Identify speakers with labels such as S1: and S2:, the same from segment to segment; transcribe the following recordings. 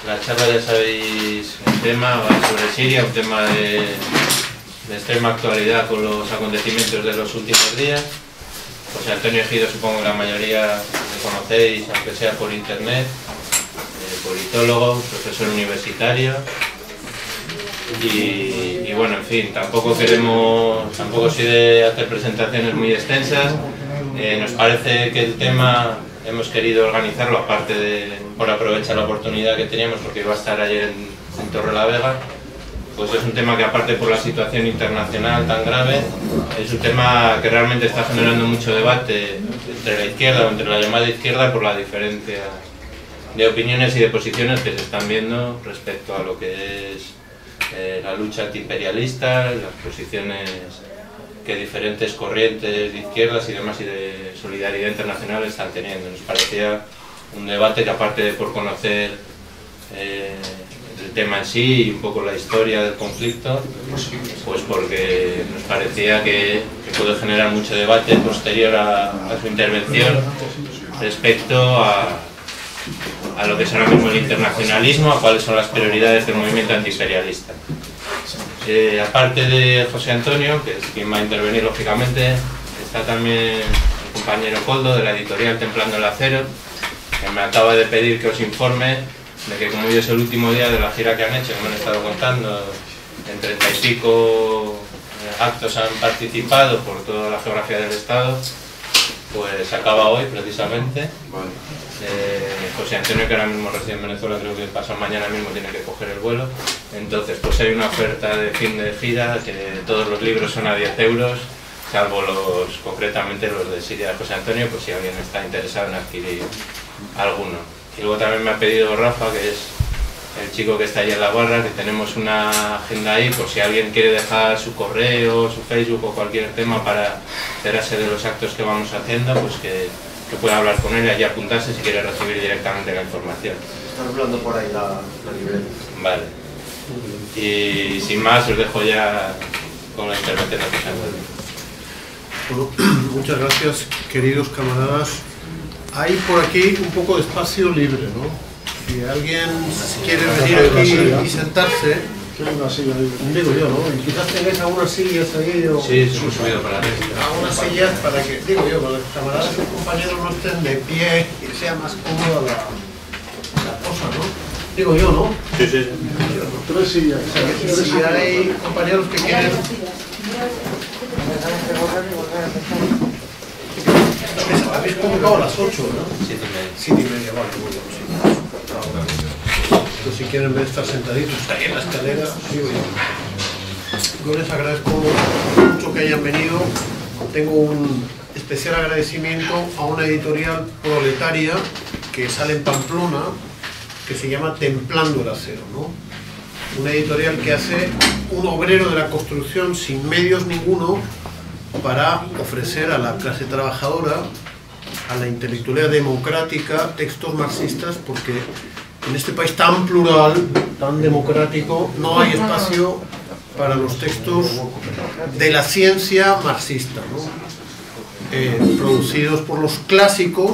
S1: La charla, ya sabéis, el tema va sobre Siria, un tema de extrema actualidad con los acontecimientos de los últimos días. José Antonio Ejido, supongo que la mayoría lo conocéis, aunque sea por internet, politólogo, profesor universitario. Y bueno, en fin, tampoco soy de hacer presentaciones muy extensas. Nos parece que el tema hemos querido organizarlo, aparte por aprovechar la oportunidad que teníamos, porque iba a estar ayer en Torrelavega. Pues es un tema que, aparte por la situación internacional tan grave, es un tema que realmente está generando mucho debate entre la izquierda o entre la llamada izquierda por la diferencia de opiniones y de posiciones que se están viendo respecto a lo que es la lucha antiimperialista, las posiciones que diferentes corrientes de izquierdas y demás y de solidaridad internacional están teniendo. Nos parecía un debate que, aparte de por conocer el tema en sí y un poco la historia del conflicto, pues porque nos parecía que puede generar mucho debate posterior a su intervención respecto a lo que es ahora mismo el internacionalismo, a cuáles son las prioridades del movimiento antiimperialista. Aparte de José Antonio, que es quien va a intervenir lógicamente, está también el compañero Coldo de la editorial Templando el Acero, que me acaba de pedir que os informe de que, como hoy es el último día de la gira que han hecho, que me han estado contando, en 30 y pico actos han participado por toda la geografía del Estado, pues acaba hoy precisamente. José Antonio, que ahora mismo reside en Venezuela, creo que pasado mañana mismo tiene que coger el vuelo. Entonces pues hay una oferta de fin de gira, que todos los libros son a 10 euros, salvo concretamente los de Siria de José Antonio, pues si alguien está interesado en adquirir alguno. Y luego también me ha pedido Rafa, que es el chico que está ahí en la barra, que tenemos una agenda ahí por si alguien quiere dejar su correo, su Facebook o cualquier tema para enterarse de los actos que vamos haciendo, pues que pueda hablar con él y allí apuntarse si quiere recibir directamente la información.
S2: Están hablando por ahí la libreta.
S1: Vale. Y sin más, os dejo ya con la intervención de José Antonio.
S3: Bueno, muchas gracias, queridos camaradas. Hay por aquí un poco de espacio libre, ¿no? Si alguien quiere venir aquí y sentarse, digo yo, ¿no? Y quizás tengáis algunas sillas ahí o...
S1: Sí, se hemos subido para arriba.
S3: Algunas sillas para que, digo yo, para que los camaradas y compañeros no estén de pie y sea más cómoda la cosa, ¿no? Digo yo, ¿no?
S1: Sí, sí.
S3: 3 sillas. O sea, si hay compañeros que quieren... Habéis convocado a las 8, ¿no?
S1: 7:30.
S3: 7:30, vale, muy bien, sí. Pues si quieren ver estar sentaditos ahí en la escalera, digo yo. Yo les agradezco mucho que hayan venido. Tengo un especial agradecimiento a una editorial proletaria que sale en Pamplona, que se llama Templando el Acero, ¿no? Una editorial que hace un obrero de la construcción sin medios ninguno para ofrecer a la clase trabajadora, a la intelectualidad democrática, textos marxistas, porque en este país tan plural, tan democrático, no hay espacio para los textos de la ciencia marxista, ¿no? Producidos por los clásicos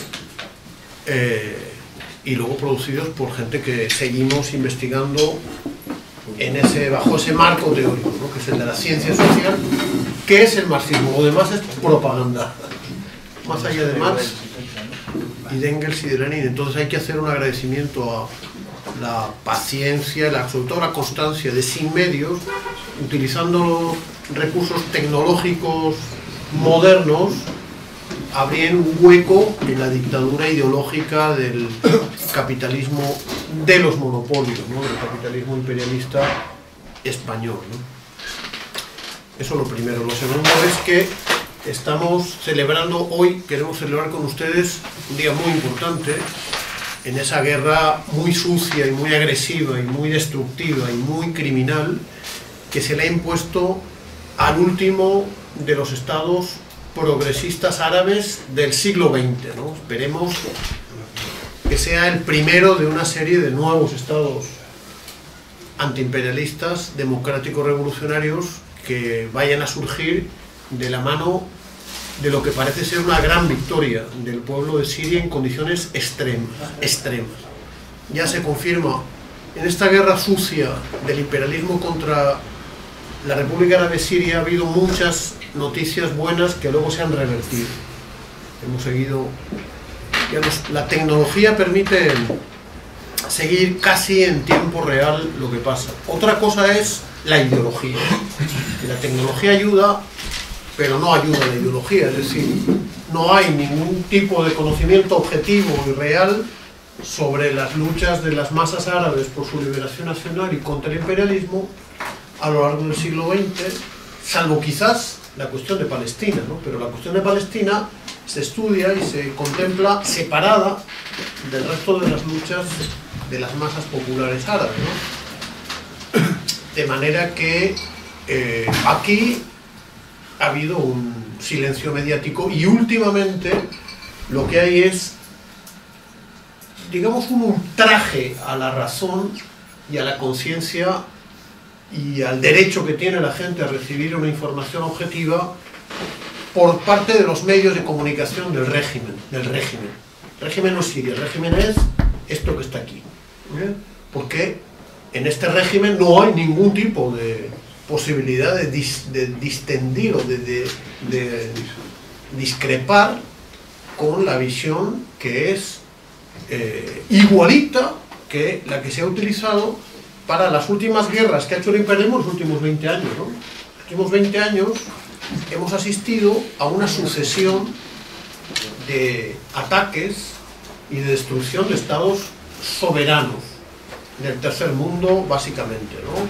S3: y luego producidos por gente que seguimos investigando bajo ese marco teórico, ¿no? Que es el de la ciencia social, que es el marxismo. Lo demás es propaganda, más allá de Marx y de Engels y de Lenin. Entonces hay que hacer un agradecimiento a la paciencia, sobre todo la constancia de sin medios, utilizando recursos tecnológicos modernos, abriendo un hueco en la dictadura ideológica del capitalismo de los monopolios, ¿no? Del capitalismo imperialista español, ¿no? Eso es lo primero. Lo segundo es que estamos celebrando hoy, queremos celebrar con ustedes un día muy importante en esa guerra muy sucia y muy agresiva y muy destructiva y muy criminal que se le ha impuesto al último de los estados progresistas árabes del siglo XX, ¿no? Esperemos que sea el primero de una serie de nuevos estados antiimperialistas, democráticos, revolucionarios, que vayan a surgir de la mano de lo que parece ser una gran victoria del pueblo de Siria en condiciones extremas. ya se confirma, en esta guerra sucia del imperialismo contra la República Árabe Siria ha habido muchas noticias buenas que luego se han revertido. Hemos seguido, la tecnología permite seguir casi en tiempo real lo que pasa. Otra cosa es la ideología. La tecnología ayuda, pero no ayuda a la ideología, es decir, no hay ningún tipo de conocimiento objetivo y real sobre las luchas de las masas árabes por su liberación nacional y contra el imperialismo a lo largo del siglo XX, salvo quizás la cuestión de Palestina, ¿no? Pero la cuestión de Palestina se estudia y se contempla separada del resto de las luchas de las masas populares árabes, ¿no? De manera que aquí ha habido un silencio mediático y últimamente lo que hay es, digamos, un ultraje a la razón y a la conciencia y al derecho que tiene la gente a recibir una información objetiva por parte de los medios de comunicación del régimen. El régimen no es Siria, el régimen es esto que está aquí. Porque en este régimen no hay ningún tipo de posibilidad de distendir o de discrepar con la visión que es igualita que la que se ha utilizado para las últimas guerras que ha hecho el imperialismo en los últimos 20 años, ¿no? En los últimos 20 años hemos asistido a una sucesión de ataques y de destrucción de estados soberanos del tercer mundo, básicamente, ¿no?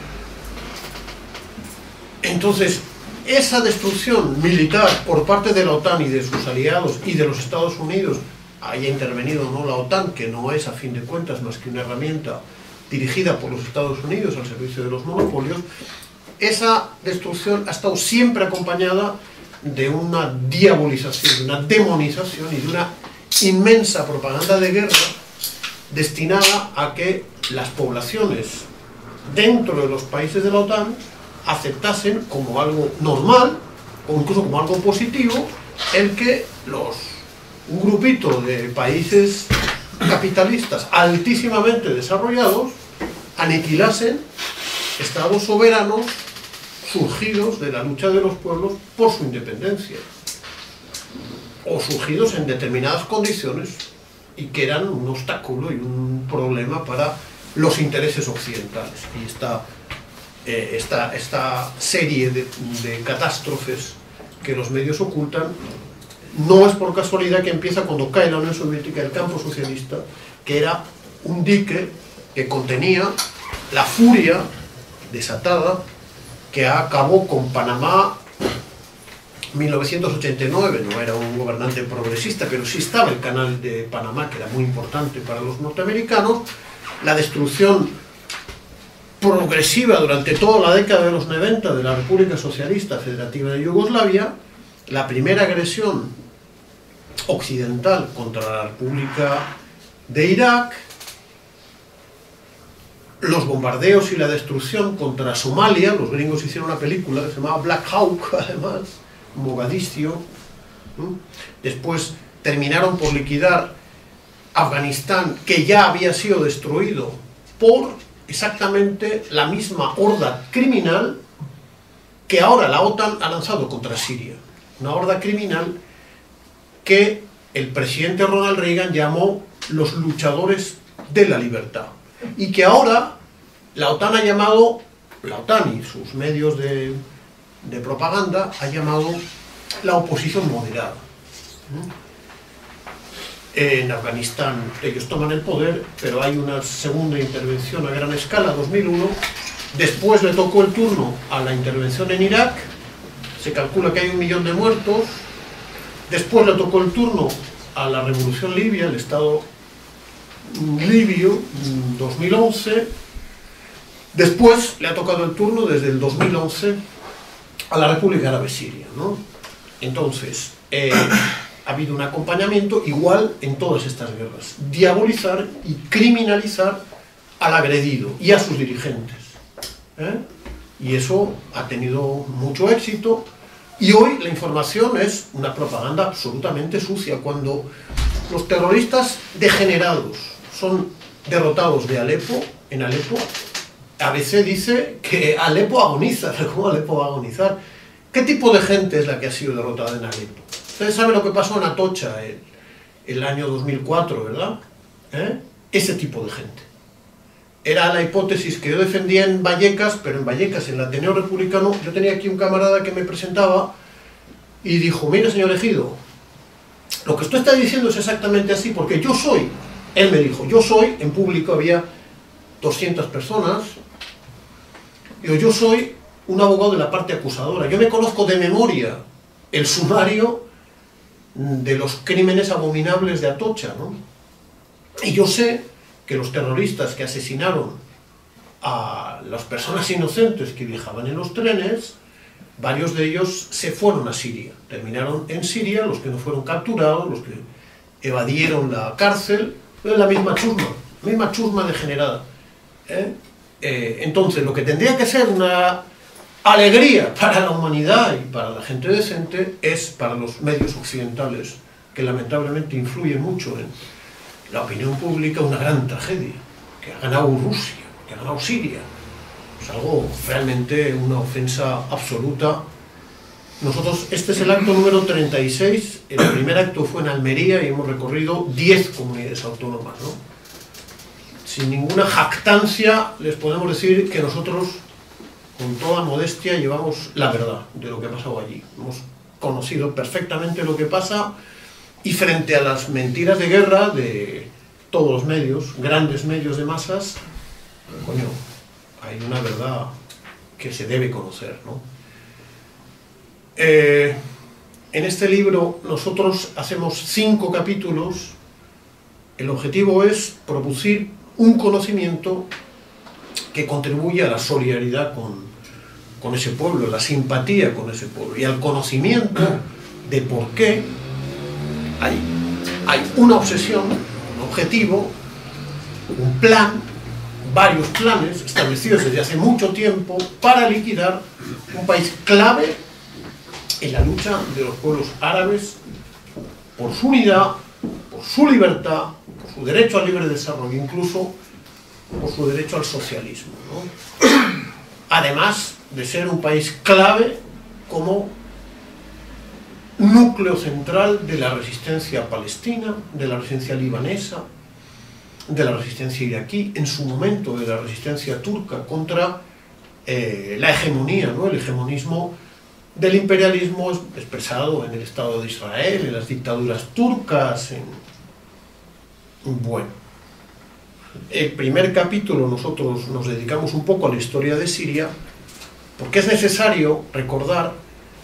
S3: Entonces, esa destrucción militar por parte de la OTAN y de sus aliados y de los Estados Unidos, haya intervenido no la OTAN, que no es a fin de cuentas más que una herramienta dirigida por los Estados Unidos al servicio de los monopolios, esa destrucción ha estado siempre acompañada de una diabolización, de una demonización y de una inmensa propaganda de guerra destinada a que las poblaciones dentro de los países de la OTAN aceptasen como algo normal o incluso como algo positivo el que un grupito de países capitalistas altísimamente desarrollados aniquilasen estados soberanos surgidos de la lucha de los pueblos por su independencia o surgidos en determinadas condiciones y que eran un obstáculo y un problema para los intereses occidentales. Y esta serie de catástrofes que los medios ocultan no es por casualidad que empieza cuando cae la Unión Soviética, el campo socialista, que era un dique que contenía la furia desatada que acabó con Panamá en 1989. No era un gobernante progresista, pero sí estaba el canal de Panamá, que era muy importante para los norteamericanos. La destrucción progresiva durante toda la década de los 90 de la República Socialista Federativa de Yugoslavia, la primera agresión occidental contra la República de Irak, los bombardeos y la destrucción contra Somalia. Los gringos hicieron una película que se llamaba Black Hawk, además, Mogadiscio, ¿no? Después terminaron por liquidar Afganistán, que ya había sido destruido por exactamente la misma horda criminal que ahora la OTAN ha lanzado contra Siria. Una horda criminal que el presidente Ronald Reagan llamó los luchadores de la libertad y que ahora la OTAN ha llamado, la OTAN y sus medios de propaganda ha llamado la oposición moderada. En Afganistán ellos toman el poder, pero hay una segunda intervención a gran escala, 2001. Después le tocó el turno a la intervención en Irak, se calcula que hay 1 millón de muertos. Después le tocó el turno a la revolución libia, el Estado libio, 2011. Después le ha tocado el turno desde el 2011 a la República Árabe Siria, ¿no? Entonces, ha habido un acompañamiento igual en todas estas guerras. Diabolizar y criminalizar al agredido y a sus dirigentes. Y eso ha tenido mucho éxito. Y hoy la información es una propaganda absolutamente sucia. Cuando los terroristas degenerados son derrotados de Alepo, en Alepo. ABC dice que Alepo agoniza. ¿Cómo Alepo va a agonizar? ¿Qué tipo de gente es la que ha sido derrotada en Alepo? Ustedes saben lo que pasó en Atocha el año 2004, ¿verdad? Ese tipo de gente. Era la hipótesis que yo defendía en Vallecas, pero en Vallecas, en el Ateneo Republicano, yo tenía aquí un camarada que me presentaba y dijo: mire, señor Ejido, lo que usted está diciendo es exactamente así, porque yo soy, él me dijo, yo soy, en público había 200 personas, yo soy un abogado de la parte acusadora, yo me conozco de memoria el sumario de los crímenes abominables de Atocha, ¿no? Y yo sé que los terroristas que asesinaron a las personas inocentes que viajaban en los trenes, varios de ellos se fueron a Siria, terminaron en Siria, los que no fueron capturados, los que evadieron la cárcel, es la misma chusma degenerada. Entonces, lo que tendría que ser una alegría para la humanidad y para la gente decente es para los medios occidentales, que lamentablemente influyen mucho en la opinión pública, una gran tragedia, que ha ganado Rusia, que ha ganado Siria. Es algo realmente una ofensa absoluta. Nosotros, este es el acto número 36, el primer acto fue en Almería y hemos recorrido 10 comunidades autónomas, ¿no? Sin ninguna jactancia les podemos decir que nosotros, con toda modestia, llevamos la verdad de lo que ha pasado allí. Hemos conocido perfectamente lo que pasa y frente a las mentiras de guerra de todos los medios, grandes medios de masas, coño, hay una verdad que se debe conocer, ¿no? En este libro nosotros hacemos 5 capítulos. El objetivo es producir un conocimiento que contribuya a la solidaridad con ese pueblo, la simpatía con ese pueblo y al conocimiento de por qué hay una obsesión, un objetivo, un plan, varios planes establecidos desde hace mucho tiempo para liquidar un país clave en la lucha de los pueblos árabes por su unidad, por su libertad, por su derecho al libre desarrollo, incluso por su derecho al socialismo, ¿no? Además de ser un país clave como núcleo central de la resistencia palestina, de la resistencia libanesa, de la resistencia iraquí, en su momento de la resistencia turca contra la hegemonía, ¿no? El hegemonismo del imperialismo expresado en el Estado de Israel, en las dictaduras turcas, bueno. El primer capítulo nosotros nos dedicamos un poco a la historia de Siria, porque es necesario recordar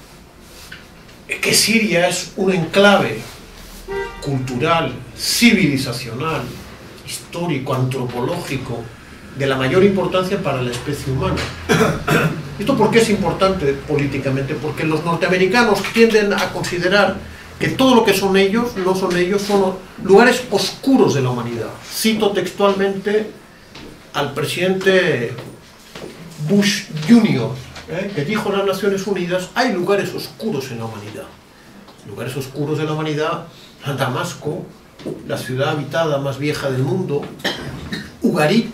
S3: que Siria es un enclave cultural, civilizacional, histórico, antropológico, de la mayor importancia para la especie humana. ¿Esto por qué es importante políticamente? Porque los norteamericanos tienden a considerar que todo lo que son ellos, no son ellos, son lugares oscuros de la humanidad. Cito textualmente al presidente Bush Jr., que dijo en las Naciones Unidas: hay lugares oscuros en la humanidad. Lugares oscuros de la humanidad: Damasco, la ciudad habitada más vieja del mundo; Ugarit,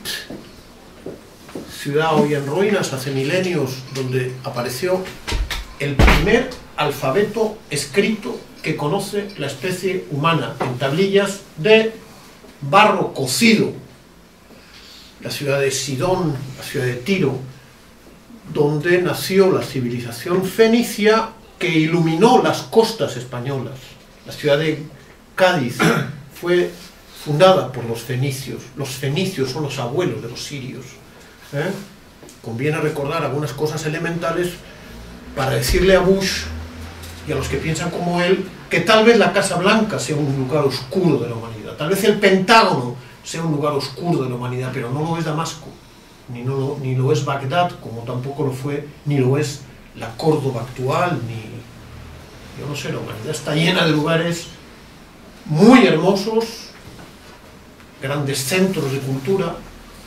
S3: ciudad hoy en ruinas, hace milenios, donde apareció el primer alfabeto escrito que conoce la especie humana, en tablillas de barro cocido; la ciudad de Sidón, la ciudad de Tiro, donde nació la civilización fenicia que iluminó las costas españolas. La ciudad de Cádiz fue fundada por los fenicios. Los fenicios son los abuelos de los sirios. Conviene recordar algunas cosas elementales para decirle a Bush y a los que piensan como él que tal vez la Casa Blanca sea un lugar oscuro de la humanidad, tal vez el Pentágono sea un lugar oscuro de la humanidad, pero no lo es Damasco, ni lo es Bagdad, como tampoco lo fue, ni lo es la Córdoba actual, yo no sé, la humanidad está llena de lugares muy hermosos, grandes centros de cultura,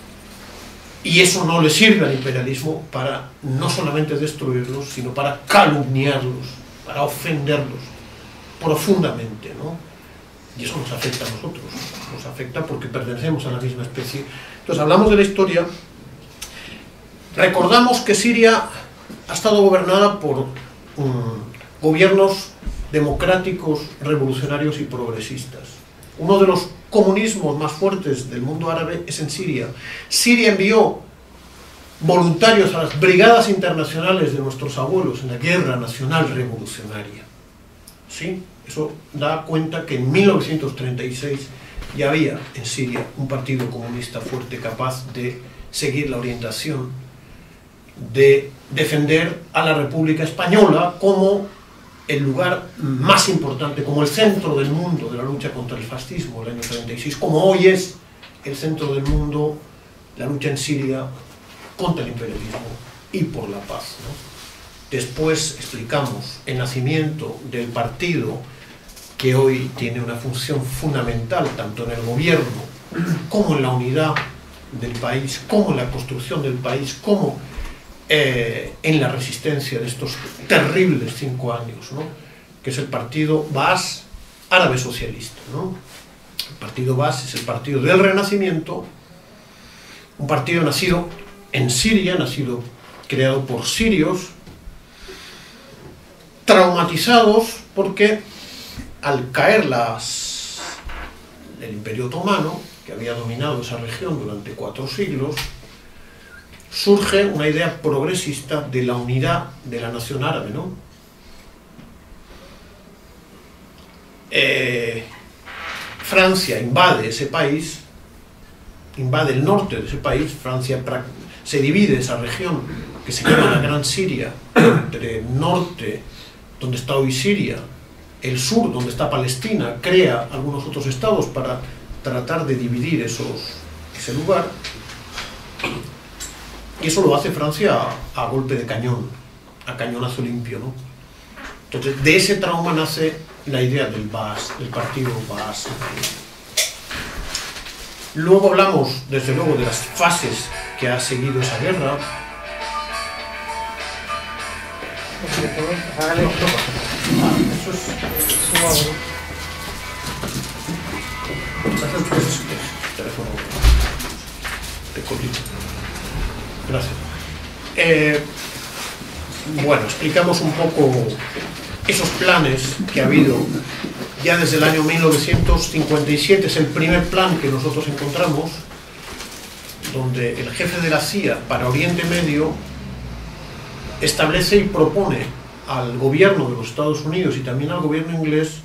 S3: y eso no le sirve al imperialismo para no solamente destruirlos, sino para calumniarlos, para ofenderlos profundamente, ¿no? Y eso nos afecta a nosotros, nos afecta porque pertenecemos a la misma especie. Entonces hablamos de la historia, recordamos que Siria ha estado gobernada por gobiernos democráticos, revolucionarios y progresistas. Uno de los comunismos más fuertes del mundo árabe es en Siria. Siria envió voluntarios a las brigadas internacionales de nuestros abuelos en la guerra nacional revolucionaria. ¿Sí? Eso da cuenta que en 1936 ya había en Siria un partido comunista fuerte capaz de seguir la orientación de defender a la República Española como el lugar más importante, como el centro del mundo de la lucha contra el fascismo el año 36, como hoy es el centro del mundo la lucha en Siria contra el imperialismo y por la paz, ¿no? Después explicamos el nacimiento del partido que hoy tiene una función fundamental tanto en el gobierno como en la unidad del país, como en la construcción del país, como en la resistencia de estos terribles 5 años, ¿no? Que es el partido Baas árabe socialista, ¿no? El partido Baas es el partido del Renacimiento, un partido nacido en Siria, creado por sirios, traumatizados porque al caer el Imperio Otomano, que había dominado esa región durante 4 siglos, surge una idea progresista de la unidad de la nación árabe, ¿no? Francia invade ese país, invade el norte de ese país. Francia se divide esa región que se llama la Gran Siria, entre el norte, donde está hoy Siria, el sur, donde está Palestina, crea algunos otros estados para tratar de dividir ese lugar. Y eso lo hace Francia a golpe de cañón, a cañonazo limpio, ¿no? Entonces, de ese trauma nace la idea del Baas, del partido Baas. Luego hablamos, desde luego, de las fases que ha seguido esa guerra. Gracias. Bueno, explicamos un poco esos planes que ha habido ya desde el año 1957. Es el primer plan que nosotros encontramos, donde el jefe de la CIA para Oriente Medio establece y propone al gobierno de los Estados Unidos y también al gobierno inglés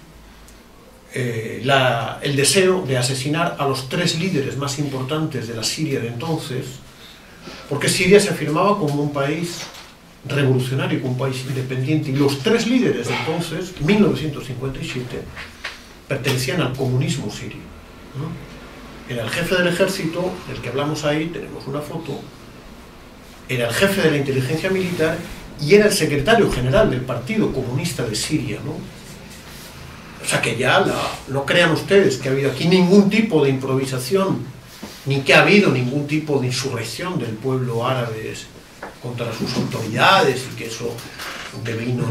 S3: el deseo de asesinar a los 3 líderes más importantes de la Siria de entonces, porque Siria se afirmaba como un país revolucionario, como un país independiente, y los 3 líderes de entonces, 1957, pertenecían al comunismo sirio, ¿no? Era el jefe del ejército, del que hablamos ahí, tenemos una foto, era el jefe de la inteligencia militar y era el secretario general del Partido Comunista de Siria, ¿no? O sea que ya no crean ustedes que ha habido aquí ningún tipo de improvisación, ni que ha habido ningún tipo de insurrección del pueblo árabe contra sus autoridades y que eso devino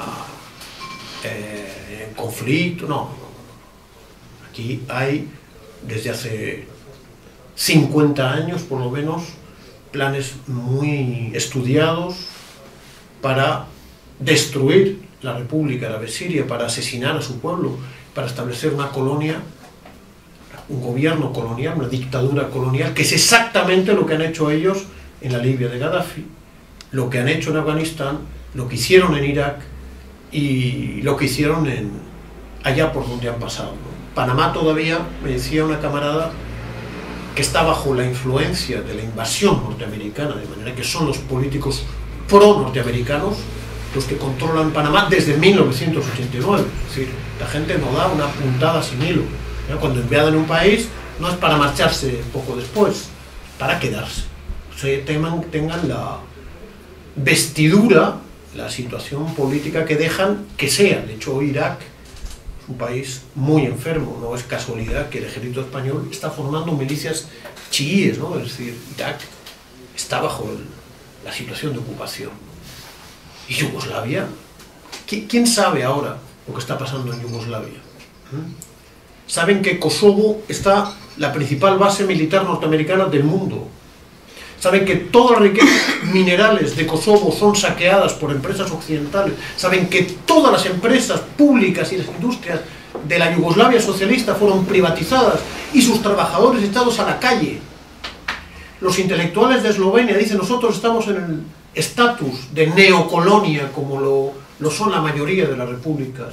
S3: en conflicto. No. Aquí hay, desde hace 50 años por lo menos, planes muy estudiados para destruir la República Árabe Siria, para asesinar a su pueblo, para establecer una colonia, un gobierno colonial, una dictadura colonial, que es exactamente lo que han hecho ellos en la Libia de Gaddafi, lo que han hecho en Afganistán, lo que hicieron en Irak y lo que hicieron allá por donde han pasado, ¿no? Panamá todavía, me decía una camarada, que está bajo la influencia de la invasión norteamericana, de manera que son los políticos pro-norteamericanos los que controlan Panamá desde 1989. Es decir, la gente no da una puntada sin hilo. Cuando invaden un país, no es para marcharse poco después, para quedarse. O sea, tengan la vestidura, la situación política que dejan que sea. De hecho, hoy Irak es un país muy enfermo. No es casualidad que el ejército español está formando milicias chiíes, ¿no? Es decir, Irak está bajo la situación de ocupación. ¿Y Yugoslavia? ¿Quién sabe ahora lo que está pasando en Yugoslavia? saben que Kosovo está la principal base militar norteamericana del mundo, saben que todas las riquezas minerales de Kosovo son saqueadas por empresas occidentales, saben que todas las empresas públicas y las industrias de la Yugoslavia socialista fueron privatizadas y sus trabajadores echados a la calle. Los intelectuales de Eslovenia dicen: nosotros estamos en el estatus de neocolonia, como lo son la mayoría de las repúblicas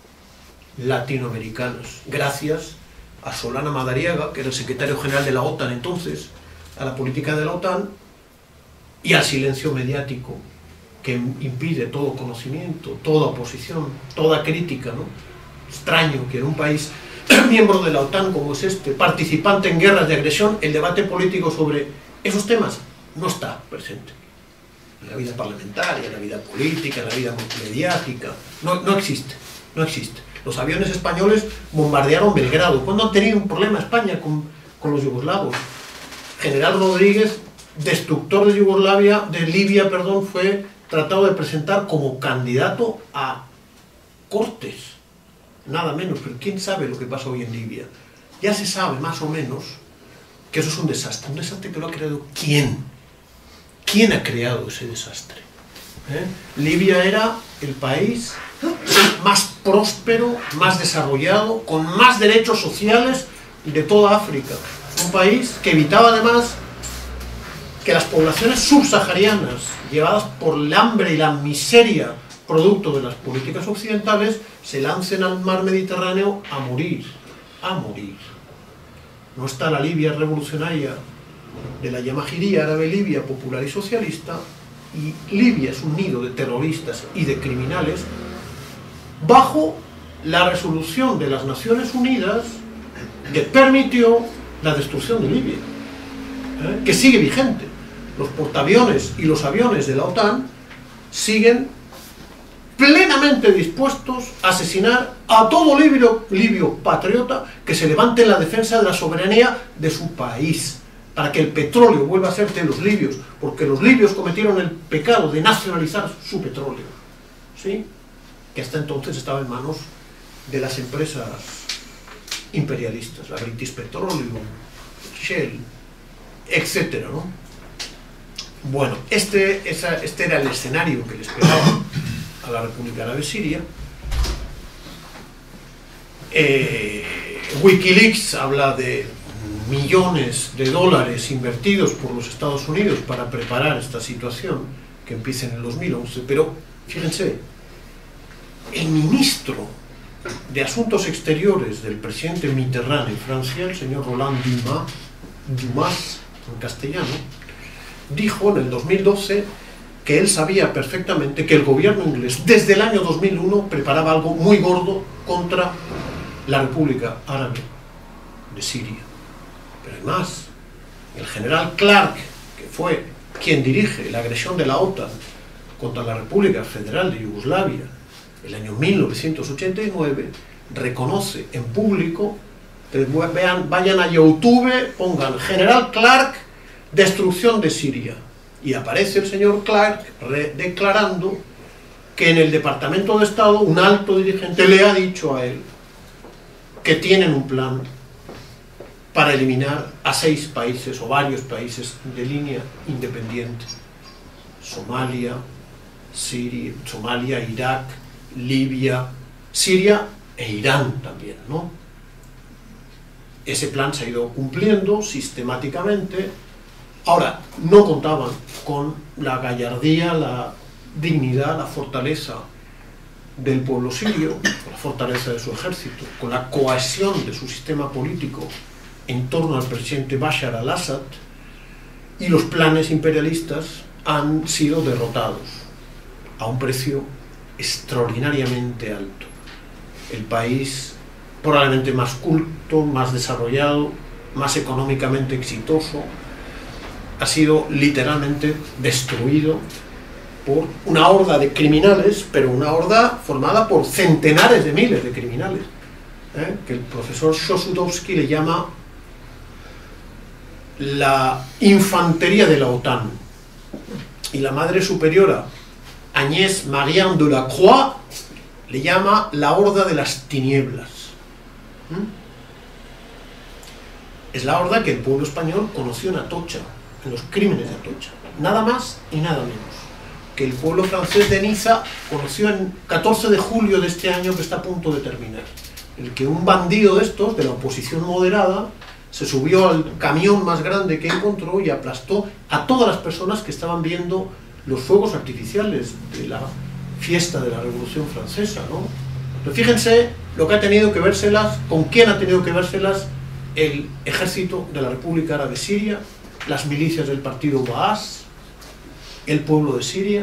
S3: latinoamericanas, gracias a Solana Madariaga, que era el secretario general de la OTAN entonces, a la política de la OTAN y al silencio mediático que impide todo conocimiento, toda oposición, toda crítica, ¿no? Extraño que en un país miembro de la OTAN como es este, participante en guerras de agresión, el debate político sobre esos temas no está presente. En la vida parlamentaria, en la vida política, en la vida mediática, no existe, no existe. Los aviones españoles bombardearon Belgrado. ¿Cuándo han tenido un problema España con los yugoslavos? General Rodríguez, destructor de Libia, fue tratado de presentar como candidato a Cortes, nada menos, pero quién sabe lo que pasa hoy en Libia. Ya se sabe más o menos que eso es un desastre que lo ha creado ¿quién? ¿Quién ha creado ese desastre? Libia era el país más próspero, más desarrollado, con más derechos sociales de toda África. Un país que evitaba además que las poblaciones subsaharianas, llevadas por el hambre y la miseria producto de las políticas occidentales, se lancen al mar Mediterráneo a morir, a morir. No está la Libia revolucionaria de la Yamahiría árabe Libia popular y socialista, y Libia es un nido de terroristas y de criminales bajo la resolución de las Naciones Unidas que permitió la destrucción de Libia, que sigue vigente. Los portaaviones y los aviones de la OTAN siguen plenamente dispuestos a asesinar a todo libio patriota que se levante en la defensa de la soberanía de su país, para que el petróleo vuelva a ser de los libios, porque los libios cometieron el pecado de nacionalizar su petróleo, ¿sí? Que hasta entonces estaba en manos de las empresas imperialistas, la British Petroleum, Shell, etcétera, ¿no? Bueno, este era el escenario que le esperaba a la República Árabe Siria. Wikileaks habla de millones de dólares invertidos por los Estados Unidos para preparar esta situación que empieza en el 2011, pero fíjense, el ministro de Asuntos Exteriores del presidente Mitterrand en Francia, el señor Roland Dumas en castellano, dijo en el 2012 que él sabía perfectamente que el gobierno inglés desde el año 2001 preparaba algo muy gordo contra la República Árabe de Siria. Pero hay más. El general Clark, que fue quien dirige la agresión de la OTAN contra la República Federal de Yugoslavia el año 1989, reconoce en público, vayan a YouTube, pongan General Clark, destrucción de Siria, y aparece el señor Clark declarando que en el Departamento de Estado un alto dirigente le ha dicho a él que tienen un plan para eliminar a 6 países o varios países de línea independiente: Somalia, Irak, Libia, Siria e Irán también, ¿no? Ese plan se ha ido cumpliendo sistemáticamente. Ahora, no contaban con la gallardía, la dignidad, la fortaleza del pueblo sirio, con la fortaleza de su ejército, con la cohesión de su sistema político en torno al presidente Bashar al-Assad, y los planes imperialistas han sido derrotados a un precio extraordinariamente alto. El país probablemente más culto, más desarrollado, más económicamente exitoso, ha sido literalmente destruido por una horda de criminales, pero una horda formada por centenares de miles de criminales, que el profesor Shosudowski le llama la infantería de la OTAN, y la madre superiora Agnès Marianne de la Croix le llama la horda de las tinieblas. es la horda que el pueblo español conoció en Atocha, en los crímenes de Atocha. Nada más y nada menos. Que el pueblo francés de Niza conoció en 14 de julio de este año que está a punto de terminar. El que un bandido de estos, de la oposición moderada, se subió al camión más grande que encontró y aplastó a todas las personas que estaban viendo los fuegos artificiales de la fiesta de la Revolución Francesa, ¿no? Pero fíjense lo que ha tenido que vérselas, con quién ha tenido que vérselas el ejército de la República Árabe Siria, las milicias del partido Baas, el pueblo de Siria.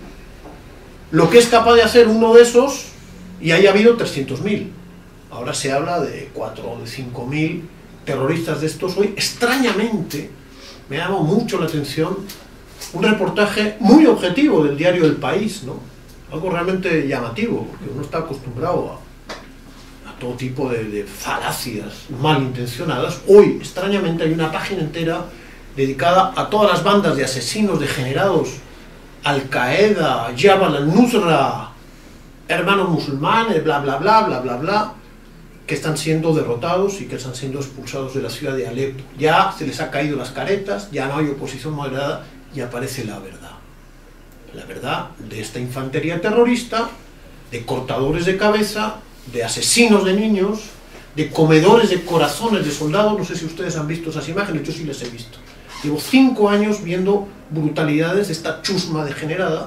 S3: Lo que es capaz de hacer uno de esos, y haya habido 300.000. Ahora se habla de 4 o de 5.000 terroristas de estos hoy. Extrañamente, me ha llamado mucho la atención un reportaje muy objetivo del diario El País, ¿no? Algo realmente llamativo, porque uno está acostumbrado a todo tipo de falacias malintencionadas. Hoy, extrañamente, hay una página entera dedicada a todas las bandas de asesinos degenerados, Al-Qaeda, Jabal al-Nusra, hermanos musulmanes, bla, bla, bla, bla, bla, bla, que están siendo derrotados y que están siendo expulsados de la ciudad de Alepo. Ya se les ha caído las caretas, ya no hay oposición moderada y aparece la verdad. La verdad de esta infantería terrorista, de cortadores de cabeza, de asesinos de niños, de comedores de corazones de soldados. No sé si ustedes han visto esas imágenes, yo sí las he visto. Llevo 5 años viendo brutalidades de esta chusma degenerada,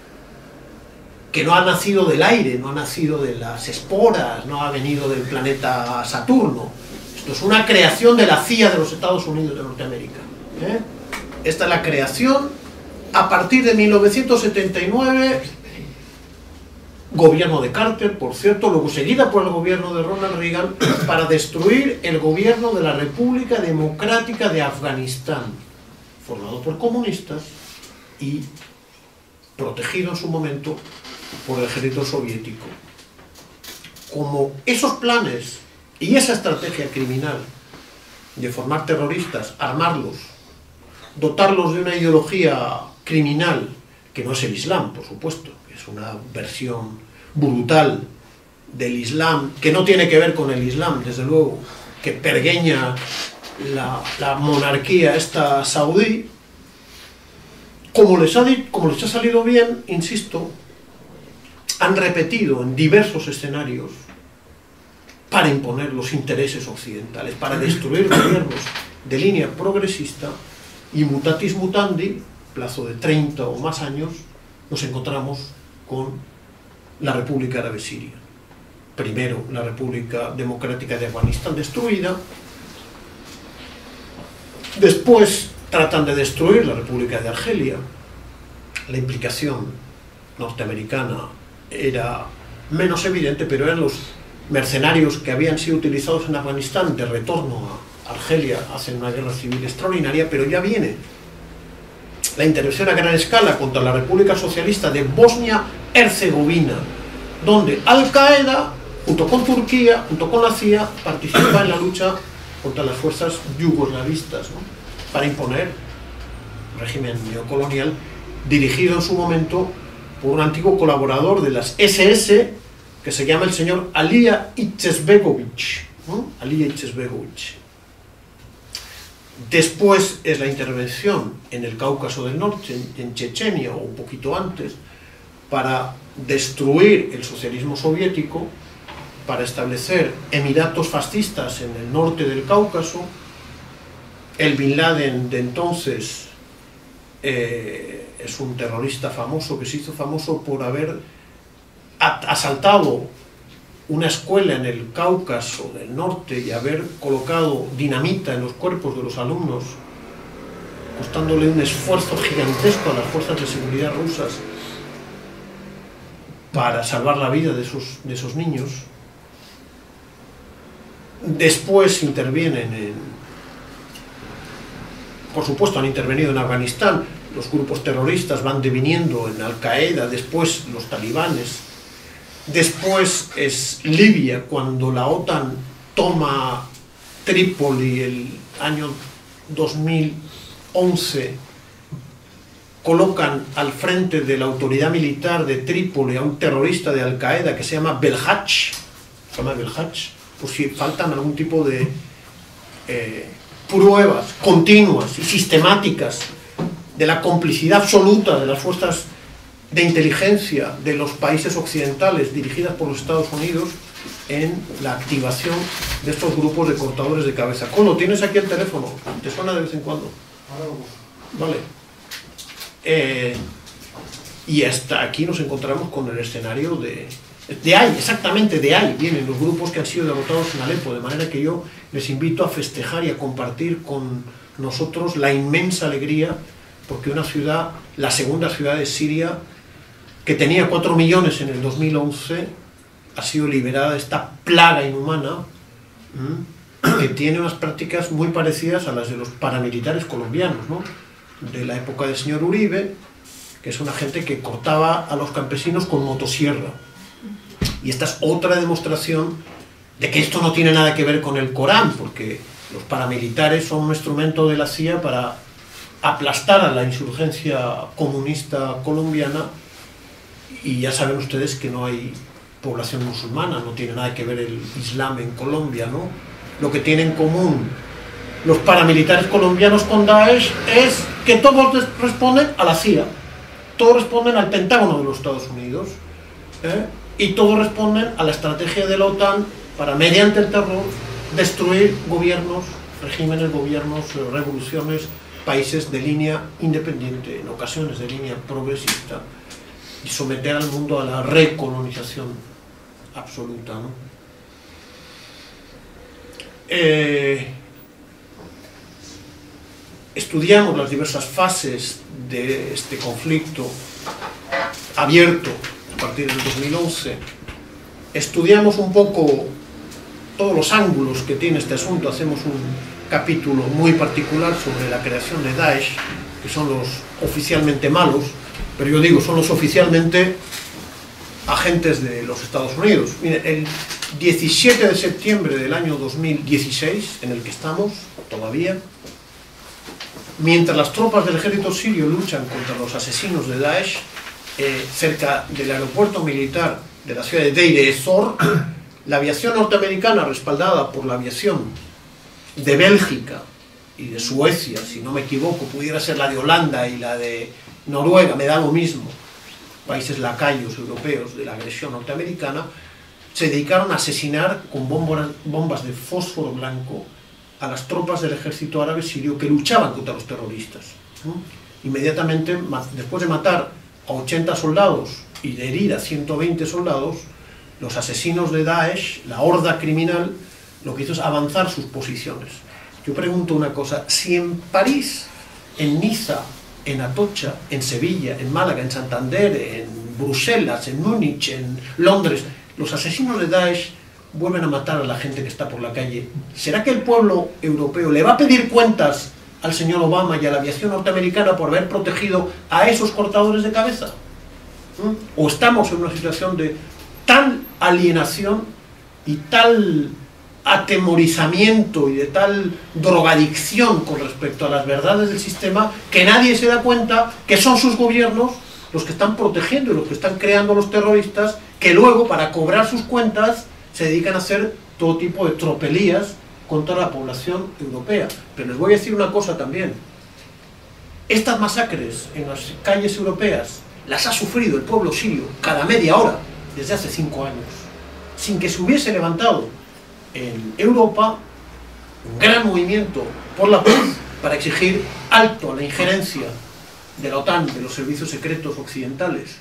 S3: que no ha nacido del aire, no ha nacido de las esporas, no ha venido del planeta Saturno. Esto es una creación de la CIA de los Estados Unidos de Norteamérica. Esta es la creación a partir de 1979, gobierno de Carter, por cierto, luego seguida por el gobierno de Ronald Reagan, para destruir el gobierno de la República Democrática de Afganistán, formado por comunistas y protegido en su momento por el ejército soviético. Como esos planes y esa estrategia criminal de formar terroristas, armarlos, dotarlos de una ideología criminal, que no es el Islam, por supuesto, que es una versión brutal del Islam, que no tiene que ver con el Islam, desde luego, que pergeña la monarquía esta saudí. Como les ha salido bien, insisto, han repetido en diversos escenarios para imponer los intereses occidentales, para destruir gobiernos de línea progresista, y mutatis mutandi, plazo de 30 o más años, nos encontramos con la República Árabe Siria. Primero, la República Democrática de Afganistán destruida. Después, tratan de destruir la República de Argelia. La implicación norteamericana era menos evidente, pero eran los mercenarios que habían sido utilizados en Afganistán de retorno a Argelia, hacen una guerra civil extraordinaria, pero ya viene la intervención a gran escala contra la República Socialista de Bosnia-Herzegovina, donde Al-Qaeda, junto con Turquía, junto con la CIA, participa en la lucha contra las fuerzas yugoslavistas, ¿no? Para imponer un régimen neocolonial dirigido en su momento por un antiguo colaborador de las SS, que se llama el señor Alija Izetbegović, ¿no? Alija Izetbegović. Después es la intervención en el Cáucaso del Norte, en Chechenia, o un poquito antes, para destruir el socialismo soviético, para establecer emiratos fascistas en el norte del Cáucaso. El Bin Laden de entonces es un terrorista famoso que se hizo famoso por haber asaltado una escuela en el Cáucaso del Norte y haber colocado dinamita en los cuerpos de los alumnos, costándole un esfuerzo gigantesco a las fuerzas de seguridad rusas para salvar la vida de esos niños. Después intervienen por supuesto han intervenido en Afganistán, los grupos terroristas van deviniendo en Al-Qaeda, después los talibanes. Después es Libia, cuando la OTAN toma Trípoli el año 2011, colocan al frente de la autoridad militar de Trípoli a un terrorista de Al-Qaeda que se llama Belhach, por si faltan algún tipo de pruebas continuas y sistemáticas de la complicidad absoluta de las fuerzas de inteligencia de los países occidentales dirigidas por los Estados Unidos en la activación de estos grupos de cortadores de cabeza. Colo, tienes aquí el teléfono, ¿te suena de vez en cuando? Vale. Y hasta aquí nos encontramos con el escenario de ahí, exactamente de ahí vienen los grupos que han sido derrotados en Alepo, de manera que yo les invito a festejar y a compartir con nosotros la inmensa alegría porque una ciudad, la segunda ciudad de Siria, que tenía 4 millones en el 2011, ha sido liberada de esta plaga inhumana que tiene unas prácticas muy parecidas a las de los paramilitares colombianos, ¿no? De la época del señor Uribe, que es una gente que cortaba a los campesinos con motosierra. Y esta es otra demostración de que esto no tiene nada que ver con el Corán, porque los paramilitares son un instrumento de la CIA para aplastar a la insurgencia comunista colombiana, y ya saben ustedes que no hay población musulmana, no tiene nada que ver el Islam en Colombia, ¿no? Lo que tienen en común los paramilitares colombianos con Daesh es que todos responden a la CIA, todos responden al Pentágono de los Estados Unidos, y todos responden a la estrategia de la OTAN para, mediante el terror, destruir gobiernos, regímenes, gobiernos, revoluciones, países de línea independiente, en ocasiones de línea progresista, y someter al mundo a la recolonización absoluta, ¿no? Estudiamos las diversas fases de este conflicto abierto a partir del 2011, estudiamos un poco todos los ángulos que tiene este asunto, hacemos un capítulo muy particular sobre la creación de Daesh, que son los oficialmente malos, pero yo digo, son los oficialmente agentes de los Estados Unidos. Miren, el 17 de septiembre del año 2016, en el que estamos todavía, mientras las tropas del ejército sirio luchan contra los asesinos de Daesh, cerca del aeropuerto militar de la ciudad de Deir ez-Zor, la aviación norteamericana, respaldada por la aviación de Bélgica y de Suecia, si no me equivoco, pudiera ser la de Holanda y la de Noruega, me da lo mismo, países lacayos europeos de la agresión norteamericana, se dedicaron a asesinar con bombas de fósforo blanco a las tropas del ejército árabe sirio que luchaban contra los terroristas. Inmediatamente, después de matar a 80 soldados y de herir a 120 soldados, los asesinos de Daesh, la horda criminal, lo que hizo es avanzar sus posiciones. Yo pregunto una cosa, si en París, en Niza, en Atocha, en Sevilla, en Málaga, en Santander, en Bruselas, en Múnich, en Londres, los asesinos de Daesh vuelven a matar a la gente que está por la calle, ¿será que el pueblo europeo le va a pedir cuentas al señor Obama y a la aviación norteamericana por haber protegido a esos cortadores de cabeza? ¿O estamos en una situación de tal alienación y tal atemorizamiento y de tal drogadicción con respecto a las verdades del sistema que nadie se da cuenta que son sus gobiernos los que están protegiendo y los que están creando los terroristas, que luego, para cobrar sus cuentas, se dedican a hacer todo tipo de tropelías contra la población europea? Pero les voy a decir una cosa también, estas masacres en las calles europeas las ha sufrido el pueblo sirio cada media hora desde hace 5 años, sin que se hubiese levantado en Europa un gran movimiento por la paz para exigir alto a la injerencia de la OTAN, de los servicios secretos occidentales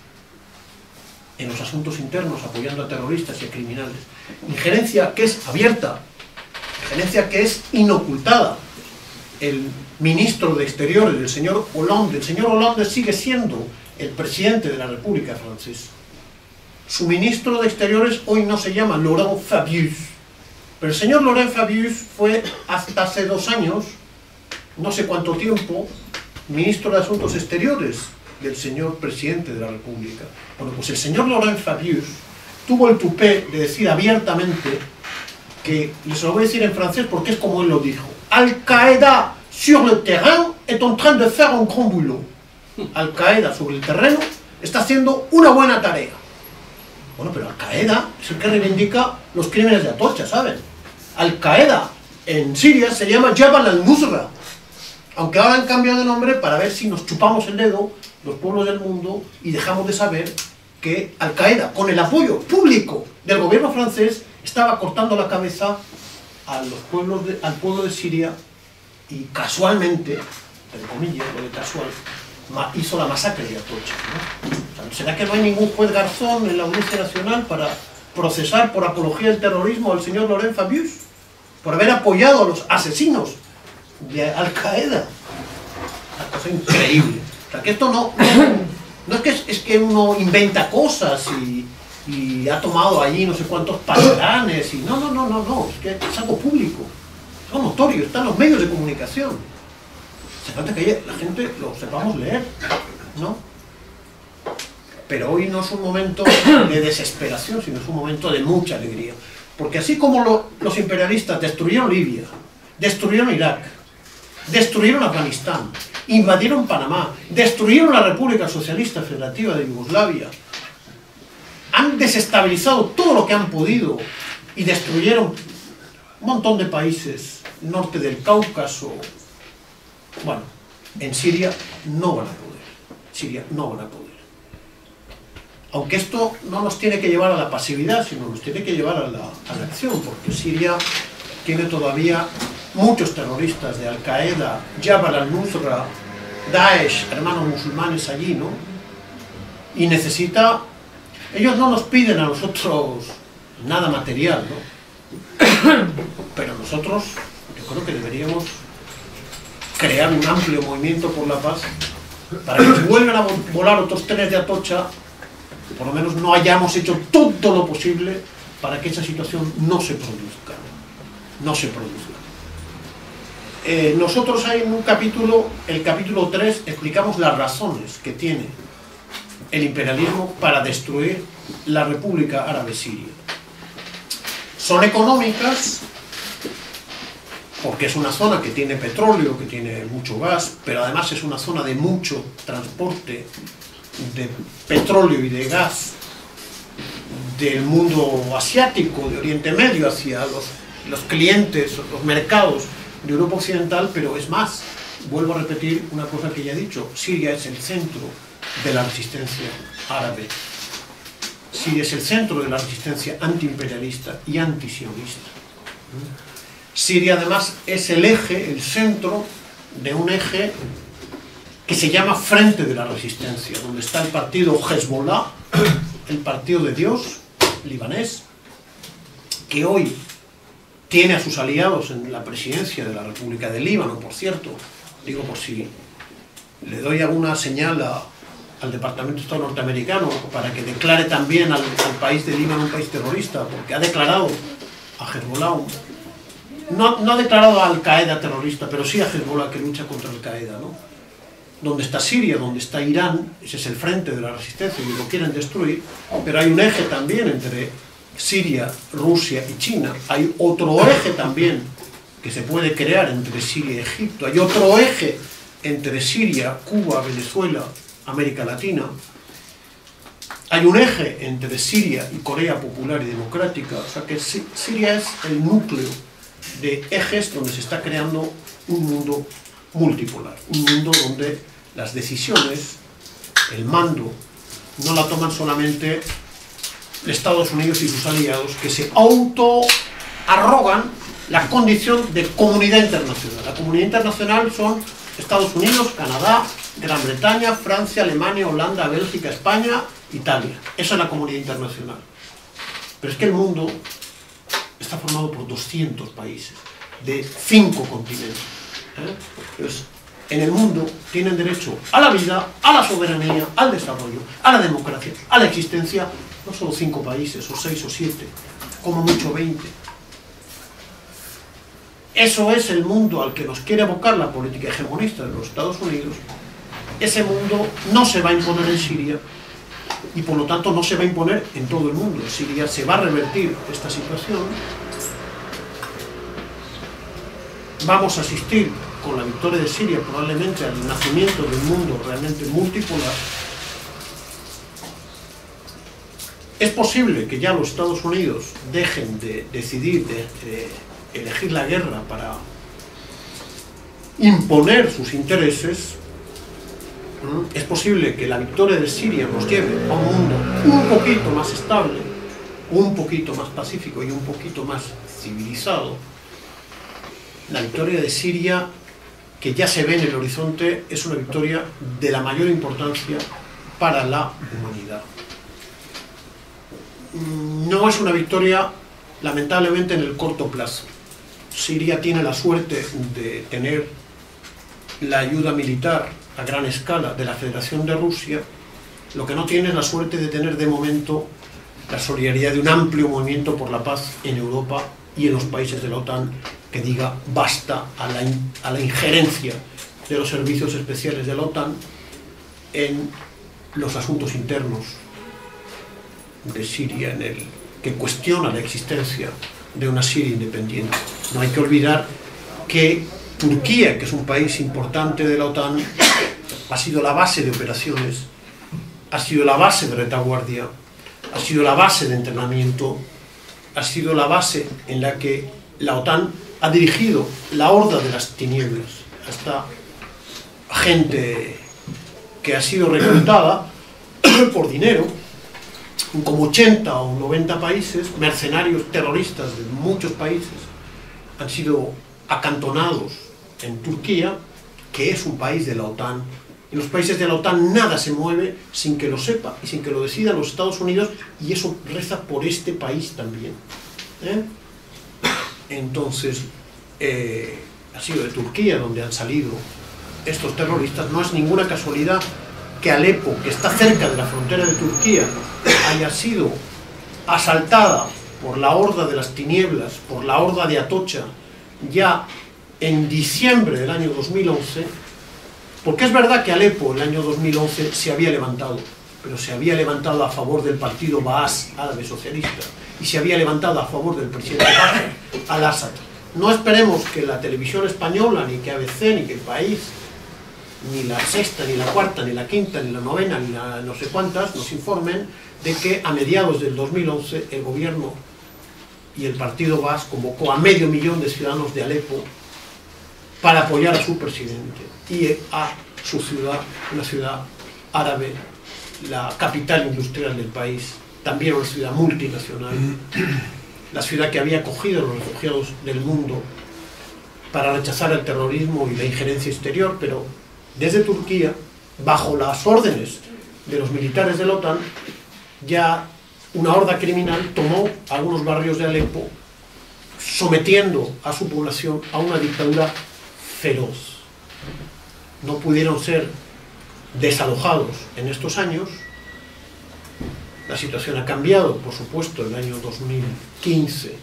S3: en los asuntos internos, apoyando a terroristas y a criminales. Injerencia que es abierta, injerencia que es inocultada. El ministro de Exteriores, el señor Hollande sigue siendo el presidente de la República Francesa. Su ministro de Exteriores hoy no se llama Laurent Fabius, pero el señor Laurent Fabius fue hasta hace 2 años, no sé cuánto tiempo, ministro de Asuntos Exteriores del señor presidente de la República. Bueno, pues el señor Laurent Fabius tuvo el tupé de decir abiertamente que, les lo voy a decir en francés porque es como él lo dijo: Al-Qaeda sur le terrain est en train de faire un grand boulot. Al-Qaeda sobre el terreno está haciendo una buena tarea. Bueno, pero Al-Qaeda es el que reivindica los crímenes de Atocha, ¿saben? Al-Qaeda en Siria se llama Jabal al-Nusra, aunque ahora han cambiado de nombre para ver si nos chupamos el dedo los pueblos del mundo y dejamos de saber que Al-Qaeda, con el apoyo público del gobierno francés, estaba cortando la cabeza a los pueblos al pueblo de Siria y casualmente, entre comillas, lo de casual, hizo la masacre de Atocha, ¿no? O sea, ¿será que no hay ningún juez Garzón en la Audiencia Nacional para procesar por apología del terrorismo al señor Laurent Fabius? Por haber apoyado a los asesinos de Al-Qaeda. Una cosa increíble. O sea, que esto no es que uno inventa cosas y ha tomado allí no sé cuántos patranes y no, es que es algo público, es algo notorio, está en los medios de comunicación. Se falta que la gente lo sepamos leer, ¿no? Pero hoy no es un momento de desesperación, sino es un momento de mucha alegría. Porque así como los imperialistas destruyeron Libia, destruyeron Irak, destruyeron Afganistán, invadieron Panamá, destruyeron la República Socialista Federativa de Yugoslavia, han desestabilizado todo lo que han podido y destruyeron un montón de países, norte del Cáucaso. Bueno, en Siria no van a poder. Siria no van a poder. Aunque esto no nos tiene que llevar a la pasividad, sino nos tiene que llevar a la acción, porque Siria tiene todavía muchos terroristas de Al-Qaeda, Jabal al-Nusra, Daesh, hermanos musulmanes allí, ¿no? Y necesita... Ellos no nos piden a nosotros nada material, ¿no? Pero nosotros, yo creo que deberíamos crear un amplio movimiento por la paz para que si vuelvan a volar otros trenes de Atocha, por lo menos no hayamos hecho todo lo posible para que esa situación no se produzca. No se produzca. Nosotros hay en un capítulo, el capítulo 3, explicamos las razones que tiene el imperialismo para destruir la República Árabe Siria. Son económicas, porque es una zona que tiene petróleo, que tiene mucho gas, pero además es una zona de mucho transporte de petróleo y de gas del mundo asiático, de Oriente Medio, hacia los clientes, los mercados de Europa Occidental, pero es más, vuelvo a repetir una cosa que ya he dicho, Siria es el centro de la resistencia árabe. Siria es el centro de la resistencia antiimperialista y antisionista. Siria además es el eje, el centro de un eje que se llama Frente de la Resistencia, donde está el partido Hezbollah, el partido de Dios libanés, que hoy tiene a sus aliados en la presidencia de la República del Líbano, por cierto, digo por si le doy alguna señal al Departamento de Estado norteamericano para que declare también al país de Líbano un país terrorista, porque ha declarado a Hezbollah, no ha declarado a Al-Qaeda terrorista, pero sí a Hezbollah que lucha contra Al-Qaeda, ¿no? Donde está Siria, donde está Irán, ese es el frente de la resistencia y lo quieren destruir, pero hay un eje también entre Siria, Rusia y China, hay otro eje también que se puede crear entre Siria y Egipto, hay otro eje entre Siria, Cuba, Venezuela, América Latina, hay un eje entre Siria y Corea Popular y Democrática, o sea que Siria es el núcleo de ejes donde se está creando un mundo multipolar, un mundo donde las decisiones, el mando, no la toman solamente Estados Unidos y sus aliados, que se auto-arrogan la condición de comunidad internacional. La comunidad internacional son Estados Unidos, Canadá, Gran Bretaña, Francia, Alemania, Holanda, Bélgica, España, Italia. Esa es la comunidad internacional. Pero es que el mundo está formado por 200 países, de 5 continentes. Entonces, en el mundo tienen derecho a la vida, a la soberanía, al desarrollo, a la democracia, a la existencia, no solo 5 países, o 6 o 7, como mucho 20. Eso es el mundo al que nos quiere abocar la política hegemonista de los Estados Unidos. Ese mundo no se va a imponer en Siria y por lo tanto no se va a imponer en todo el mundo. En Siria se va a revertir esta situación. Vamos a asistir con la victoria de Siria probablemente al nacimiento de un mundo realmente multipolar. Es posible que ya los Estados Unidos dejen de decidir elegir la guerra para imponer sus intereses, es posible que la victoria de Siria nos lleve a un mundo un poquito más estable, un poquito más pacífico y un poquito más civilizado. La victoria de Siria, que ya se ve en el horizonte, es una victoria de la mayor importancia para la humanidad. No es una victoria, lamentablemente, en el corto plazo. Siria tiene la suerte de tener la ayuda militar a gran escala de la Federación de Rusia, lo que no tiene es la suerte de tener de momento la solidaridad de un amplio movimiento por la paz en Europa y en los países de la OTAN, que diga basta a la injerencia de los servicios especiales de la OTAN en los asuntos internos de Siria, que cuestiona la existencia de una Siria independiente. No hay que olvidar que Turquía, que es un país importante de la OTAN, ha sido la base de operaciones, ha sido la base de retaguardia, ha sido la base de entrenamiento, ha sido la base en la que la OTAN ha dirigido la horda de las tinieblas, hasta gente que ha sido reclutada por dinero, como 80 o 90 países, mercenarios terroristas de muchos países, han sido acantonados en Turquía, que es un país de la OTAN. En los países de la OTAN nada se mueve sin que lo sepa y sin que lo decidan los Estados Unidos, y eso reza por este país también. Entonces, ha sido de Turquía donde han salido estos terroristas. No es ninguna casualidad que Alepo, que está cerca de la frontera de Turquía, haya sido asaltada por la horda de las tinieblas, por la horda de Atocha, ya en diciembre del año 2011, porque es verdad que Alepo el año 2011 se había levantado, pero se había levantado a favor del partido Baas árabe socialista y se había levantado a favor del presidente Bashar al-Assad. No esperemos que la televisión española, ni que ABC, ni que El País, ni la Sexta, ni la Cuarta, ni la Quinta, ni la Novena, ni la no sé cuántas, nos informen de que a mediados del 2011 el gobierno y el partido Baas convocó a 500.000 de ciudadanos de Alepo para apoyar a su presidente y a su ciudad, una ciudad árabe, la capital industrial del país, también una ciudad multinacional, la ciudad que había acogido a los refugiados del mundo para rechazar el terrorismo y la injerencia exterior, pero desde Turquía, bajo las órdenes de los militares de la OTAN, ya una horda criminal tomó algunos barrios de Alepo, sometiendo a su población a una dictadura feroz. No pudieron ser desalojados en estos años. La situación ha cambiado, por supuesto, en el año 2015,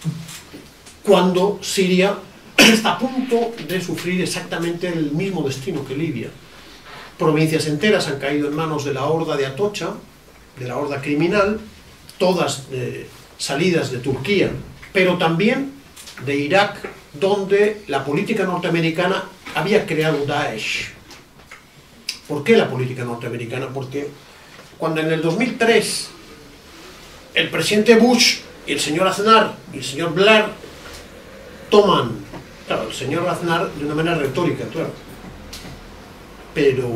S3: cuando Siria está a punto de sufrir exactamente el mismo destino que Libia. Provincias enteras han caído en manos de la horda de Atocha, de la horda criminal, todas salidas de Turquía, pero también de Irak, donde la política norteamericana había creado Daesh. ¿Por qué la política norteamericana? Porque cuando en el 2003 el presidente Bush y el señor Aznar y el señor Blair toman, claro, el señor Aznar de una manera retórica, claro, pero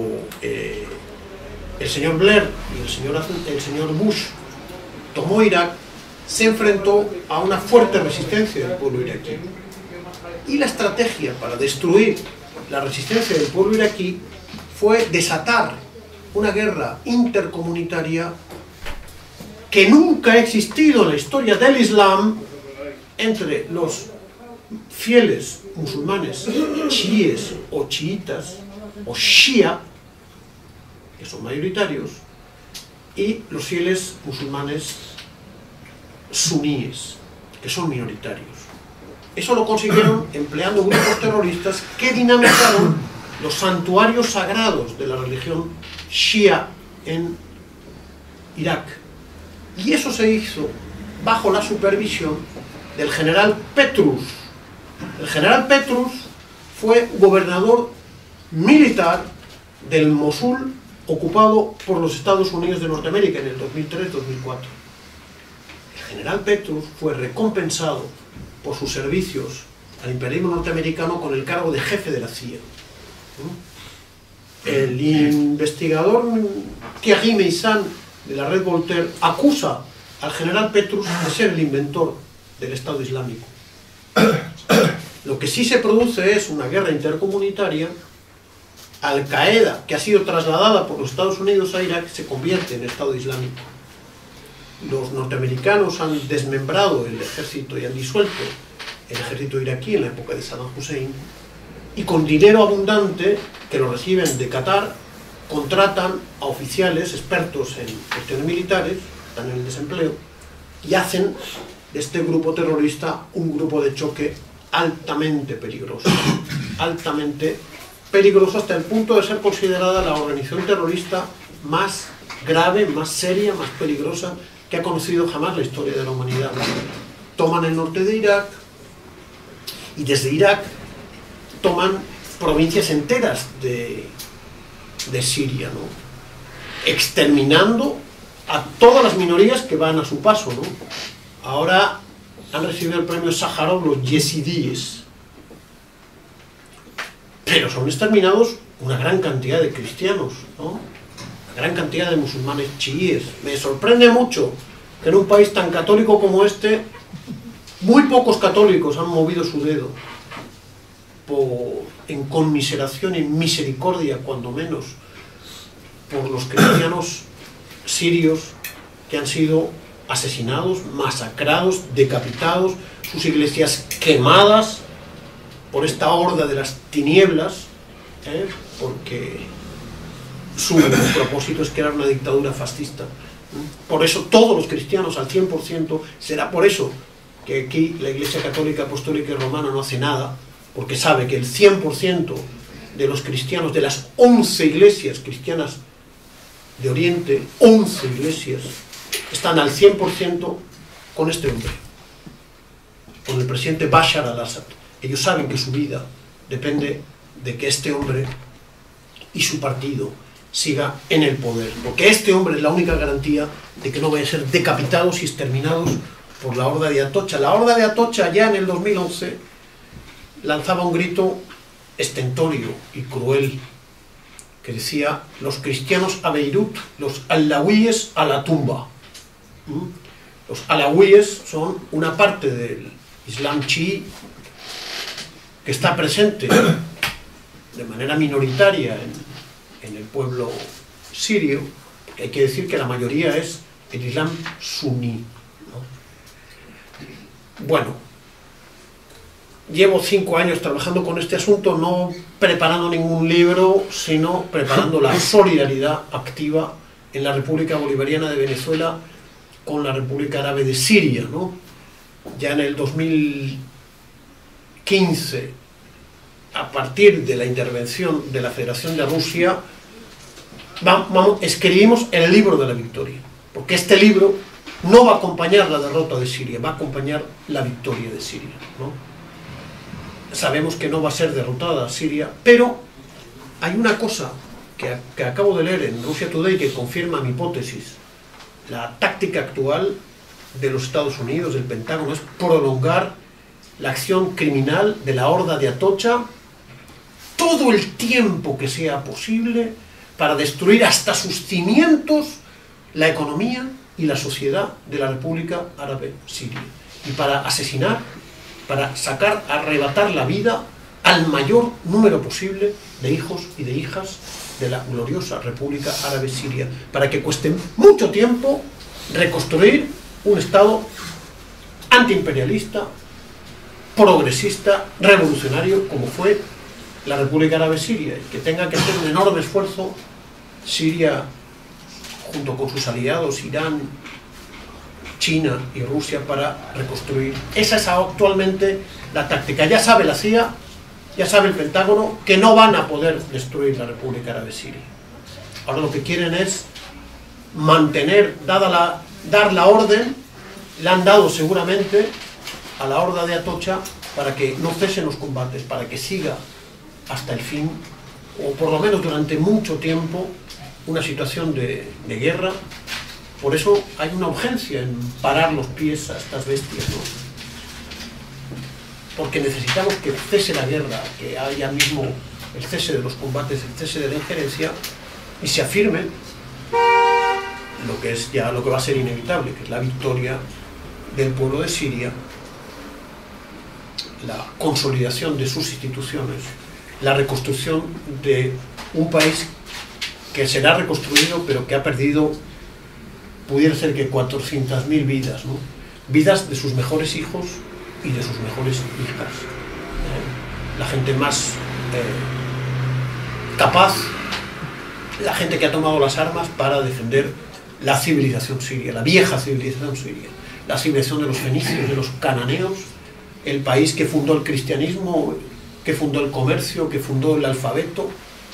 S3: el señor Blair y el señor Bush tomó Irak, se enfrentó a una fuerte resistencia del pueblo iraquí. Y la estrategia para destruir la resistencia del pueblo iraquí fue desatar una guerra intercomunitaria que nunca ha existido en la historia del Islam entre los fieles musulmanes chiíes o chiitas o shia, que son mayoritarios, y los fieles musulmanes suníes, que son minoritarios. Eso lo consiguieron empleando grupos terroristas que dinamizaron los santuarios sagrados de la religión shia en Irak. Y eso se hizo bajo la supervisión del general Petrus. El general Petrus fue gobernador militar del Mosul, ocupado por los Estados Unidos de Norteamérica en el 2003-2004. El general Petrus fue recompensado por sus servicios al imperialismo norteamericano con el cargo de jefe de la CIA. El investigador Thierry Meyssan de la red Voltaire acusa al general Petrus de ser el inventor del Estado Islámico. Lo que sí se produce es una guerra intercomunitaria. Al-Qaeda, que ha sido trasladada por los Estados Unidos a Irak, se convierte en Estado Islámico. Los norteamericanos han desmembrado el ejército y han disuelto el ejército iraquí en la época de Saddam Hussein, y con dinero abundante que lo reciben de Qatar contratan a oficiales expertos en cuestiones militares, están en el desempleo, y hacen de este grupo terrorista un grupo de choque altamente peligroso hasta el punto de ser considerada la organización terrorista más grave, más seria, más peligrosa que ha conocido jamás la historia de la humanidad. Toman el norte de Irak y desde Irak toman provincias enteras de Siria, ¿no? Exterminando a todas las minorías que van a su paso, ¿no? Ahora han recibido el premio Sájarov los yezidíes, pero son exterminados una gran cantidad de cristianos, ¿no? Una gran cantidad de musulmanes chiíes. Me sorprende mucho que en un país tan católico como este, muy pocos católicos han movido su dedo en conmiseración, en misericordia, cuando menos, por los cristianos sirios que han sido asesinados, masacrados, decapitados, sus iglesias quemadas por esta horda de las tinieblas, porque su propósito es crear una dictadura fascista. Por eso todos los cristianos al 100%, será por eso que aquí la Iglesia Católica, Apostólica y Romana no hace nada, porque sabe que el 100% de los cristianos, de las 11 iglesias cristianas de Oriente, 11 iglesias, están al 100% con este hombre, con el presidente Bashar al-Assad. Ellos saben que su vida depende de que este hombre y su partido siga en el poder, porque este hombre es la única garantía de que no vayan a ser decapitados y exterminados por la horda de Atocha. La horda de Atocha ya en el 2011 lanzaba un grito estentório y cruel que decía: los cristianos a Beirut, los alawíes a la tumba. Los alawíes son una parte del Islam chií que está presente de manera minoritaria en el pueblo sirio, porque hay que decir que la mayoría es el Islam suní, ¿no? Bueno, llevo 5 años trabajando con este asunto, no preparando ningún libro, sino preparando la solidaridad activa en la República Bolivariana de Venezuela con la República Árabe de Siria, ¿no? Ya en el 2015, a partir de la intervención de la Federación de Rusia, escribimos el libro de la victoria, porque este libro no va a acompañar la derrota de Siria, va a acompañar la victoria de Siria, ¿no? Sabemos que no va a ser derrotada Siria, pero hay una cosa que acabo de leer en Russia Today que confirma mi hipótesis. La táctica actual de los Estados Unidos, del Pentágono, es prolongar la acción criminal de la horda de Atocha todo el tiempo que sea posible para destruir hasta sus cimientos la economía y la sociedad de la República Árabe Siria, y para asesinar, para sacar, arrebatar la vida al mayor número posible de hijos y de hijas de la gloriosa República Árabe Siria, para que cueste mucho tiempo reconstruir un Estado antiimperialista, progresista, revolucionario, como fue la República Árabe Siria, y que tenga que hacer un enorme esfuerzo Siria, junto con sus aliados Irán, China y Rusia, para reconstruir. Esa es actualmente la táctica. Ya sabe la CIA, ya sabe el Pentágono, que no van a poder destruir la República Árabe Siria. Ahora lo que quieren es mantener, dar la orden, le han dado seguramente a la horda de Atocha para que no cesen los combates, para que siga hasta el fin, o por lo menos durante mucho tiempo, una situación de guerra. Por eso hay una urgencia en parar los pies a estas bestias, ¿no? porque necesitamos que cese la guerra, que haya mismo el cese de los combates, el cese de la injerencia, y se afirme lo que es ya lo que va a ser inevitable, que es la victoria del pueblo de Siria, la consolidación de sus instituciones, la reconstrucción de un país que será reconstruido, pero que ha perdido, pudiera ser que 400.000 vidas, ¿no? Vidas de sus mejores hijos y de sus mejores hijas. La gente más capaz, la gente que ha tomado las armas para defender la civilización siria, la vieja civilización siria, la civilización de los fenicios, de los cananeos, el país que fundó el cristianismo, que fundó el comercio, que fundó el alfabeto,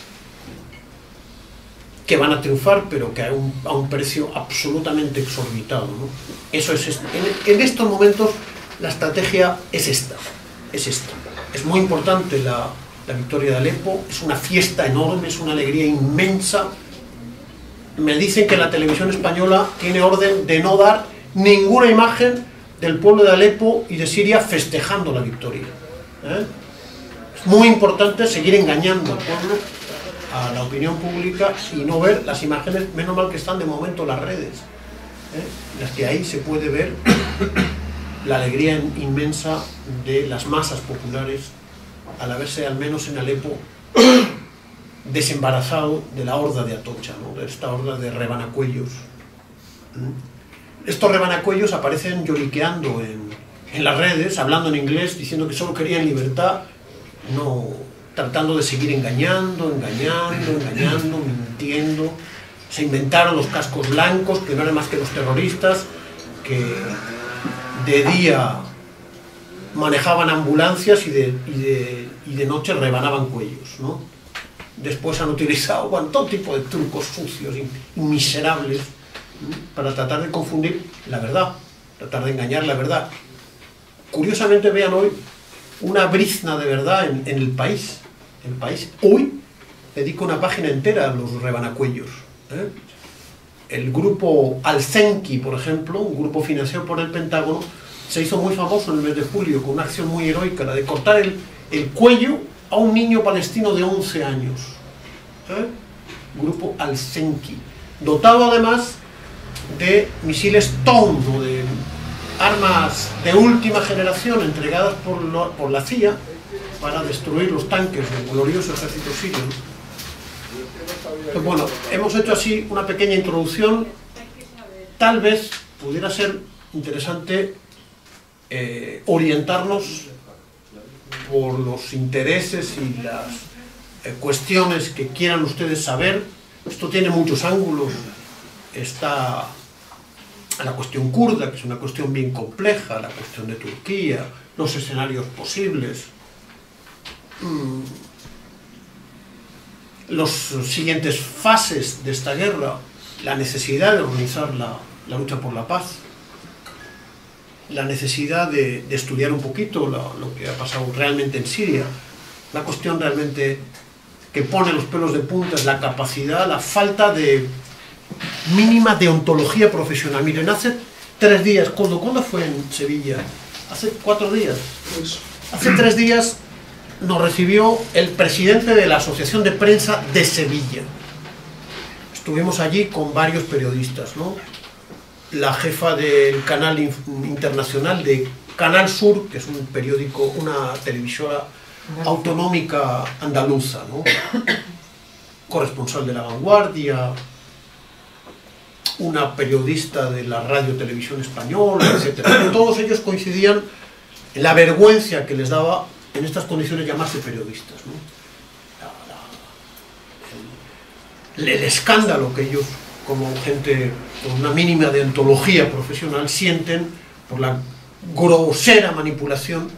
S3: que van a triunfar, pero que a un precio absolutamente exorbitado, ¿no? Eso es, en estos momentos la estrategia es esta. Es muy importante la victoria de Alepo, es una fiesta enorme, es una alegría inmensa. Me dicen que la televisión española tiene orden de no dar ninguna imagen del pueblo de Alepo y de Siria festejando la victoria. Es muy importante seguir engañando al pueblo, a la opinión pública, y no ver las imágenes, menos mal que están de momento en las redes, las que ahí se puede ver la alegría inmensa de las masas populares al haberse, al menos en Alepo, desembarazado de la horda de Atocha, ¿no? De esta horda de rebanacuellos. Estos rebanacuellos aparecen lloriqueando en las redes, hablando en inglés, diciendo que solo querían libertad, no, tratando de seguir engañando, mintiendo. Se inventaron los cascos blancos, que no eran más que los terroristas, que de día manejaban ambulancias y de noche rebanaban cuellos, ¿no? Después han utilizado todo tipo de trucos sucios y miserables, ¿no?, para tratar de confundir la verdad, tratar de engañar la verdad. Curiosamente, vean hoy una brizna de verdad en El País. El País hoy dedica una página entera a los rebanacuellos. El grupo Al-Zenki, por ejemplo, un grupo financiado por el Pentágono, se hizo muy famoso en el mes de julio con una acción muy heroica, la de cortar el cuello a un niño palestino de 11 años. Grupo Al-Zenki, dotado además de misiles Tom, o de armas de última generación entregadas por la CIA para destruir los tanques del glorioso ejército sirio. Pues bueno, hemos hecho así una pequeña introducción. Tal vez pudiera ser interesante orientarnos por los intereses y las cuestiones que quieran ustedes saber. Esto tiene muchos ángulos. Está la cuestión kurda, que es una cuestión bien compleja, la cuestión de Turquía, los escenarios posibles, las siguientes fases de esta guerra, la necesidad de organizar la lucha por la paz, la necesidad de estudiar un poquito lo que ha pasado realmente en Siria. La cuestión realmente que pone los pelos de punta es la capacidad, la falta de mínima deontología profesional. Miren, hace 3 días, ¿cuándo fue en Sevilla? Hace 4 días. Hace 3 días nos recibió el presidente de la Asociación de Prensa de Sevilla. Estuvimos allí con varios periodistas, ¿no? La jefa del canal internacional de Canal Sur, que es un periódico, una televisora autonómica andaluza, ¿no? Corresponsal de La Vanguardia, una periodista de la Radio Televisión Española, etc. Todos ellos coincidían en la vergüenza que les daba en estas condiciones llamarse periodistas, ¿no? El escándalo que ellos, como gente con una mínima deontología profesional, sienten por la grosera manipulación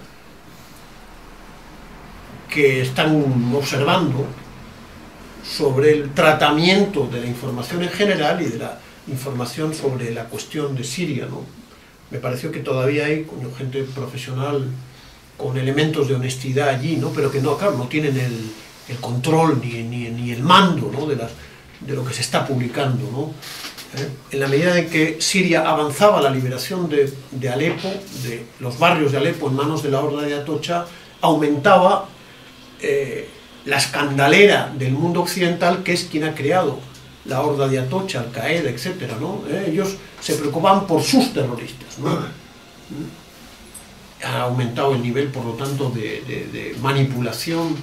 S3: que están observando sobre el tratamiento de la información en general y de la información sobre la cuestión de Siria, ¿no? Me pareció que todavía hay gente profesional con elementos de honestidad allí, ¿no? Pero que no, claro, no tienen el control ni el mando, ¿no? de lo que se está publicando, ¿no? En la medida en que Siria avanzaba la liberación de Alepo, de los barrios de Alepo en manos de la horda de Atocha, aumentaba la escandalera del mundo occidental, que es quien ha creado la horda de Atocha, Al-Qaeda, etc., ¿no? Ellos se preocupaban por sus terroristas, ¿no? Ha aumentado el nivel, por lo tanto, de manipulación.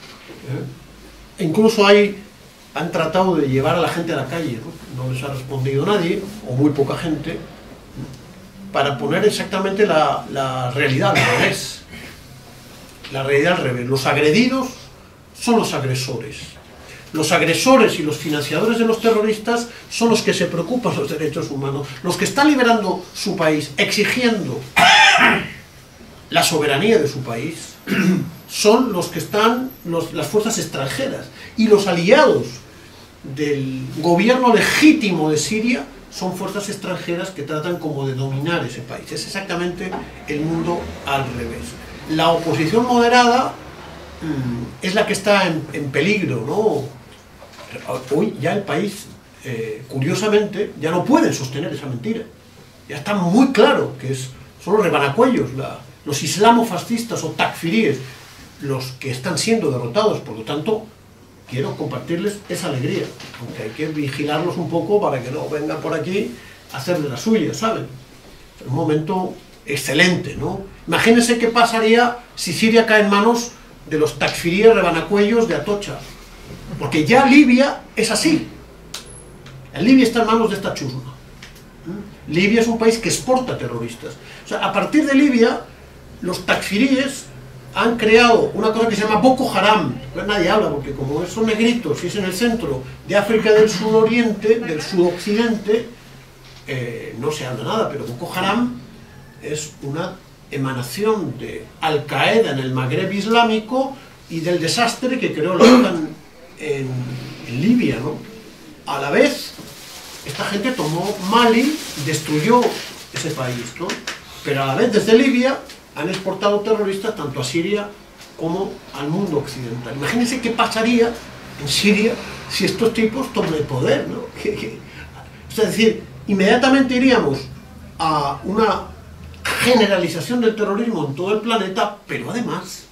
S3: E incluso han tratado de llevar a la gente a la calle, ¿no? No les ha respondido nadie, o muy poca gente, para poner exactamente la realidad al revés. La realidad al revés. Los agredidos son los agresores. Los agresores y los financiadores de los terroristas son los que se preocupan de los derechos humanos. Los que están liberando su país, exigiendo la soberanía de su país, son los que están, las fuerzas extranjeras. Y los aliados del gobierno legítimo de Siria son fuerzas extranjeras que tratan como de dominar ese país. Es exactamente el mundo al revés. La oposición moderada es la que está en peligro, ¿no? Hoy ya el país, curiosamente, ya no pueden sostener esa mentira. Ya está muy claro que son los rebanacuellos, los islamofascistas o takfiríes los que están siendo derrotados. Por lo tanto, quiero compartirles esa alegría, aunque hay que vigilarlos un poco para que no vengan por aquí a hacer de la suya, ¿saben? Es un momento excelente, ¿no? Imagínense qué pasaría si Siria cae en manos de los takfiríes rebanacuellos de Atocha, porque ya Libia es así. Libia está en manos de esta chusma. Libia es un país que exporta terroristas. O sea, a partir de Libia, los takfiríes han creado una cosa que se llama Boko Haram. Pues nadie habla, porque como son negritos y es en el centro de África del sudoriente, del sudoccidente, no se habla nada, pero Boko Haram es una emanación de Al-Qaeda en el Magreb islámico y del desastre que creó la OTAN en Libia, ¿no? A la vez, esta gente tomó Mali, destruyó ese país, ¿no? Pero a la vez, desde Libia, han exportado terroristas tanto a Siria como al mundo occidental. Imagínense qué pasaría en Siria si estos tipos toman el poder, ¿no? Es decir, inmediatamente iríamos a una generalización del terrorismo en todo el planeta, pero además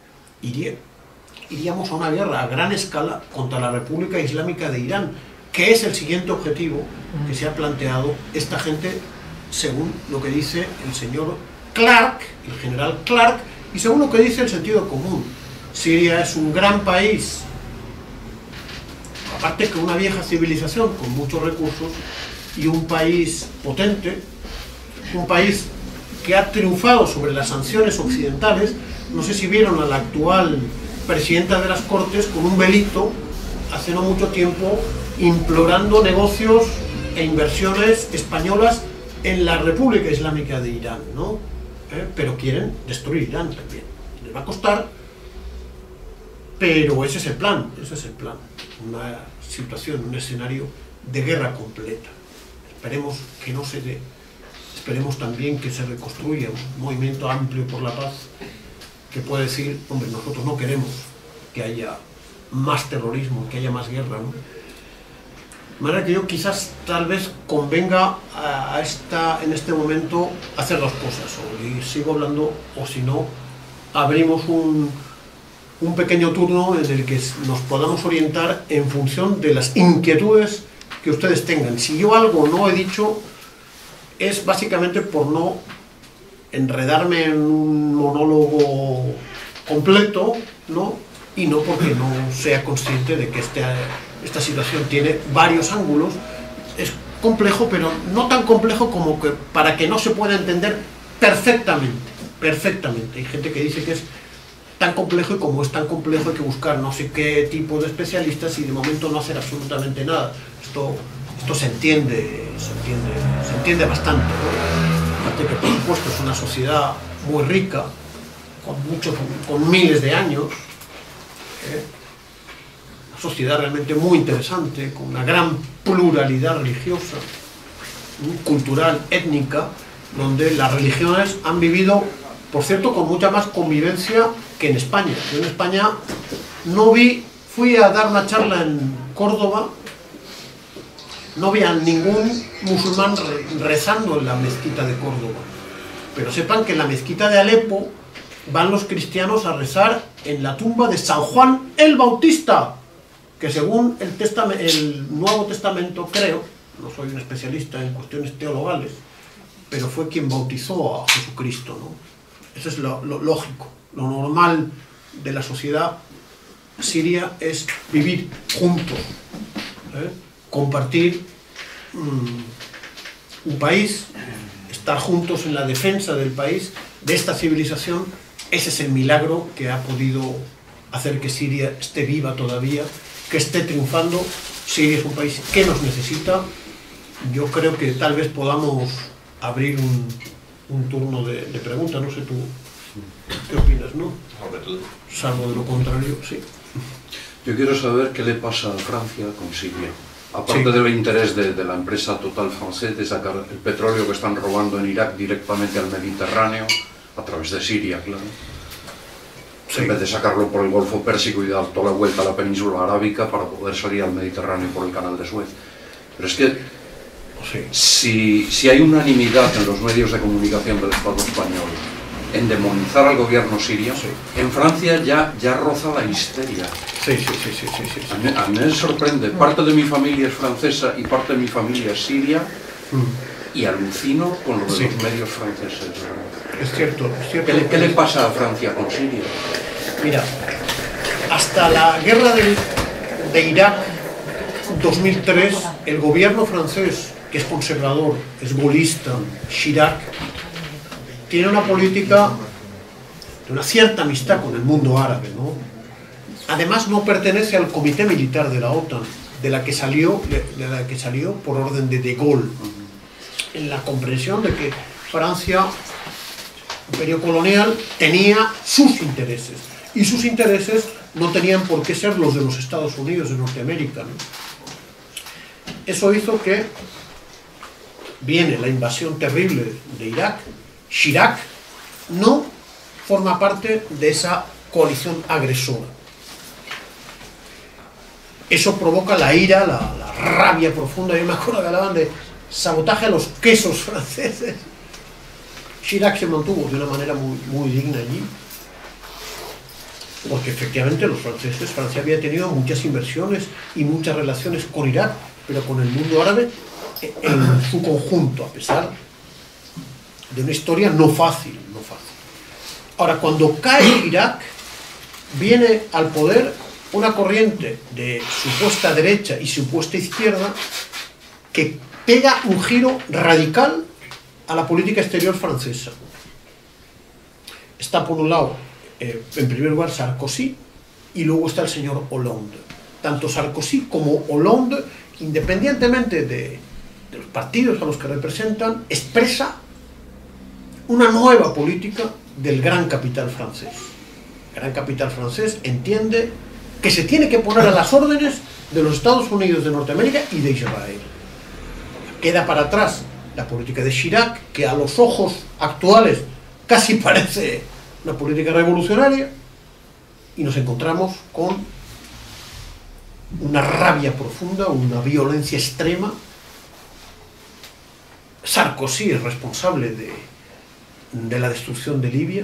S3: iríamos a una guerra a gran escala contra la República Islámica de Irán, que es el siguiente objetivo que se ha planteado esta gente, según lo que dice el señor Clark, el general Clark, y según lo que dice el sentido común. Siria es un gran país, aparte que una vieja civilización con muchos recursos, y un país potente, un país que ha triunfado sobre las sanciones occidentales. No sé si vieron a la actual presidenta de las Cortes con un velito hace no mucho tiempo implorando negocios e inversiones españolas en la República Islámica de Irán, ¿no? Pero quieren destruir Irán también. Les va a costar, pero ese es el plan, una situación, un escenario de guerra completa. Esperemos que no se dé. Esperemos también que se reconstruya un movimiento amplio por la paz que pueda decir, hombre, nosotros no queremos que haya más terrorismo, que haya más guerra, ¿no? De manera que yo quizás tal vez convenga en este momento hacer dos cosas, o sigo hablando, o si no, abrimos un pequeño turno en el que nos podamos orientar en función de las inquietudes que ustedes tengan. Si yo algo no he dicho, es básicamente por no enredarme en un monólogo completo, ¿no? Y no porque no sea consciente de que esta situación tiene varios ángulos. Es complejo, pero no tan complejo como que para que no se pueda entender perfectamente. Hay gente que dice que es tan complejo, y como es tan complejo hay que buscar no sé qué tipo de especialistas y de momento no hacer absolutamente nada. Esto se entiende bastante, ¿no? Aparte que, por supuesto, es una sociedad muy rica, con miles de años, una sociedad realmente muy interesante, con una gran pluralidad religiosa, cultural, étnica, donde las religiones han vivido, por cierto, con mucha más convivencia que en España. Yo en España fui a dar una charla en Córdoba, no vean ningún musulmán rezando en la mezquita de Córdoba, pero sepan que en la mezquita de Alepo van los cristianos a rezar en la tumba de San Juan el Bautista, que según el Nuevo Testamento, creo, no soy un especialista en cuestiones teologales, pero fue quien bautizó a Jesucristo, ¿no? Eso es lo lógico, lo normal de la sociedad siria es vivir juntos, compartir un país, estar juntos en la defensa del país, de esta civilización. Ese es el milagro que ha podido hacer que Siria esté viva todavía, que esté triunfando. Siria es un país que nos necesita. Yo creo que tal vez podamos abrir un turno de preguntas. No sé tú qué opinas, ¿no? Salvo de lo contrario, sí.
S4: Yo quiero saber qué le pasa a Francia con Siria. Aparte del interés de la empresa Total francés de sacar el petróleo que están robando en Irak directamente al Mediterráneo, a través de Siria, claro. Sí. En vez de sacarlo por el Golfo Pérsico y dar toda la vuelta a la península arábica para poder salir al Mediterráneo por el canal de Suez. Pero es que si hay unanimidad en los medios de comunicación del Estado español en demonizar al gobierno sirio, en Francia ya roza la histeria.
S3: Sí.
S4: A mí me sorprende. Parte de mi familia es francesa y parte de mi familia es siria, y alucino con lo de los medios franceses.
S3: Es cierto.
S4: ¿Qué le pasa a Francia con Siria?
S3: Mira, hasta la guerra de Irak 2003, el gobierno francés, que es conservador, es golista, Chirac, tiene una política de una cierta amistad con el mundo árabe, ¿no? Además no pertenece al comité militar de la OTAN, de la que salió por orden de Gaulle, en la comprensión de que Francia, imperio colonial, tenía sus intereses, y sus intereses no tenían por qué ser los de los Estados Unidos de Norteamérica, ¿no? Eso hizo que viene la invasión terrible de Irak. Chirac no forma parte de esa coalición agresora. Eso provoca la ira, la rabia profunda. Yo me acuerdo que hablaban de sabotaje a los quesos franceses. Chirac se mantuvo de una manera muy digna allí, porque efectivamente los franceses, Francia había tenido muchas inversiones y muchas relaciones con Irak, pero con el mundo árabe en su conjunto, a pesar de una historia no fácil. Ahora, cuando cae Irak, viene al poder una corriente de supuesta derecha y supuesta izquierda que pega un giro radical a la política exterior francesa. Está por un lado, en primer lugar, Sarkozy, y luego está el señor Hollande. Tanto Sarkozy como Hollande, independientemente de los partidos a los que representan, expresa una nueva política del gran capital francés. El gran capital francés entiende que se tiene que poner a las órdenes de los Estados Unidos de Norteamérica y de Israel. Queda para atrás la política de Chirac, que a los ojos actuales casi parece una política revolucionaria, y nos encontramos con una rabia profunda, una violencia extrema. Sarkozy es responsable de la destrucción de Libia.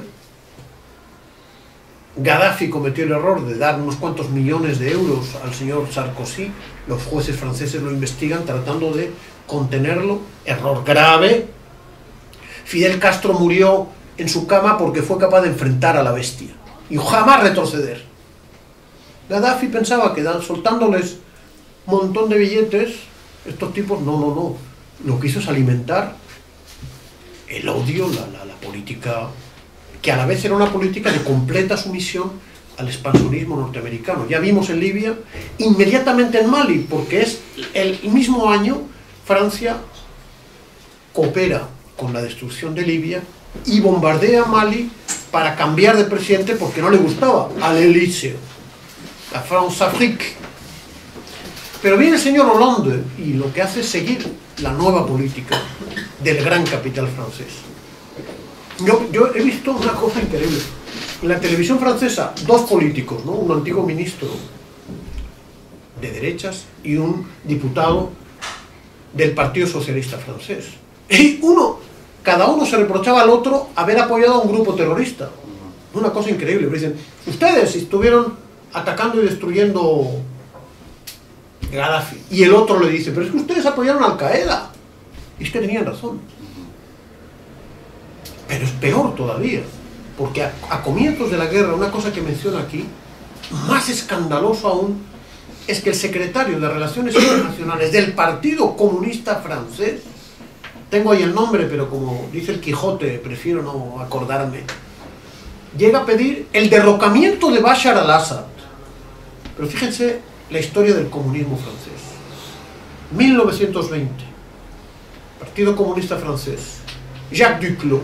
S3: Gaddafi cometió el error de dar unos cuantos millones de euros al señor Sarkozy. Los jueces franceses lo investigan tratando de contenerlo. Error grave. Fidel Castro murió en su cama porque fue capaz de enfrentar a la bestia y jamás retroceder. Gaddafi pensaba que soltándoles un montón de billetes, estos tipos, no. Lo que hizo es alimentar el odio, la política, que a la vez era una política de completa sumisión al expansionismo norteamericano. Ya vimos en Libia, inmediatamente en Mali, porque es el mismo año Francia coopera con la destrucción de Libia y bombardea Mali para cambiar de presidente porque no le gustaba al Elíseo, a France-Afrique. Pero viene el señor Hollande y lo que hace es seguir la nueva política del gran capital francés. Yo he visto una cosa increíble. En la televisión francesa, dos políticos, ¿no? Un antiguo ministro de derechas y un diputado del Partido Socialista francés. Y cada uno se reprochaba al otro haber apoyado a un grupo terrorista. Una cosa increíble. Dicen, ustedes estuvieron atacando y destruyendo Gaddafi. Y el otro le dice, pero es que ustedes apoyaron a Al Qaeda. Y es que tenían razón. Pero es peor todavía. Porque a comienzos de la guerra, una cosa que menciona aquí, más escandaloso aún, es que el secretario de Relaciones Internacionales del Partido Comunista Francés, tengo ahí el nombre, pero como dice el Quijote, prefiero no acordarme, llega a pedir el derrocamiento de Bashar al-Assad. Pero fíjense la historia del comunismo francés. 1920, Partido Comunista Francés, Jacques Duclos,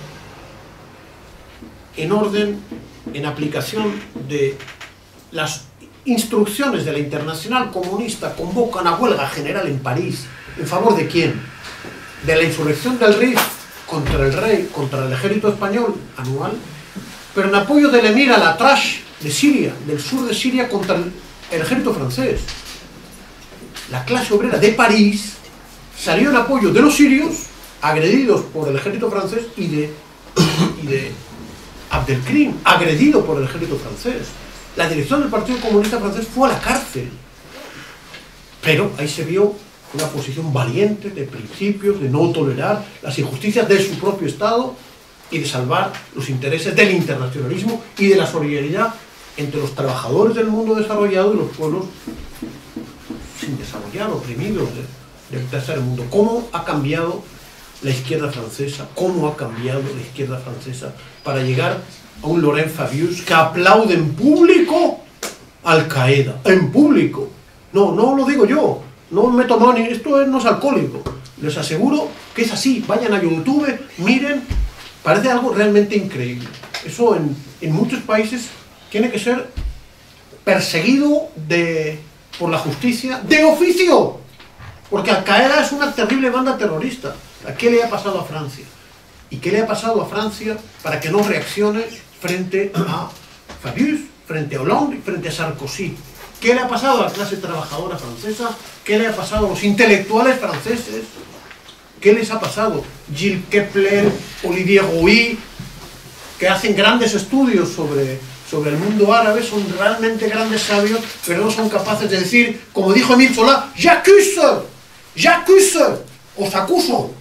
S3: en aplicación de las instrucciones de la Internacional Comunista, convocan a huelga general en París. ¿En favor de quién? De la insurrección del Rif contra el rey, contra el ejército español anual, pero en apoyo del emir al-Atrash de Siria, del sur de Siria, contra el ejército francés. La clase obrera de París salió en apoyo de los sirios, agredidos por el ejército francés, y de Abdelkrim, agredido por el ejército francés. La dirección del Partido Comunista Francés fue a la cárcel. Pero ahí se vio una posición valiente, de principios, de no tolerar las injusticias de su propio Estado y de salvar los intereses del internacionalismo y de la solidaridad entre los trabajadores del mundo desarrollado y los pueblos sin desarrollar, oprimidos del tercer mundo. ¿Cómo ha cambiado la izquierda francesa? ¿Cómo ha cambiado la izquierda francesa para llegar a un Laurent Fabius que aplaude en público Al Qaeda? En público. No lo digo yo. No me tomo ni... Esto no es alcohólico. Les aseguro que es así. Vayan a YouTube, miren. Parece algo realmente increíble. Eso en muchos países tiene que ser perseguido por la justicia de oficio. Porque Al Qaeda es una terrible banda terrorista. ¿Qué le ha pasado a Francia? ¿Y qué le ha pasado a Francia para que no reaccione frente a Fabius, frente a Hollande, frente a Sarkozy? ¿Qué le ha pasado a la clase trabajadora francesa? ¿Qué le ha pasado a los intelectuales franceses? ¿Qué les ha pasado? Gilles Kepler, Olivier Rouy, que hacen grandes estudios sobre el mundo árabe, son realmente grandes sabios, pero no son capaces de decir, como dijo Émile Zola, j'accuse, os acuso.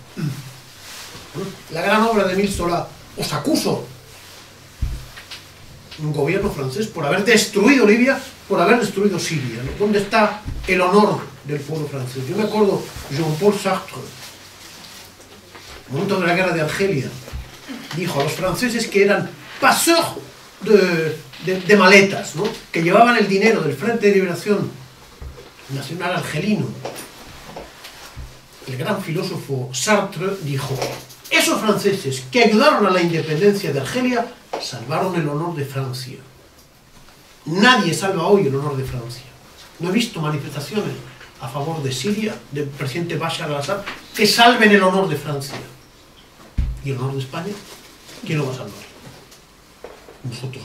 S3: La gran obra de Émile Zola, os acuso. Un gobierno francés por haber destruido Libia, por haber destruido Siria, ¿no? ¿Dónde está el honor del pueblo francés? Yo me acuerdo, Jean-Paul Sartre, en el momento de la guerra de Argelia, dijo a los franceses que eran passeurs de maletas, ¿no? Que llevaban el dinero del Frente de Liberación Nacional Argelino. El gran filósofo Sartre dijo: esos franceses que ayudaron a la independencia de Argelia salvaron el honor de Francia. Nadie salva hoy el honor de Francia. No he visto manifestaciones a favor de Siria, del presidente Bashar al-Assad, que salven el honor de Francia. ¿Y el honor de España? ¿Quién lo va a salvar? Nosotros.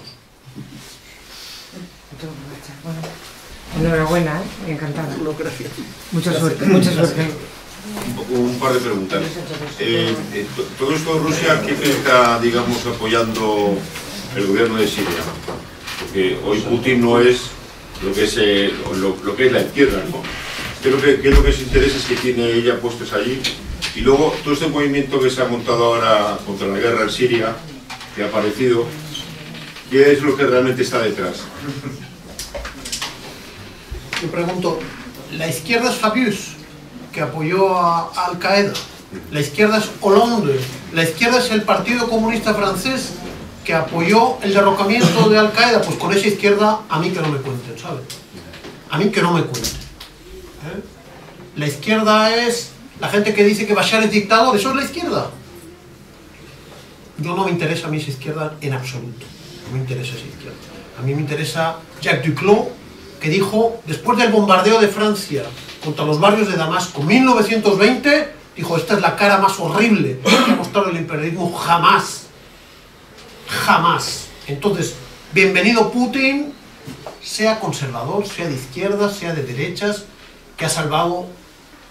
S5: Bueno, enhorabuena, encantada.
S3: No, gracias.
S5: Mucha suerte, mucha suerte.
S6: Un par de preguntas. Todo esto de Rusia, ¿qué está, digamos, apoyando el gobierno de Siria? Porque hoy Putin no es lo que es, lo que es la izquierda, ¿no? ¿Qué es lo que se interesa es que tiene ella puestos allí? Y luego, todo este movimiento que se ha montado ahora contra la guerra en Siria, que ha aparecido, ¿qué es lo que realmente está detrás?
S3: Yo pregunto, ¿la izquierda es Fabius, que apoyó a Al Qaeda? ¿La izquierda es Hollande? ¿La izquierda es el Partido Comunista Francés, que apoyó el derrocamiento de Al Qaeda? Pues con esa izquierda a mí que no me cuenten, ¿sabes? A mí que no me cuenten. La izquierda es la gente que dice que Bashar es dictador. ¿Eso es la izquierda? No me interesa a mí esa izquierda en absoluto. No me interesa esa izquierda. A mí me interesa Jacques Duclos, que dijo, después del bombardeo de Francia contra los barrios de Damasco, 1920, dijo, esta es la cara más horrible que ha mostrado el imperialismo jamás. Jamás. Entonces, bienvenido Putin, sea conservador, sea de izquierdas, sea de derechas, que ha salvado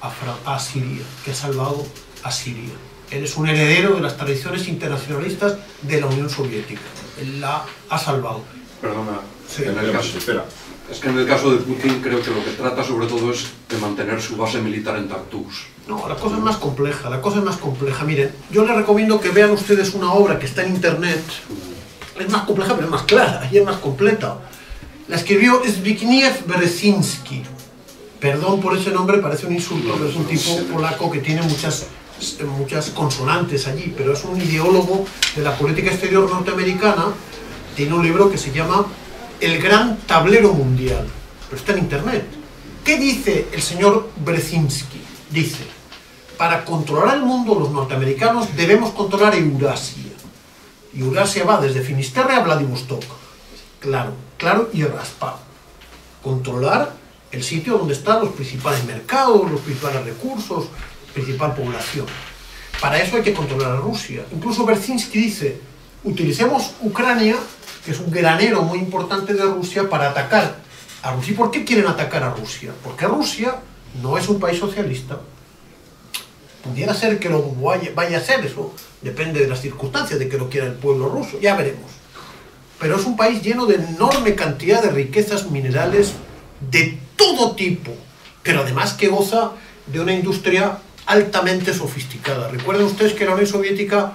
S3: a Siria, que ha salvado a Siria. Él es un heredero de las tradiciones internacionalistas de la Unión Soviética. Él la ha salvado.
S4: Perdona,
S3: Sí.
S4: Es que en el caso de Putin creo que lo que trata sobre todo es de mantener su base militar en Tartus.
S3: No, la cosa es más compleja, la cosa es más compleja. Miren, yo les recomiendo que vean ustedes una obra que está en internet. Es más compleja, pero es más clara y es más completa. La escribió Zbigniew Brzezinski. Perdón por ese nombre, parece un insulto, pero es un tipo polaco que tiene muchas consonantes allí, pero es un ideólogo de la política exterior norteamericana. Tiene un libro que se llama El Gran Tablero Mundial, pero está en internet. ¿Qué dice el señor Brzezinski? Dice: para controlar el mundo los norteamericanos debemos controlar Eurasia. Y Eurasia va desde Finisterre a Vladivostok. Claro y raspado. Controlar el sitio donde están los principales mercados, los principales recursos, principal población. Para eso hay que controlar a Rusia. Incluso Brzezinski dice: utilicemos Ucrania, que es un granero muy importante de Rusia, para atacar a Rusia. ¿Y por qué quieren atacar a Rusia? Porque Rusia no es un país socialista. Pudiera ser que lo vaya a ser, eso depende de las circunstancias, de que lo quiera el pueblo ruso, ya veremos. Pero es un país lleno de enorme cantidad de riquezas minerales de todo tipo, pero además que goza de una industria altamente sofisticada. Recuerden ustedes que la Unión Soviética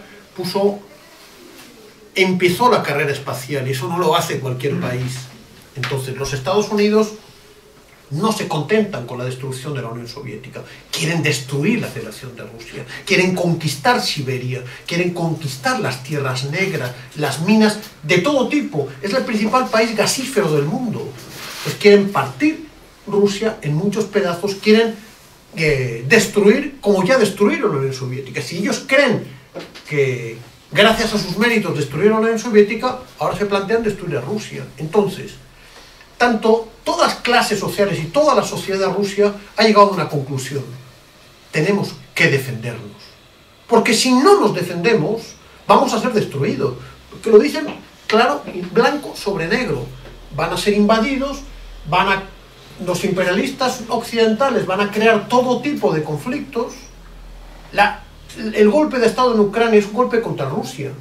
S3: empezó la carrera espacial, y eso no lo hace cualquier país. Entonces los Estados Unidos no se contentan con la destrucción de la Unión Soviética, quieren destruir la Federación de Rusia, quieren conquistar Siberia, quieren conquistar las tierras negras, las minas de todo tipo. Es el principal país gasífero del mundo. Pues quieren partir Rusia en muchos pedazos, quieren destruir, como ya destruyeron la Unión Soviética. Si ellos creen que gracias a sus méritos destruyeron la Unión Soviética, ahora se plantean destruir a Rusia. Entonces, todas las clases sociales y toda la sociedad de Rusia ha llegado a una conclusión: tenemos que defendernos, porque si no nos defendemos vamos a ser destruidos, porque lo dicen claro, blanco sobre negro. Van a ser invadidos, los imperialistas occidentales van a crear todo tipo de conflictos. El golpe de Estado en Ucrania es un golpe contra Rusia.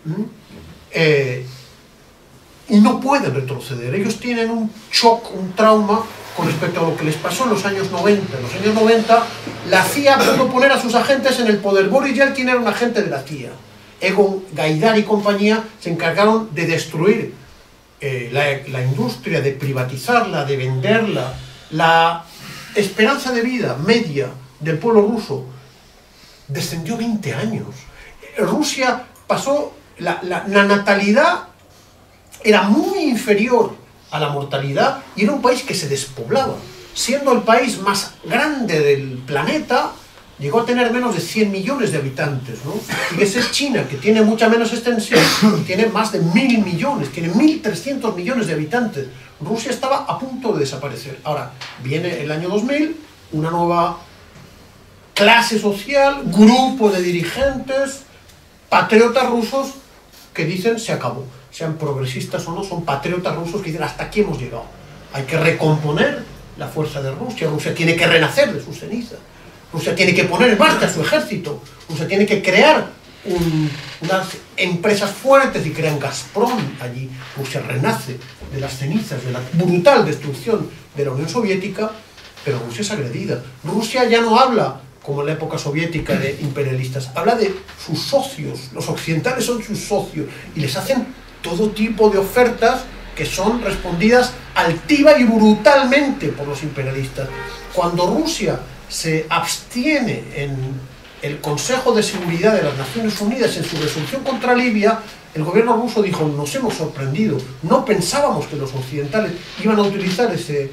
S3: Y no pueden retroceder. Ellos tienen un shock, un trauma con respecto a lo que les pasó en los años 90. En los años 90 la CIA pudo poner a sus agentes en el poder. Boris Yeltsin era un agente de la CIA. Egon Gaidar y compañía se encargaron de destruir la industria, de privatizarla, de venderla. La esperanza de vida media del pueblo ruso descendió 20 años. Rusia pasó, la natalidad era muy inferior a la mortalidad y era un país que se despoblaba. Siendo el país más grande del planeta, llegó a tener menos de 100 millones de habitantes, ¿no? Fíjese China, que tiene mucha menos extensión, tiene más de 1.000 millones, tiene 1.300 millones de habitantes. Rusia estaba a punto de desaparecer. Ahora, viene el año 2000, una nueva clase social, grupo de dirigentes, patriotas rusos, que dicen se acabó. Sean progresistas o no, son patriotas rusos que dicen hasta aquí hemos llegado. Hay que recomponer la fuerza de Rusia. Rusia tiene que renacer de sus cenizas. Rusia tiene que poner en marcha su ejército. Rusia tiene que crear unas empresas fuertes y crean Gazprom allí. Rusia renace de las cenizas, de la brutal destrucción de la Unión Soviética, pero Rusia es agredida. Rusia ya no habla como en la época soviética de imperialistas, habla de sus socios. Los occidentales son sus socios y les hacen todo tipo de ofertas que son respondidas altiva y brutalmente por los imperialistas. Cuando Rusia se abstiene en el Consejo de Seguridad de las Naciones Unidas en su resolución contra Libia, el gobierno ruso dijo: nos hemos sorprendido, no pensábamos que los occidentales iban a utilizar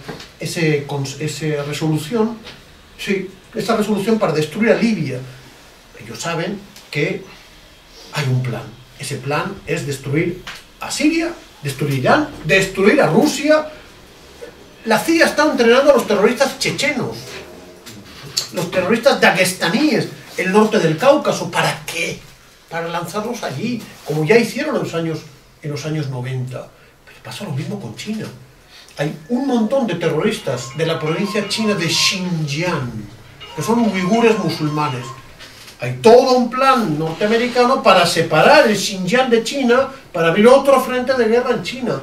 S3: esa resolución, sí, esa resolución para destruir a Libia. Ellos saben que hay un plan. Ese plan es destruir a Siria, destruir Irán, destruir a Rusia. La CIA está entrenando a los terroristas chechenos, los terroristas dagestaníes, el norte del Cáucaso. ¿Para qué? Para lanzarlos allí, como ya hicieron en los años 90. Pero pasa lo mismo con China. Hay un montón de terroristas de la provincia china de Xinjiang, que son uigures musulmanes. Hay todo un plan norteamericano para separar el Xinjiang de China, para abrir otro frente de guerra en China.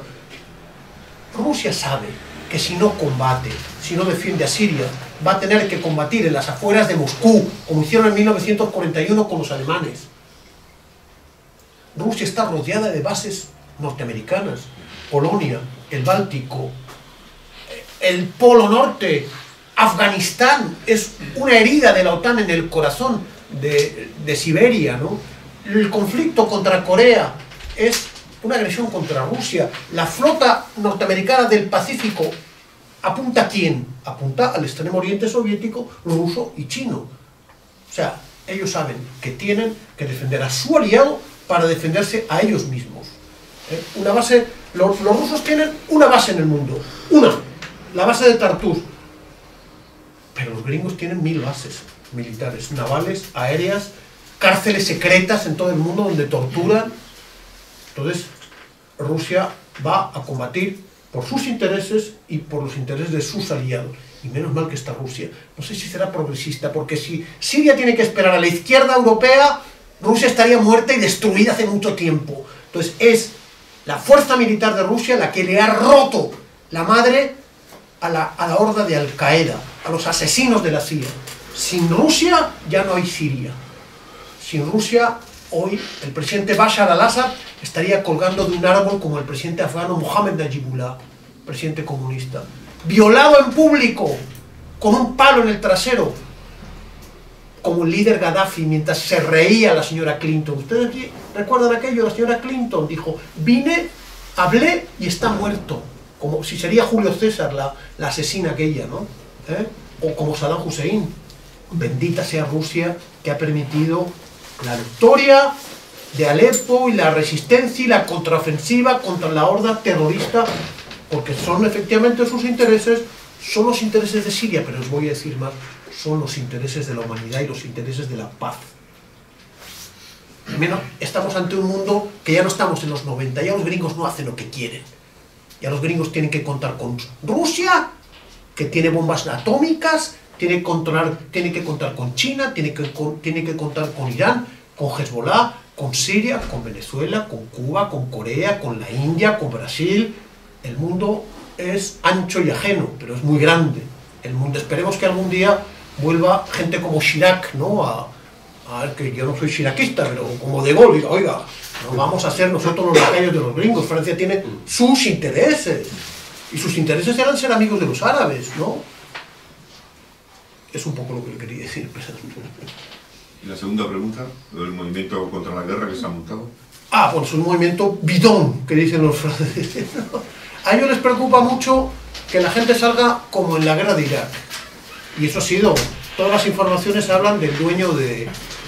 S3: Rusia sabe que si no combate, si no defiende a Siria, va a tener que combatir en las afueras de Moscú, como hicieron en 1941 con los alemanes. Rusia está rodeada de bases norteamericanas, Polonia, el Báltico, el Polo Norte, Afganistán, es una herida de la OTAN en el corazón de Siberia, ¿no? El conflicto contra Corea es una agresión contra Rusia. La flota norteamericana del Pacífico ¿apunta a quién? Apunta al extremo oriente soviético, ruso y chino. O sea, ellos saben que tienen que defender a su aliado para defenderse a ellos mismos. Una base, los rusos tienen una base en el mundo, la base de Tartus, pero los gringos tienen 1000 bases militares, navales, aéreas, cárceles secretas en todo el mundo donde torturan. Entonces, Rusia va a combatir por sus intereses y por los intereses de sus aliados. Y menos mal que está Rusia. No sé si será progresista, porque si Siria tiene que esperar a la izquierda europea, Rusia estaría muerta y destruida hace mucho tiempo. Entonces es la fuerza militar de Rusia la que le ha roto la madre a la horda de Al-Qaeda, a los asesinos de la CIA. Sin Rusia ya no hay Siria. Sin Rusia, hoy el presidente Bashar al-Assad estaría colgando de un árbol como el presidente afgano Mohamed Najibullah, presidente comunista, violado en público, con un palo en el trasero, como el líder Gaddafi, mientras se reía la señora Clinton. ¿Ustedes recuerdan aquello? La señora Clinton dijo, vine, hablé y está muerto. Como si sería Julio César la asesina aquella, ¿no? O como Saddam Hussein. Bendita sea Rusia, que ha permitido la victoria de Alepo y la resistencia y la contraofensiva contra la horda terrorista, porque son efectivamente sus intereses, son los intereses de Siria, pero os voy a decir más, son los intereses de la humanidad y los intereses de la paz. Primero, estamos ante un mundo que ya no estamos en los 90, ya los gringos no hacen lo que quieren. Ya los gringos tienen que contar con Rusia, que tiene bombas atómicas, tiene que contar con China, tiene que contar con Irán, con Hezbollah, con Siria, con Venezuela, con Cuba, con Corea, con la India, con Brasil. El mundo es ancho y ajeno, pero es muy grande. El mundo, esperemos que algún día vuelva gente como Chirac, ¿no? A ver, que yo no soy chiraquista, pero como De Gaulle, diga, oiga, no vamos a ser nosotros los lacayos de los gringos. Francia tiene sus intereses, y sus intereses eran ser amigos de los árabes, ¿no? Es un poco lo que le quería decir.
S6: Y la segunda pregunta, lo del movimiento contra la guerra que se ha montado.
S3: Ah, pues es un movimiento bidón, que dicen los franceses, ¿no? A ellos les preocupa mucho que la gente salga como en la guerra de Irak. Y eso ha sido, todas las informaciones hablan del dueño de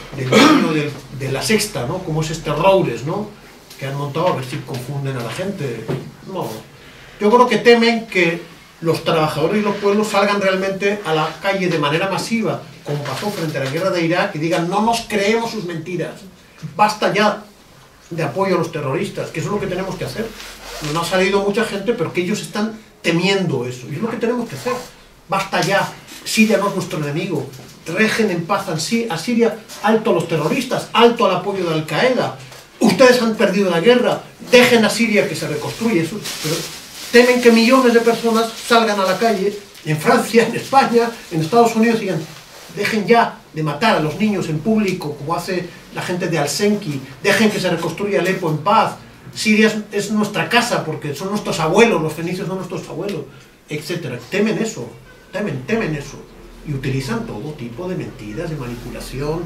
S3: La Sexta, ¿no? Como es este Roures, ¿no? Que han montado, a ver si confunden a la gente. No, yo creo que temen que los trabajadores y los pueblos salgan realmente a la calle de manera masiva, como pasó frente a la guerra de Irak, y digan, no nos creemos sus mentiras, basta ya de apoyo a los terroristas, que eso es lo que tenemos que hacer. No ha salido mucha gente, pero que ellos están temiendo eso, y es lo que tenemos que hacer. Basta ya, Siria no es nuestro enemigo, dejen en paz a Siria, alto a los terroristas, alto al apoyo de Al-Qaeda, ustedes han perdido la guerra, dejen a Siria que se reconstruya. Eso, pero temen que millones de personas salgan a la calle, en Francia, en España, en Estados Unidos, y digan, dejen ya de matar a los niños en público, como hace la gente de Helsinki, dejen que se reconstruya Alepo en paz, Siria es nuestra casa, porque son nuestros abuelos, los fenicios son nuestros abuelos, etc. Temen eso, temen eso, y utilizan todo tipo de mentiras, de manipulación.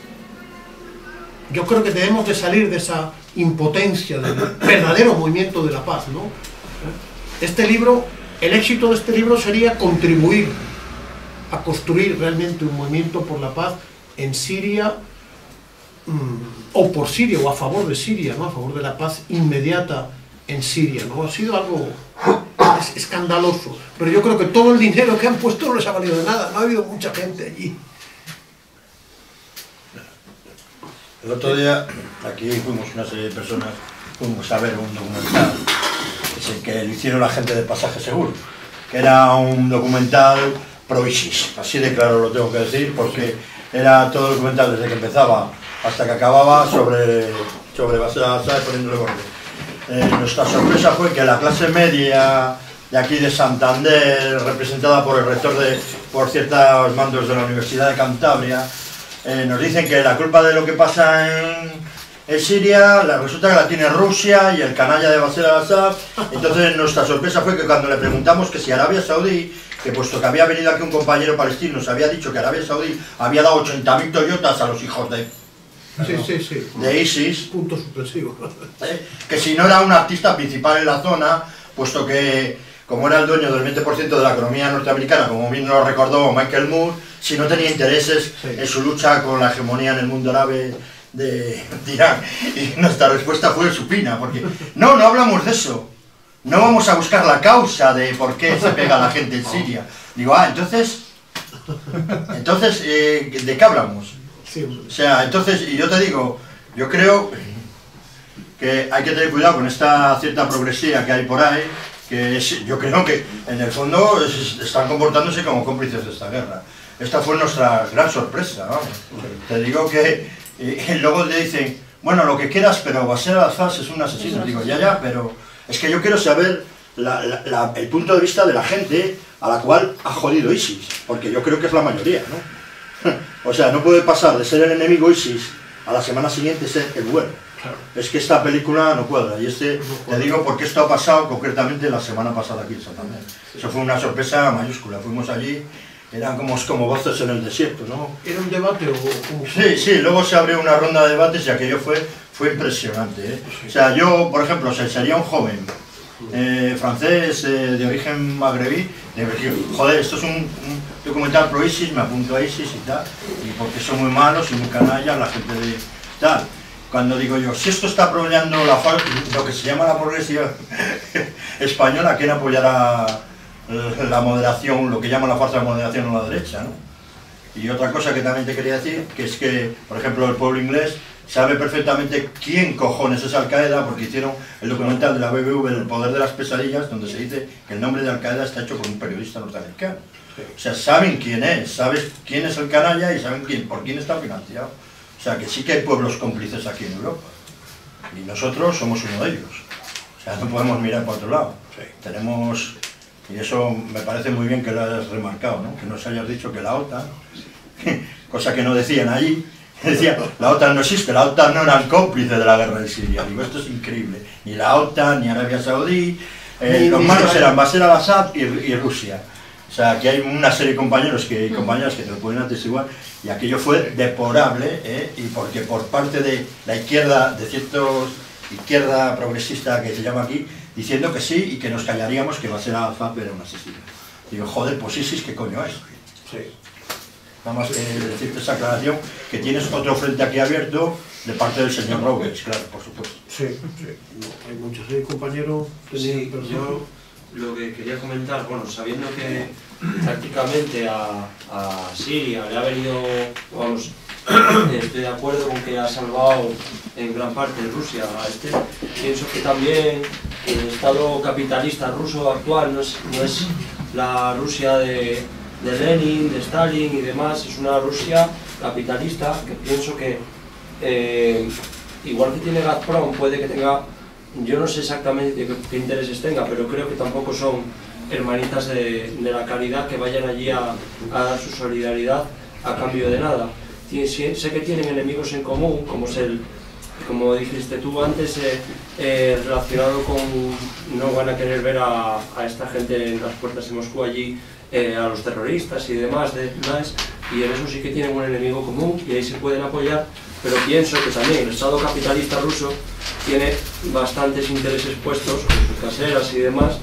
S3: Yo creo que debemos de salir de esa impotencia del verdadero movimiento de la paz, ¿no? Este libro, el éxito de este libro sería contribuir a construir realmente un movimiento por la paz en Siria, o por Siria, o a favor de Siria, ¿no? A favor de la paz inmediata en Siria, ¿no? Ha sido algo escandaloso, pero yo creo que todo el dinero que han puesto no les ha valido de nada, no ha habido mucha gente allí.
S7: El otro día, aquí fuimos una serie de personas, fuimos a ver un documental, que es el que le hicieron la gente de Pasaje Seguro, que era un documental pro-ISIS. Así de claro lo tengo que decir, porque era todo documental desde que empezaba hasta que acababa sobre Bashar al-Assad poniéndole borde. Nuestra sorpresa fue que la clase media de aquí de Santander, representada por el rector por ciertos mandos de la Universidad de Cantabria, nos dicen que la culpa de lo que pasa en Siria resulta que la tiene Rusia y el canalla de Bashar al-Assad. Entonces nuestra sorpresa fue que cuando le preguntamos que si Arabia Saudí, que puesto que había venido aquí un compañero palestino, nos había dicho que Arabia Saudí había dado 80.000 Toyotas a los hijos de ISIS,
S3: punto suspensivo,
S7: que si no era un artista principal en la zona, puesto que como era el dueño del 20% de la economía norteamericana, como bien lo recordó Michael Moore, si no tenía intereses en su lucha con la hegemonía en el mundo árabe de Irán. Y nuestra respuesta fue supina, porque no hablamos de eso, no vamos a buscar la causa de por qué se pega a la gente en Siria. Digo, entonces ¿de qué hablamos? O sea, entonces, y yo te digo, yo creo que hay que tener cuidado con esta cierta progresía que hay por ahí, que yo creo que en el fondo están comportándose como cómplices de esta guerra. Esta fue nuestra gran sorpresa, vamos. Te digo que luego le dicen, bueno, lo que quieras, pero Bashar al-Assad es un asesino. Digo, ya, pero es que yo quiero saber el punto de vista de la gente a la cual ha jodido ISIS, porque yo creo que es la mayoría, ¿no? O sea, no puede pasar de ser el enemigo ISIS a la semana siguiente ser el bueno. Claro. Es que esta película no cuadra, y te digo porque esto ha pasado concretamente la semana pasada aquí en Santander. Eso fue una sorpresa mayúscula, fuimos allí, eran como voces en el desierto, ¿no?
S3: ¿Era un debate o...?
S7: Sí, luego se abrió una ronda de debates y aquello fue impresionante, ¿eh? O sea, yo, por ejemplo, sería un joven francés de origen magrebí, joder, esto es un documental pro ISIS, me apunto a ISIS y tal, y porque son muy malos y muy canallas la gente de tal. Cuando digo yo, si esto está apoyando lo que se llama la progresiva española, ¿quién apoyará la moderación, lo que llaman la falsa moderación a la derecha, ¿no? Y otra cosa que también te quería decir, que es que, por ejemplo, el pueblo inglés sabe perfectamente quién cojones es Al-Qaeda, porque hicieron el documental de la BBV, El poder de las pesadillas, donde se dice que el nombre de Al-Qaeda está hecho por un periodista norteamericano. O sea, saben quién es, sabes quién es el canalla y saben por quién está financiado. O sea, que sí que hay pueblos cómplices aquí en Europa. Y nosotros somos uno de ellos. O sea, no podemos mirar para otro lado. Tenemos... Y eso me parece muy bien que lo hayas remarcado, ¿no? Que nos hayas dicho que la OTAN, cosa que no decían allí, decían, la OTAN no existe, la OTAN no era el cómplice de la guerra de Siria. Digo, esto es increíble. Ni la OTAN, ni Arabia Saudí, los malos eran Bashar al-Assad y Rusia. O sea, aquí hay una serie de compañeros y compañeras que te lo pueden atestiguar, y aquello fue deplorable, y porque por parte de la izquierda, de ciertos izquierda progresista que se llama aquí, diciendo que sí y que nos callaríamos que Bashar al-Assad era un asesino. Digo, joder, pues ISIS, ¿qué coño es? Sí. Nada más que decirte esa aclaración, que tienes otro frente aquí abierto de parte del señor Roberts, claro, por supuesto.
S3: Sí. No, hay muchos compañeros.
S8: Sí, yo lo que quería comentar, bueno, sabiendo que prácticamente a Siria le ha venido, vamos, estoy de acuerdo con que ha salvado en gran parte Rusia a pienso que también el estado capitalista ruso actual no es la Rusia de Lenin, de Stalin y demás, es una Rusia capitalista que pienso que igual que tiene Gazprom, puede que tenga, yo no sé exactamente qué intereses tenga, pero creo que tampoco son hermanitas de la caridad que vayan allí a dar su solidaridad a cambio de nada. Sé que tienen enemigos en común, como dijiste tú antes, relacionado con no van a querer ver a esta gente en las puertas de Moscú allí, a los terroristas y demás, y en eso sí que tienen un enemigo común y ahí se pueden apoyar, pero pienso que también el Estado capitalista ruso tiene bastantes intereses puestos con sus caseras y demás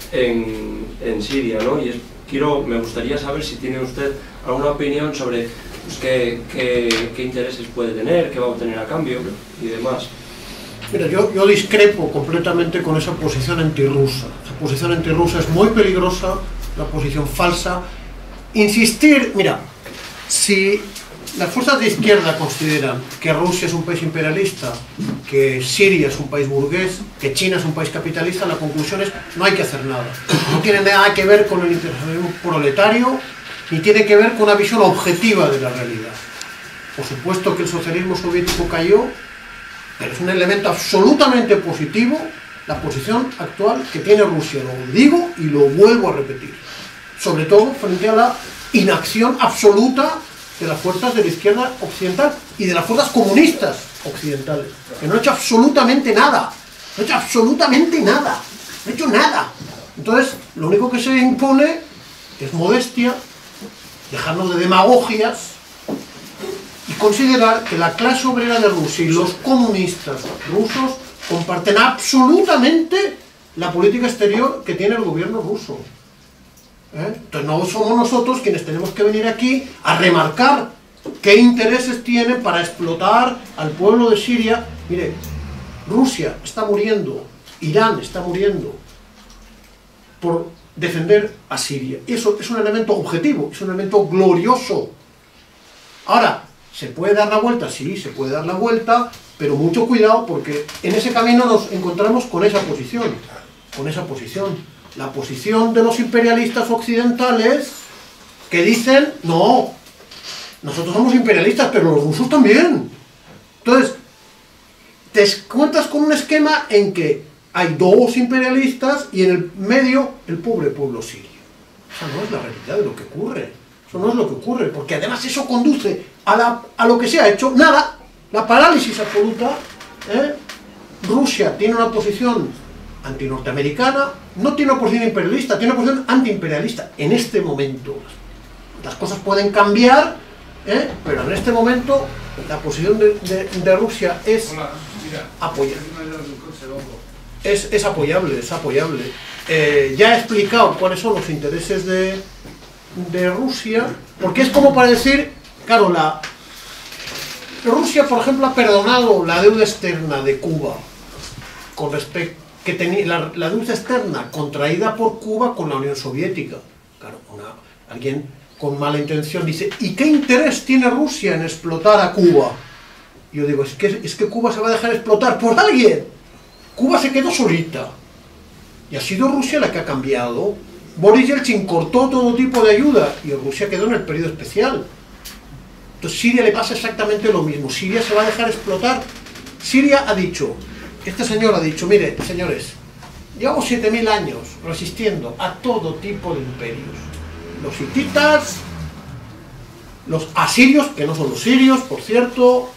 S8: en Siria, ¿no? Y me gustaría saber si tiene usted alguna opinión sobre pues, qué intereses puede tener, qué va a obtener a cambio y demás.
S3: Mira, yo discrepo completamente con esa posición antirrusa. Esa posición antirrusa es muy peligrosa, una posición falsa. Insistir, mira, si las fuerzas de izquierda consideran que Rusia es un país imperialista, que Siria es un país burgués, que China es un país capitalista, la conclusión es no hay que hacer nada. No tiene nada que ver con el internacionalismo proletario ni tiene que ver con una visión objetiva de la realidad. Por supuesto que el socialismo soviético cayó, pero es un elemento absolutamente positivo la posición actual que tiene Rusia. Lo digo y lo vuelvo a repetir. Sobre todo frente a la inacción absoluta de las fuerzas de la izquierda occidental y de las fuerzas comunistas occidentales, que no han hecho absolutamente nada. No ha hecho absolutamente nada. No ha hecho nada. Entonces, lo único que se impone es modestia, dejarnos de demagogias y considerar que la clase obrera de Rusia y los comunistas rusos comparten absolutamente la política exterior que tiene el gobierno ruso. Entonces no somos nosotros quienes tenemos que venir aquí a remarcar qué intereses tienen para explotar al pueblo de Siria. Mire, Rusia está muriendo, Irán está muriendo por defender a Siria. Eso es un elemento objetivo, es un elemento glorioso. Ahora, ¿se puede dar la vuelta? Sí, se puede dar la vuelta, pero mucho cuidado porque en ese camino nos encontramos con esa posición. La posición de los imperialistas occidentales que dicen, no, nosotros somos imperialistas, pero los rusos también. Entonces, te encuentras con un esquema en que hay dos imperialistas y en el medio el pobre pueblo sirio. Esa no es la realidad de lo que ocurre. Eso no es lo que ocurre, porque además eso conduce a lo que se ha hecho, nada, la parálisis absoluta. Rusia tiene una posición antinorteamericana, no tiene una posición imperialista, tiene una posición antiimperialista en este momento. Las cosas pueden cambiar, pero en este momento la posición de Rusia es apoyable. Es apoyable, es apoyable. Ya he explicado cuáles son los intereses de Rusia, porque es como para decir, claro, Rusia, por ejemplo, ha perdonado la deuda externa de Cuba con respecto que tenía la deuda externa contraída por Cuba con la Unión Soviética. Claro, alguien con mala intención dice, ¿y qué interés tiene Rusia en explotar a Cuba? Y yo digo, es que Cuba se va a dejar explotar por alguien. Cuba se quedó solita. Y ha sido Rusia la que ha cambiado. Boris Yeltsin cortó todo tipo de ayuda y Rusia quedó en el periodo especial. Entonces Siria le pasa exactamente lo mismo. Siria se va a dejar explotar. Siria ha dicho, este señor ha dicho, mire, señores, llevamos 7000 años resistiendo a todo tipo de imperios. Los hititas, los asirios, que no son los sirios, por cierto,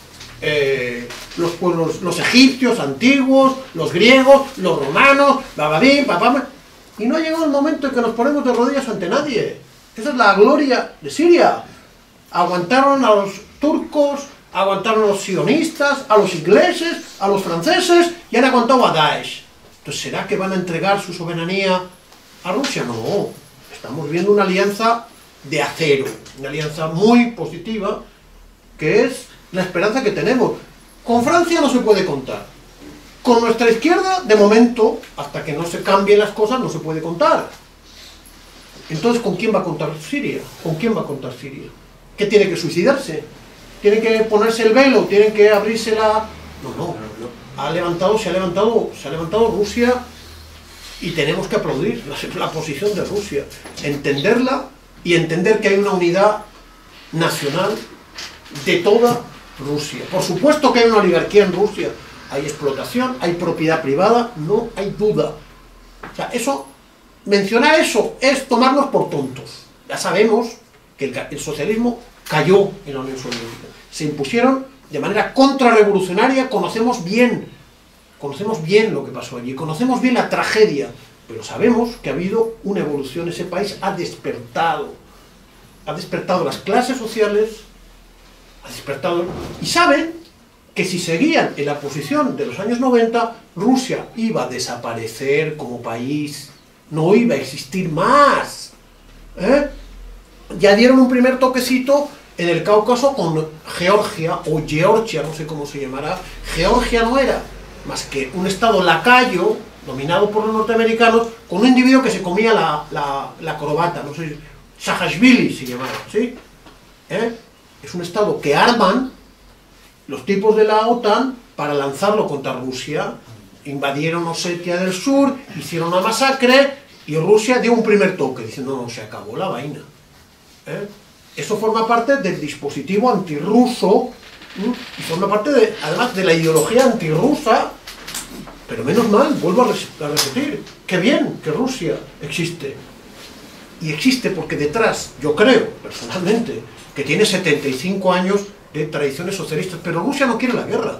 S3: los pueblos, los egipcios antiguos, los griegos, los romanos, babadín, papá. Y no ha llegado el momento en que nos ponemos de rodillas ante nadie. Esa es la gloria de Siria. Aguantaron a los turcos, aguantaron a los sionistas, a los ingleses, a los franceses y han aguantado a Daesh. Entonces, ¿será que van a entregar su soberanía a Rusia? No. Estamos viendo una alianza de acero, una alianza muy positiva, que es la esperanza que tenemos. Con Francia no se puede contar. Con nuestra izquierda, de momento, hasta que no se cambien las cosas, no se puede contar. Entonces, ¿con quién va a contar Siria? ¿Con quién va a contar Siria? ¿Qué tiene que suicidarse? ¿Tiene que ponerse el velo? ¿Tiene que abrirse la...? No. Se ha levantado Rusia y tenemos que aplaudir la posición de Rusia. Entenderla y entender que hay una unidad nacional de toda Rusia. Por supuesto que hay una oligarquía en Rusia. Hay explotación, hay propiedad privada, no hay duda. O sea, mencionar eso es tomarnos por tontos. Ya sabemos que el socialismo cayó en la Unión Soviética. Se impusieron de manera contrarrevolucionaria, conocemos bien lo que pasó allí, conocemos bien la tragedia, pero sabemos que ha habido una evolución, ese país ha despertado las clases sociales, y saben que si seguían en la posición de los años 90, Rusia iba a desaparecer como país, no iba a existir más. Ya dieron un primer toquecito en el Cáucaso con Georgia, o Georgia, no sé cómo se llamará. Georgia no era más que un estado lacayo, dominado por los norteamericanos, con un individuo que se comía la corbata, no sé, Saakashvili se llamaba, ¿sí? Es un estado que arman los tipos de la OTAN para lanzarlo contra Rusia. Invadieron Osetia del Sur, hicieron una masacre y Rusia dio un primer toque, diciendo, no, se acabó la vaina. Eso forma parte del dispositivo antirruso y forma parte, además, de la ideología antirrusa. Pero menos mal, vuelvo a repetir, qué bien que Rusia existe. Y existe porque detrás, yo creo, personalmente, que tiene 75 años de tradiciones socialistas, pero Rusia no quiere la guerra.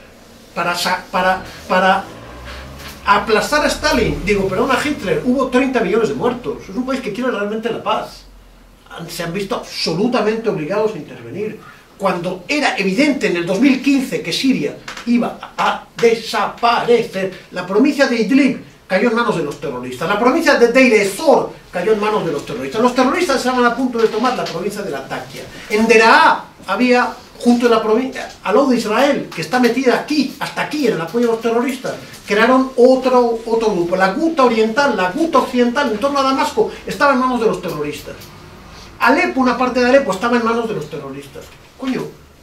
S3: Para aplastar a Stalin, perdón, a Hitler, hubo 30 millones de muertos. Es un país que quiere realmente la paz. Se han visto absolutamente obligados a intervenir. Cuando era evidente en el 2015 que Siria iba a desaparecer, la provincia de Idlib cayó en manos de los terroristas, la provincia de Deir ez-Zor cayó en manos de los terroristas estaban a punto de tomar la provincia de Latakia. En Deraa había, junto a la provincia, al lado de Israel, que está metida aquí, hasta aquí, en el apoyo a los terroristas, crearon otro grupo, la Guta Oriental, la Guta Occidental, en torno a Damasco, estaba en manos de los terroristas. Alepo, una parte de Alepo, estaba en manos de los terroristas. Coño,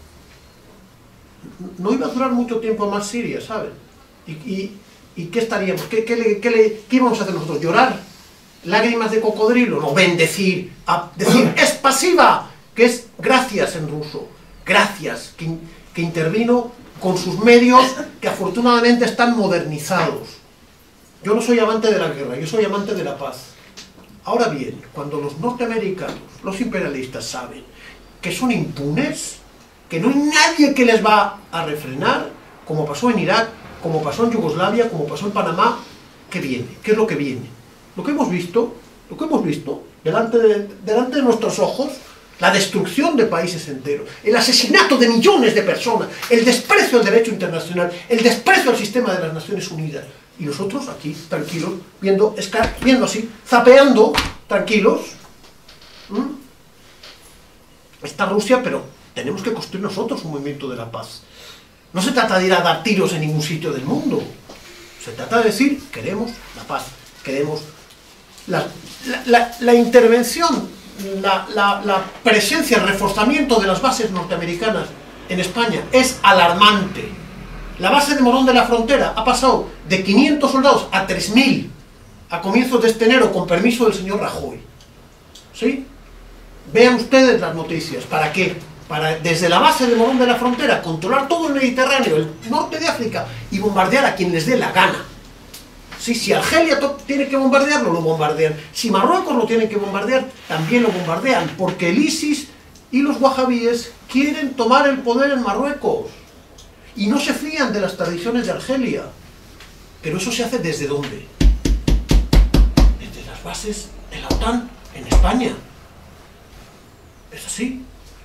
S3: no iba a durar mucho tiempo más Siria, ¿saben? ¿Y qué estaríamos? ¿Qué íbamos a hacer nosotros? ¿Llorar? ¿Lágrimas de cocodrilo? No, bendecir, decir, es pasiva, que es gracias en ruso, gracias, que intervino con sus medios que afortunadamente están modernizados. Yo no soy amante de la guerra, yo soy amante de la paz. Ahora bien, cuando los norteamericanos, los imperialistas saben que son impunes, que no hay nadie que les va a refrenar, como pasó en Irak, como pasó en Yugoslavia, como pasó en Panamá, ¿qué viene? ¿Qué es lo que viene? Lo que hemos visto delante de nuestros ojos, la destrucción de países enteros, el asesinato de millones de personas, el desprecio al derecho internacional, el desprecio al sistema de las Naciones Unidas. Y nosotros aquí, tranquilos, viendo así, zapeando, tranquilos. Está Rusia, pero tenemos que construir nosotros un movimiento de la paz. No se trata de ir a dar tiros en ningún sitio del mundo. Se trata de decir, queremos la paz, queremos la intervención, la presencia, el reforzamiento de las bases norteamericanas en España es alarmante. La base de Morón de la Frontera ha pasado de 500 soldados a 3.000 a comienzos de este enero, con permiso del señor Rajoy. ¿Sí? Vean ustedes las noticias. ¿Para qué? Para, desde la base de Morón de la Frontera, controlar todo el Mediterráneo, el norte de África, y bombardear a quien les dé la gana. ¿Sí? Si Argelia tiene que bombardearlo, lo bombardean. Si Marruecos lo tiene que bombardear, también lo bombardean, porque el ISIS y los wahabíes quieren tomar el poder en Marruecos. Y no se fían de las tradiciones de Argelia. Pero eso se hace ¿desde dónde? Desde las bases de la OTAN en España. Es así.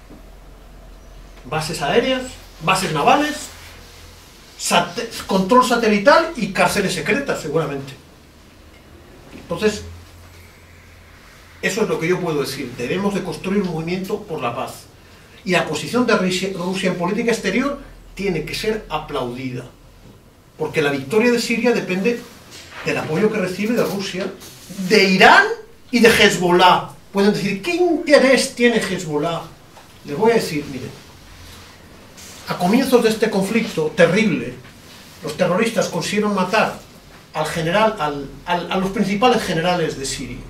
S3: Bases aéreas, bases navales, control satelital y cárceles secretas, seguramente. Entonces, eso es lo que yo puedo decir. Debemos de construir un movimiento por la paz. Y la posición de Rusia en política exterior tiene que ser aplaudida, porque la victoria de Siria depende del apoyo que recibe de Rusia, de Irán y de Hezbollah. Pueden decir, ¿qué interés tiene Hezbollah? Les voy a decir, miren, a comienzos de este conflicto terrible, los terroristas consiguieron matar al general, a los principales generales de Siria.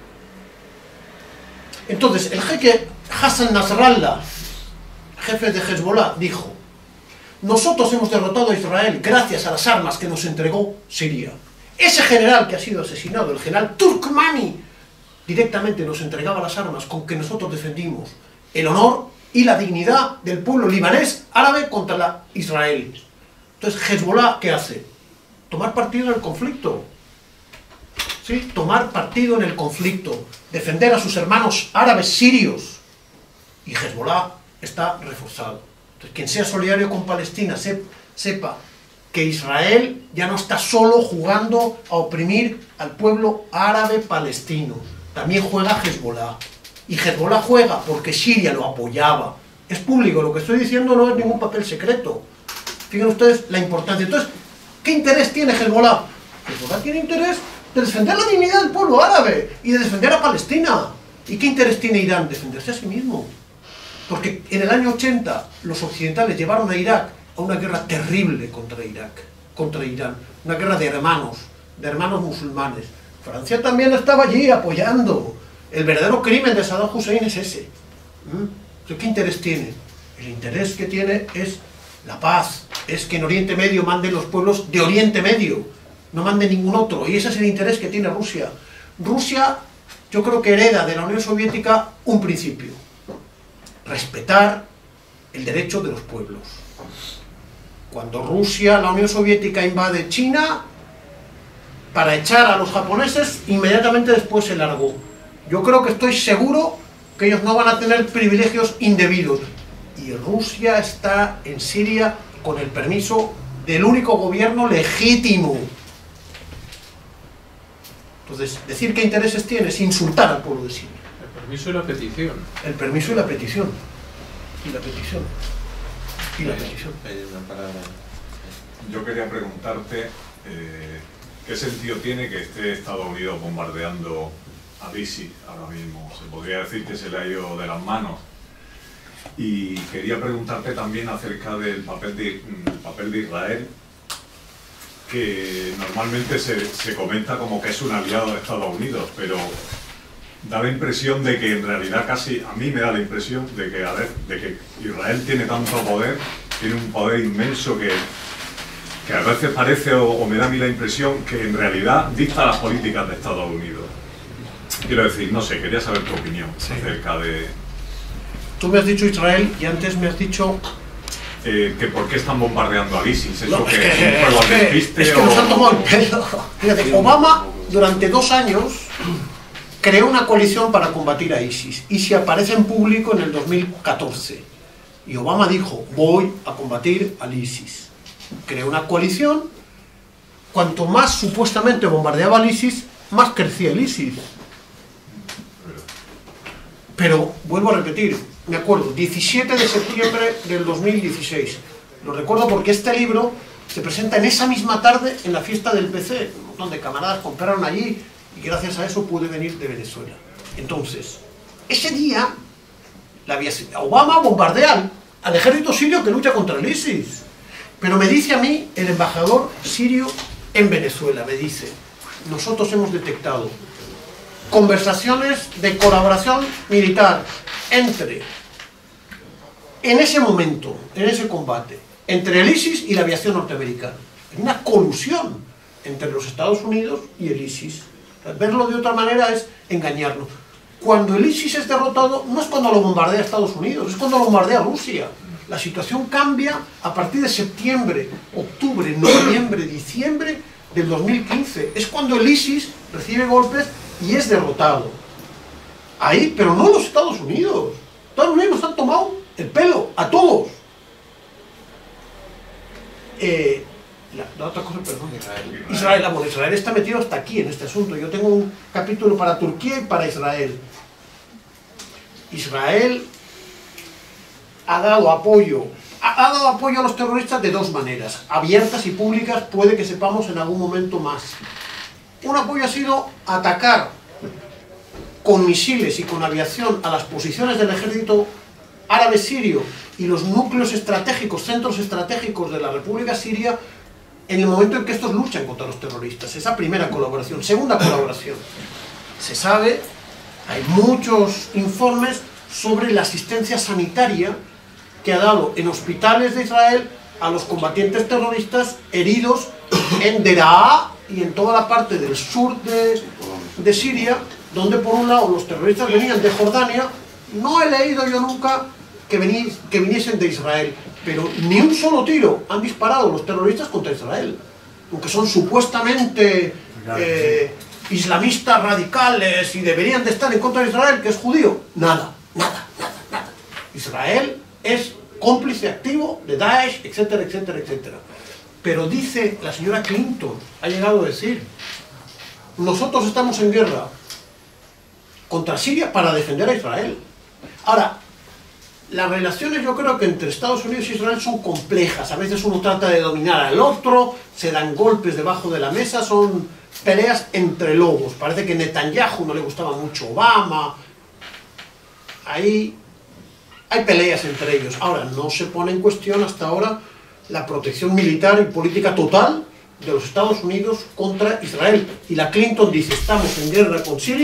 S3: Entonces, el jeque Hassan Nasrallah, jefe de Hezbollah, dijo: nosotros hemos derrotado a Israel gracias a las armas que nos entregó Siria. Ese general que ha sido asesinado, el general Turkmani, directamente nos entregaba las armas con que nosotros defendimos el honor y la dignidad del pueblo libanés árabe contra Israel. Entonces, Hezbollah, ¿qué hace? Tomar partido en el conflicto. ¿Sí? Tomar partido en el conflicto. Defender a sus hermanos árabes sirios. Y Hezbollah está reforzado. Entonces, quien sea solidario con Palestina sepa que Israel ya no está solo jugando a oprimir al pueblo árabe palestino. También juega Hezbollah. Y Hezbollah juega porque Siria lo apoyaba. Es público, lo que estoy diciendo no es ningún papel secreto. Fíjense ustedes la importancia. Entonces, ¿qué interés tiene Hezbollah? Hezbollah tiene interés de defender la dignidad del pueblo árabe y de defender a Palestina. ¿Y qué interés tiene Irán? Defenderse a sí mismo. Porque en el año 80 los occidentales llevaron a Irak a una guerra terrible contra Irán, una guerra de hermanos musulmanes. Francia también estaba allí apoyando. El verdadero crimen de Saddam Hussein es ese. ¿Qué interés tiene? El interés que tiene es la paz, es que en Oriente Medio manden los pueblos de Oriente Medio, no mande ningún otro, y ese es el interés que tiene Rusia. Rusia, yo creo que hereda de la Unión Soviética un principio: respetar el derecho de los pueblos. Cuando Rusia, la Unión Soviética, invade China para echar a los japoneses, inmediatamente después se largó. Yo creo que estoy seguro que ellos no van a tener privilegios indebidos. Y Rusia está en Siria con el permiso del único gobierno legítimo. Entonces, decir qué intereses tiene es insultar al pueblo de Siria.
S9: El permiso y la petición.
S3: El permiso y la petición. Y la petición. Y la petición.
S10: Yo quería preguntarte qué sentido tiene que esté Estados Unidos bombardeando a ISIS ahora mismo. Se podría decir que se le ha ido de las manos. Y quería preguntarte también acerca del papel de Israel, que normalmente se comenta como que es un aliado de Estados Unidos, pero da la impresión de que en realidad a mí me da la impresión de que Israel tiene tanto poder, tiene un poder inmenso que a veces parece, o me da a mí la impresión, que en realidad dicta las políticas de Estados Unidos. Quiero decir, no sé, quería saber tu opinión acerca de...
S3: Tú me has dicho Israel y antes me has dicho...
S10: que por qué están bombardeando a ISIS. ¿Eso
S3: No,
S10: que es un juego de despiste
S3: es que nos han tomado el pelo. Fíjate, Obama durante 2 años creó una coalición para combatir a ISIS y se aparece en público en el 2014. Y Obama dijo, voy a combatir al ISIS. Creó una coalición. Cuanto más supuestamente bombardeaba al ISIS, más crecía el ISIS. Pero, vuelvo a repetir, me acuerdo, 17 de septiembre del 2016. Lo recuerdo porque este libro se presenta en esa misma tarde en la fiesta del PC. Un montón de camaradas compraron allí y gracias a eso pude venir de Venezuela. Entonces, ese día, Obama bombardea al ejército sirio que lucha contra el ISIS. Pero me dice a mí el embajador sirio en Venezuela, me dice, nosotros hemos detectado conversaciones de colaboración militar entre, en ese momento, en ese combate, entre el ISIS y la aviación norteamericana. Hay una colusión entre los Estados Unidos y el ISIS. Verlo de otra manera es engañarnos. Cuando el ISIS es derrotado, no es cuando lo bombardea Estados Unidos, es cuando lo bombardea Rusia. La situación cambia a partir de septiembre, octubre, noviembre, diciembre del 2015. Es cuando el ISIS recibe golpes y es derrotado. Ahí, pero no los Estados Unidos. Estados Unidos nos han tomado el pelo, a todos. La otra cosa, perdón. Israel está metido hasta aquí en este asunto. Yo tengo un capítulo para Turquía y para Israel. Israel ha dado apoyo a los terroristas de 2 maneras, abiertas y públicas, puede que sepamos en algún momento más. Un apoyo ha sido atacar con misiles y con aviación a las posiciones del ejército árabe sirio y los núcleos estratégicos, centros estratégicos de la República Siria en el momento en que estos luchan contra los terroristas. Esa primera colaboración. Segunda colaboración. Se sabe, hay muchos informes sobre la asistencia sanitaria que ha dado en hospitales de Israel a los combatientes terroristas heridos en Deraa y en toda la parte del sur de Siria, donde por un lado los terroristas venían de Jordania. No he leído yo nunca que viniesen de Israel, pero ni un solo tiro han disparado los terroristas contra Israel, aunque son supuestamente islamistas radicales y deberían de estar en contra de Israel, que es judío. Nada. Israel es cómplice activo de Daesh, etcétera, etcétera, etcétera. Pero dice la señora Clinton, ha llegado a decir, nosotros estamos en guerra contra Siria para defender a Israel. Ahora, las relaciones yo creo que entre Estados Unidos y Israel son complejas. A veces uno trata de dominar al otro, se dan golpes debajo de la mesa, son peleas entre lobos. Parece que Netanyahu no le gustaba mucho Obama. Ahí hay peleas entre ellos. Ahora, no se pone en cuestión hasta ahora la protección militar y política total de los Estados Unidos contra Israel. Y la Clinton dice, estamos en guerra con Siria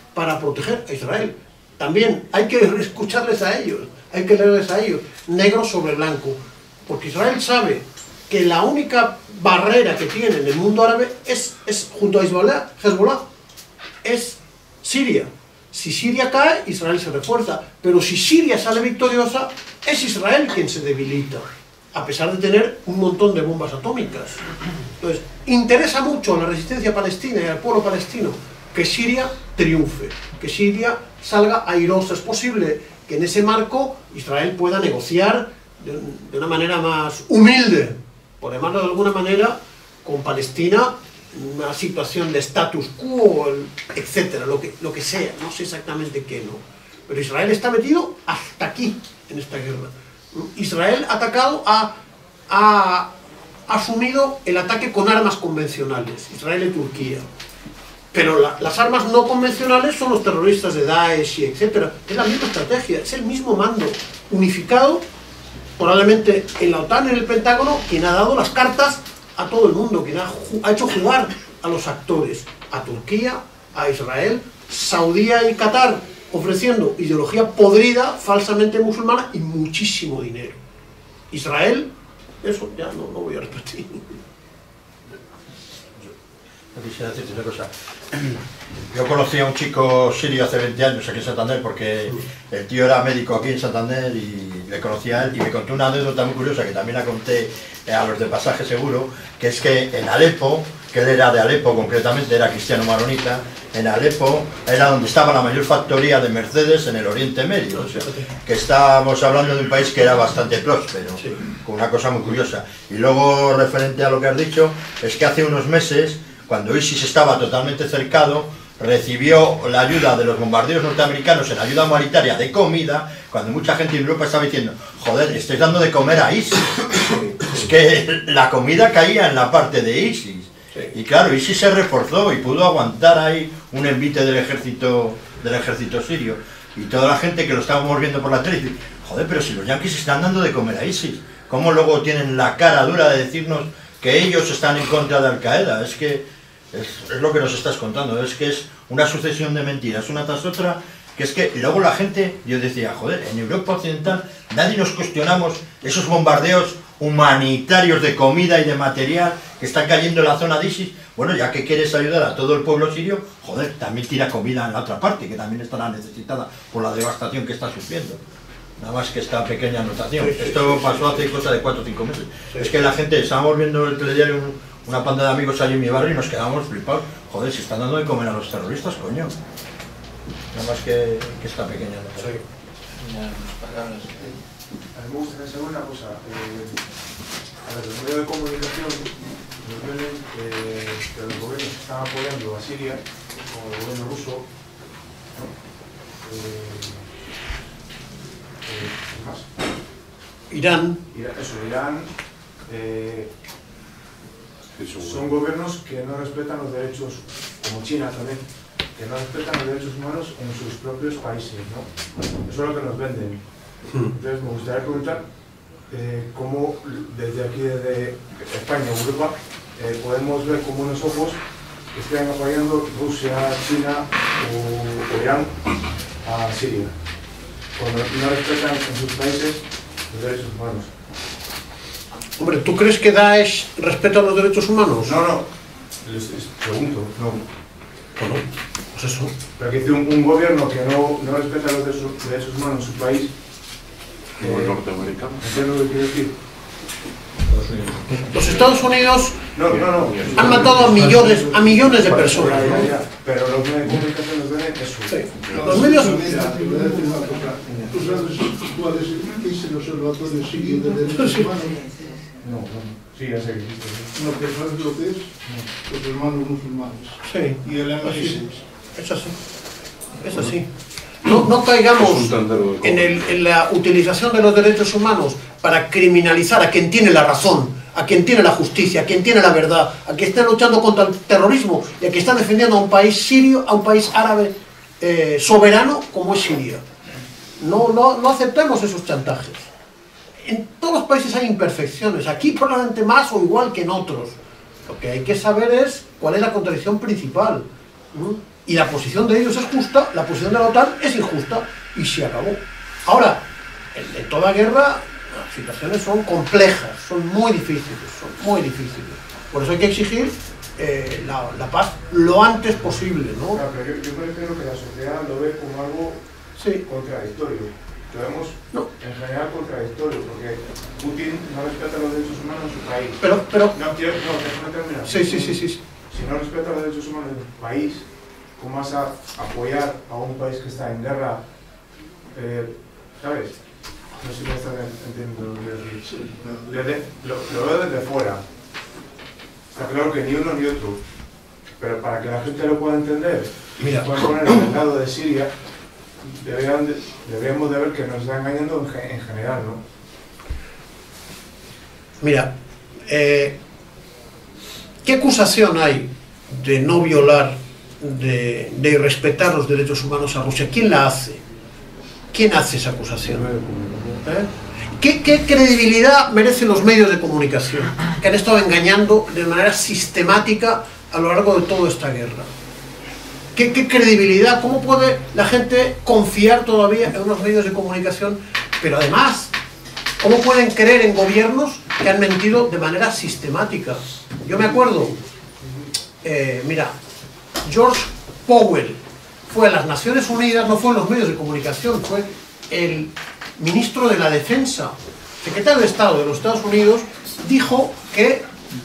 S3: para proteger a Israel. También hay que escucharles a ellos, hay que leerles a ellos, negro sobre blanco, porque Israel sabe que la única barrera que tiene en el mundo árabe es junto a Hezbollah, es Siria. Si Siria cae, Israel se refuerza, pero si Siria sale victoriosa, es Israel quien se debilita, a pesar de tener un montón de bombas atómicas. Entonces, interesa mucho a la resistencia palestina y al pueblo palestino que Siria triunfe, que Siria salga airosa. Es posible que en ese marco Israel pueda negociar de una manera más humilde, por llamarlo de alguna manera, con Palestina, una situación de status quo, etcétera, lo que sea, no sé exactamente qué, ¿no? Pero Israel está metido hasta aquí en esta guerra. Israel ha atacado, ha asumido el ataque con armas convencionales, Israel y Turquía. Pero las armas no convencionales son los terroristas de Daesh y etcétera. Es la misma estrategia, es el mismo mando unificado, probablemente en la OTAN, en el Pentágono, quien ha dado las cartas a todo el mundo, quien ha hecho jugar a los actores, a Turquía, a Israel, Saudí y Qatar, ofreciendo ideología podrida, falsamente musulmana y muchísimo dinero. Israel, eso ya no voy a repetir.
S7: Quisiera decirte una cosa. Yo conocí a un chico sirio hace 20 años aquí en Santander, porque el tío era médico aquí en Santander y le conocía a él, y me contó una anécdota muy curiosa que también la conté a los de Pasaje Seguro, que es que en Alepo, que él era de Alepo concretamente, era cristiano maronita, en Alepo era donde estaba la mayor factoría de Mercedes en el Oriente Medio, o sea, que estábamos hablando de un país que era bastante próspero, con una cosa muy curiosa. Y luego, referente a lo que has dicho, es que hace unos meses, cuando ISIS estaba totalmente cercado, recibió la ayuda de los bombardeos norteamericanos en ayuda humanitaria de comida, cuando mucha gente en Europa estaba diciendo, joder, estáis dando de comer a ISIS. Es que la comida caía en la parte de ISIS. Y claro, ISIS se reforzó y pudo aguantar ahí un envite del ejército sirio. Y toda la gente que lo estábamos viendo por la tele dice, joder, pero si los yanquis están dando de comer a ISIS, ¿cómo luego tienen la cara dura de decirnos que ellos están en contra de Al-Qaeda? Es que es lo que nos estás contando, es que es una sucesión de mentiras, una tras otra, que es que luego la gente, yo decía, joder, en Europa Occidental nadie nos cuestionamos esos bombardeos humanitarios de comida y de material que están cayendo en la zona de ISIS. Bueno, ya que quieres ayudar a todo el pueblo sirio, joder, también tira comida en la otra parte, que también estará necesitada por la devastación que está sufriendo. Nada más que esta pequeña anotación. Esto pasó hace cosa de 4 o 5 meses. Es que la gente, estábamos viendo el telediario, una panda de amigos allí en mi barrio, y nos quedamos flipados. Joder, si están dando de comer a los terroristas, coño. Nada más que esta pequeña anotación.
S9: Me gustaría saber una cosa. A ver, los medios de comunicación nos ven que los gobiernos están apoyando a Siria, como el gobierno ruso, ¿no?
S3: Irán.
S9: Irán. Son gobiernos que no respetan los derechos, como China también, que no respetan los derechos humanos en sus propios países, ¿no? Eso es lo que nos venden. Entonces me gustaría preguntar cómo desde aquí, desde España o Europa, podemos ver con buenos ojos que estén apoyando Rusia, China o Irán a Siria, cuando no respetan en sus países los derechos humanos.
S3: Hombre, ¿tú crees que Daesh respeta los derechos humanos?
S9: No, les pregunto, no.
S3: Bueno, pues eso.
S9: Pero que un gobierno que no respeta los derechos humanos en su país,
S4: como el norteamericano.
S9: ¿entiendes lo que quiero decir?
S3: Los Estados Unidos
S9: No.
S3: han matado a millones de personas, ¿no?
S9: Pero los medios de comunicación nos ven eso.
S3: Sí. Los medios...
S11: ¿Tú sabes cuál es el observatorio sirio de derechos humanos?
S9: No. Sí, ya sé que existe.
S11: No, pero ¿sabes lo que es? Los hermanos musulmanes.
S3: Sí.
S11: Y el MI6.
S3: Es así. No caigamos en la utilización de los derechos humanos para criminalizar a quien tiene la razón, a quien tiene la justicia, a quien tiene la verdad, a quien está luchando contra el terrorismo y a quien está defendiendo a un país sirio, a un país árabe soberano como es Siria. No aceptemos esos chantajes. En todos los países hay imperfecciones, aquí probablemente más o igual que en otros. Lo que hay que saber es cuál es la contradicción principal, ¿no? y la posición de ellos es justa, la posición de la OTAN es injusta, y se acabó. Ahora, en toda guerra las situaciones son complejas, son muy difíciles, por eso hay que exigir la paz lo antes posible, ¿no?
S9: Claro, pero yo prefiero que la sociedad lo ve como algo contradictorio. Lo vemos en general contradictorio, porque Putin no respeta los derechos humanos en su país. Déjame terminar.
S3: Sí.
S9: Si no respeta los derechos humanos en su país, ¿cómo vas a apoyar a un país que está en guerra? ¿Sabes? No sé si me estás entendiendo. Lo veo desde fuera. Está claro que ni uno ni otro. Pero para que la gente lo pueda entender y se pueda poner en el lado de Siria, deberíamos de ver que nos está engañando en general, ¿no?
S3: Mira, ¿qué acusación hay de no violar, de irrespetar los derechos humanos a Rusia? ¿Quién la hace? ¿Quién hace esa acusación? ¿Qué credibilidad merecen los medios de comunicación que han estado engañando de manera sistemática a lo largo de toda esta guerra? ¿Qué credibilidad? ¿Cómo puede la gente confiar todavía en unos medios de comunicación? Pero además, ¿cómo pueden creer en gobiernos que han mentido de manera sistemática? Yo me acuerdo, mira, George Powell fue a las Naciones Unidas, no fue en los medios de comunicación, fue el ministro de la Defensa, secretario de Estado de los Estados Unidos, dijo que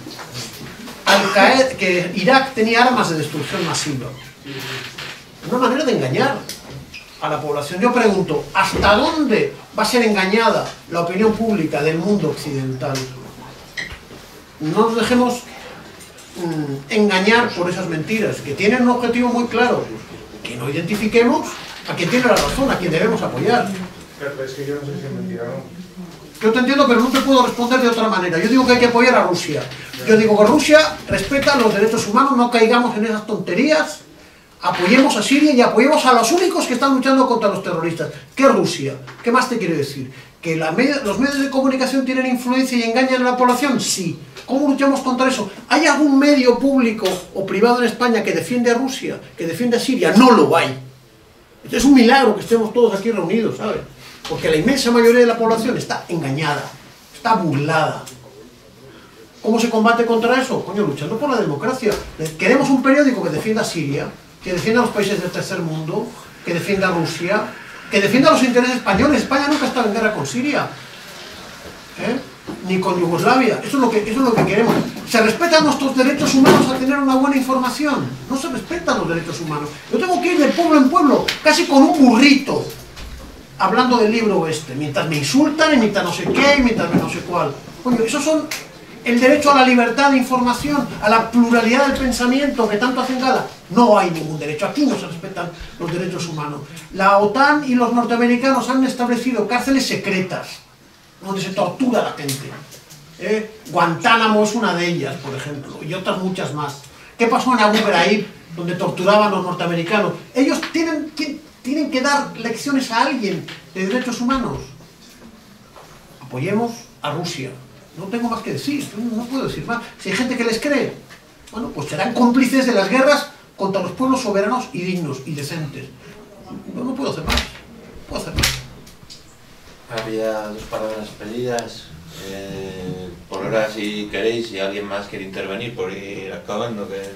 S3: que Irak tenía armas de destrucción masiva. Una manera de engañar a la población. Yo pregunto, ¿hasta dónde va a ser engañada la opinión pública del mundo occidental? No nos dejemos engañar por esas mentiras, que tienen un objetivo muy claro, que no identifiquemos a quien tiene la razón, a quien debemos apoyar.
S9: Pero es que yo no sé si es mentira o no.
S3: Yo te entiendo, pero no te puedo responder de otra manera. Yo digo que hay que apoyar a Rusia. Yo digo que Rusia respeta los derechos humanos, no caigamos en esas tonterías, apoyemos a Siria y apoyemos a los únicos que están luchando contra los terroristas. ¿Qué Rusia? ¿Qué más te quiero decir? ¿Que los medios de comunicación tienen influencia y engañan a la población? Sí. ¿Cómo luchamos contra eso? ¿Hay algún medio público o privado en España que defiende a Rusia, que defiende a Siria? No lo hay. Es un milagro que estemos todos aquí reunidos, ¿sabes? Porque la inmensa mayoría de la población está engañada, está burlada. ¿Cómo se combate contra eso? Coño, luchando por la democracia. Queremos un periódico que defienda a Siria, que defienda a los países del tercer mundo, que defienda a Rusia, que defienda los intereses españoles. España nunca ha estado en guerra con Siria, ni con Yugoslavia. Eso es lo que queremos. ¿Se respetan nuestros derechos humanos a tener una buena información? No se respetan los derechos humanos. Yo tengo que ir de pueblo en pueblo, casi con un burrito, hablando del libro este, mientras me insultan y mientras no sé qué, y mientras no sé cuál. Coño, esos son el derecho a la libertad de información, a la pluralidad del pensamiento que tanto hacen gala. No hay ningún derecho, aquí no se respetan los derechos humanos. La OTAN y los norteamericanos han establecido cárceles secretas, donde se tortura a la gente. Guantánamo es una de ellas, por ejemplo, y otras muchas más. ¿Qué pasó en Abu Ghraib, donde torturaban a los norteamericanos? Ellos tienen que dar lecciones a alguien de derechos humanos. Apoyemos a Rusia. No tengo más que decir, no puedo decir más. Si hay gente que les cree, bueno, pues serán cómplices de las guerras contra los pueblos soberanos y dignos y decentes. No puedo hacer más.
S1: Había dos palabras pedidas. Por ahora, si queréis, si alguien más quiere intervenir, por ir acabando, que...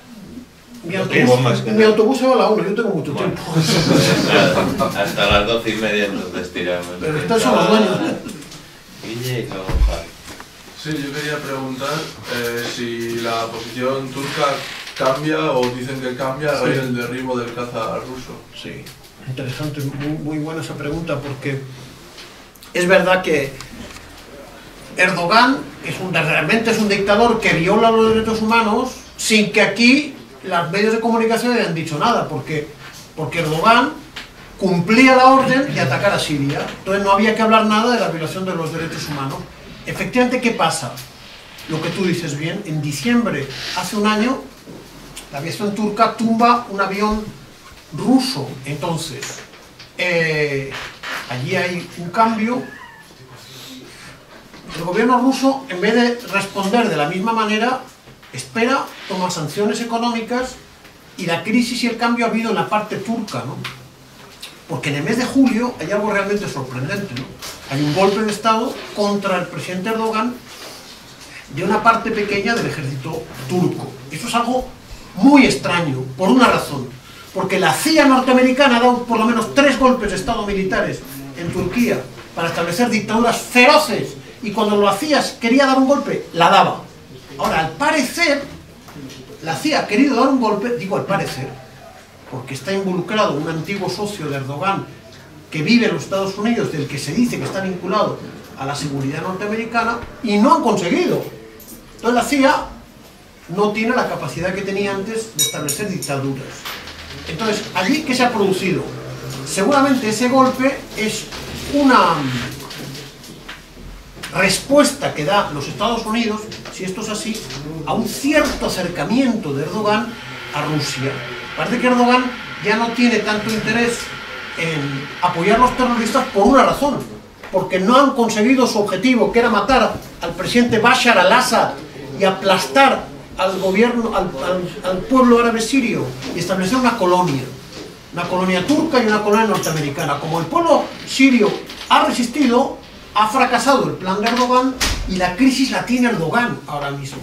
S3: Mi autobús se va a la 1, yo tengo mucho tiempo.
S1: Hasta las 12:30 nos estiramos.
S3: Pero estos son los dueños.
S1: Guille y luego Javi.
S12: Sí, yo quería preguntar si la posición turca cambia o dicen que cambia a raíz del derribo del caza ruso.
S3: Sí, interesante, muy buena esa pregunta, porque es verdad que Erdogan realmente es un dictador que viola los derechos humanos sin que aquí los medios de comunicación hayan dicho nada, porque Erdogan cumplía la orden de atacar a Siria, entonces no había que hablar nada de la violación de los derechos humanos. Efectivamente, ¿qué pasa? Lo que tú dices bien, en diciembre, hace un año, la aviación turca tumba un avión ruso. Entonces, allí hay un cambio. El gobierno ruso, en vez de responder de la misma manera, espera, toma sanciones económicas y la crisis y el cambio ha habido en la parte turca, ¿no? Porque en el mes de julio hay algo realmente sorprendente, ¿no? Hay un golpe de Estado contra el presidente Erdogan de una parte pequeña del ejército turco. Eso es algo muy extraño, por una razón. Porque la CIA norteamericana ha dado por lo menos 3 golpes de Estado militares en Turquía para establecer dictaduras feroces, y cuando lo hacías, quería dar un golpe, la daba. Ahora, al parecer, la CIA ha querido dar un golpe, digo al parecer, porque está involucrado un antiguo socio de Erdogan que vive en los Estados Unidos, del que se dice que está vinculado a la seguridad norteamericana, y no han conseguido. Entonces la CIA no tiene la capacidad que tenía antes de establecer dictaduras. Entonces, allí, ¿qué se ha producido? Seguramente ese golpe es una respuesta que da los Estados Unidos, si esto es así, a un cierto acercamiento de Erdogan a Rusia. Parece que Erdogan ya no tiene tanto interés en apoyar a los terroristas por una razón, porque no han conseguido su objetivo, que era matar al presidente Bashar al-Assad y aplastar al gobierno, al pueblo árabe sirio, y establecer una colonia turca y una colonia norteamericana. Como el pueblo sirio ha resistido, ha fracasado el plan de Erdogan, y la crisis la tiene Erdogan ahora mismo.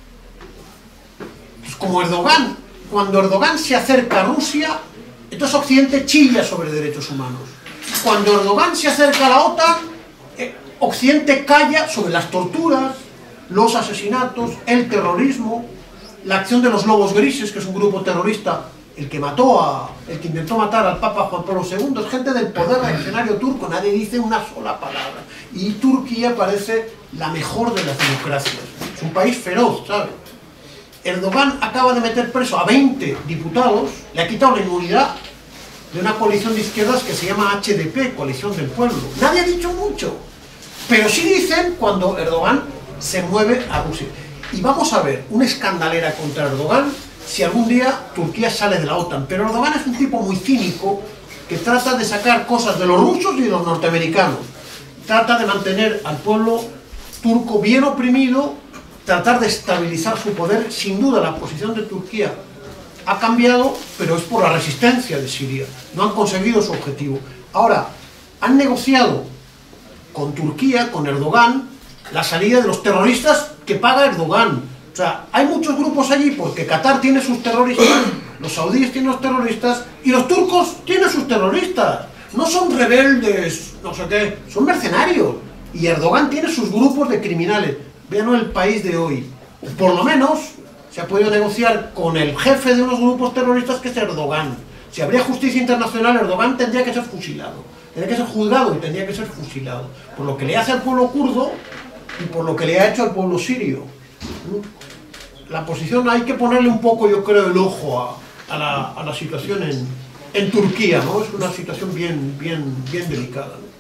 S3: Pues como Erdogan, cuando Erdogan se acerca a Rusia, entonces Occidente chilla sobre derechos humanos. Cuando Erdogan se acerca a la OTAN, Occidente calla sobre las torturas, los asesinatos, el terrorismo, la acción de los Lobos Grises, que es un grupo terrorista, el que intentó matar al Papa Juan Pablo II, es gente del poder reaccionario turco, nadie dice una sola palabra. Y Turquía parece la mejor de las democracias. Es un país feroz, ¿sabes? Erdogan acaba de meter preso a 20 diputados, le ha quitado la inmunidad de una coalición de izquierdas que se llama HDP, Coalición del Pueblo. Nadie ha dicho mucho, pero sí dicen cuando Erdogan se mueve a Rusia. Y vamos a ver una escandalera contra Erdogan si algún día Turquía sale de la OTAN. Pero Erdogan es un tipo muy cínico que trata de sacar cosas de los rusos y de los norteamericanos. Trata de mantener al pueblo turco bien oprimido, tratar de estabilizar su poder. Sin duda la posición de Turquía ha cambiado, pero es por la resistencia de Siria. No han conseguido su objetivo. Ahora, han negociado con Turquía, con Erdogan, la salida de los terroristas que paga Erdogan. O sea, hay muchos grupos allí porque Qatar tiene sus terroristas, los saudíes tienen los terroristas y los turcos tienen sus terroristas. No son rebeldes, no sé qué, son mercenarios. Y Erdogan tiene sus grupos de criminales. Vean el país de hoy. Por lo menos se ha podido negociar con el jefe de unos grupos terroristas, que es Erdogan. Si habría justicia internacional, Erdogan tendría que ser fusilado. Tendría que ser juzgado y tendría que ser fusilado. Por lo que le hace al pueblo kurdo y por lo que le ha hecho al pueblo sirio. La posición, hay que ponerle un poco, yo creo, el ojo a la situación en Turquía, ¿no? Es una situación bien delicada, ¿no?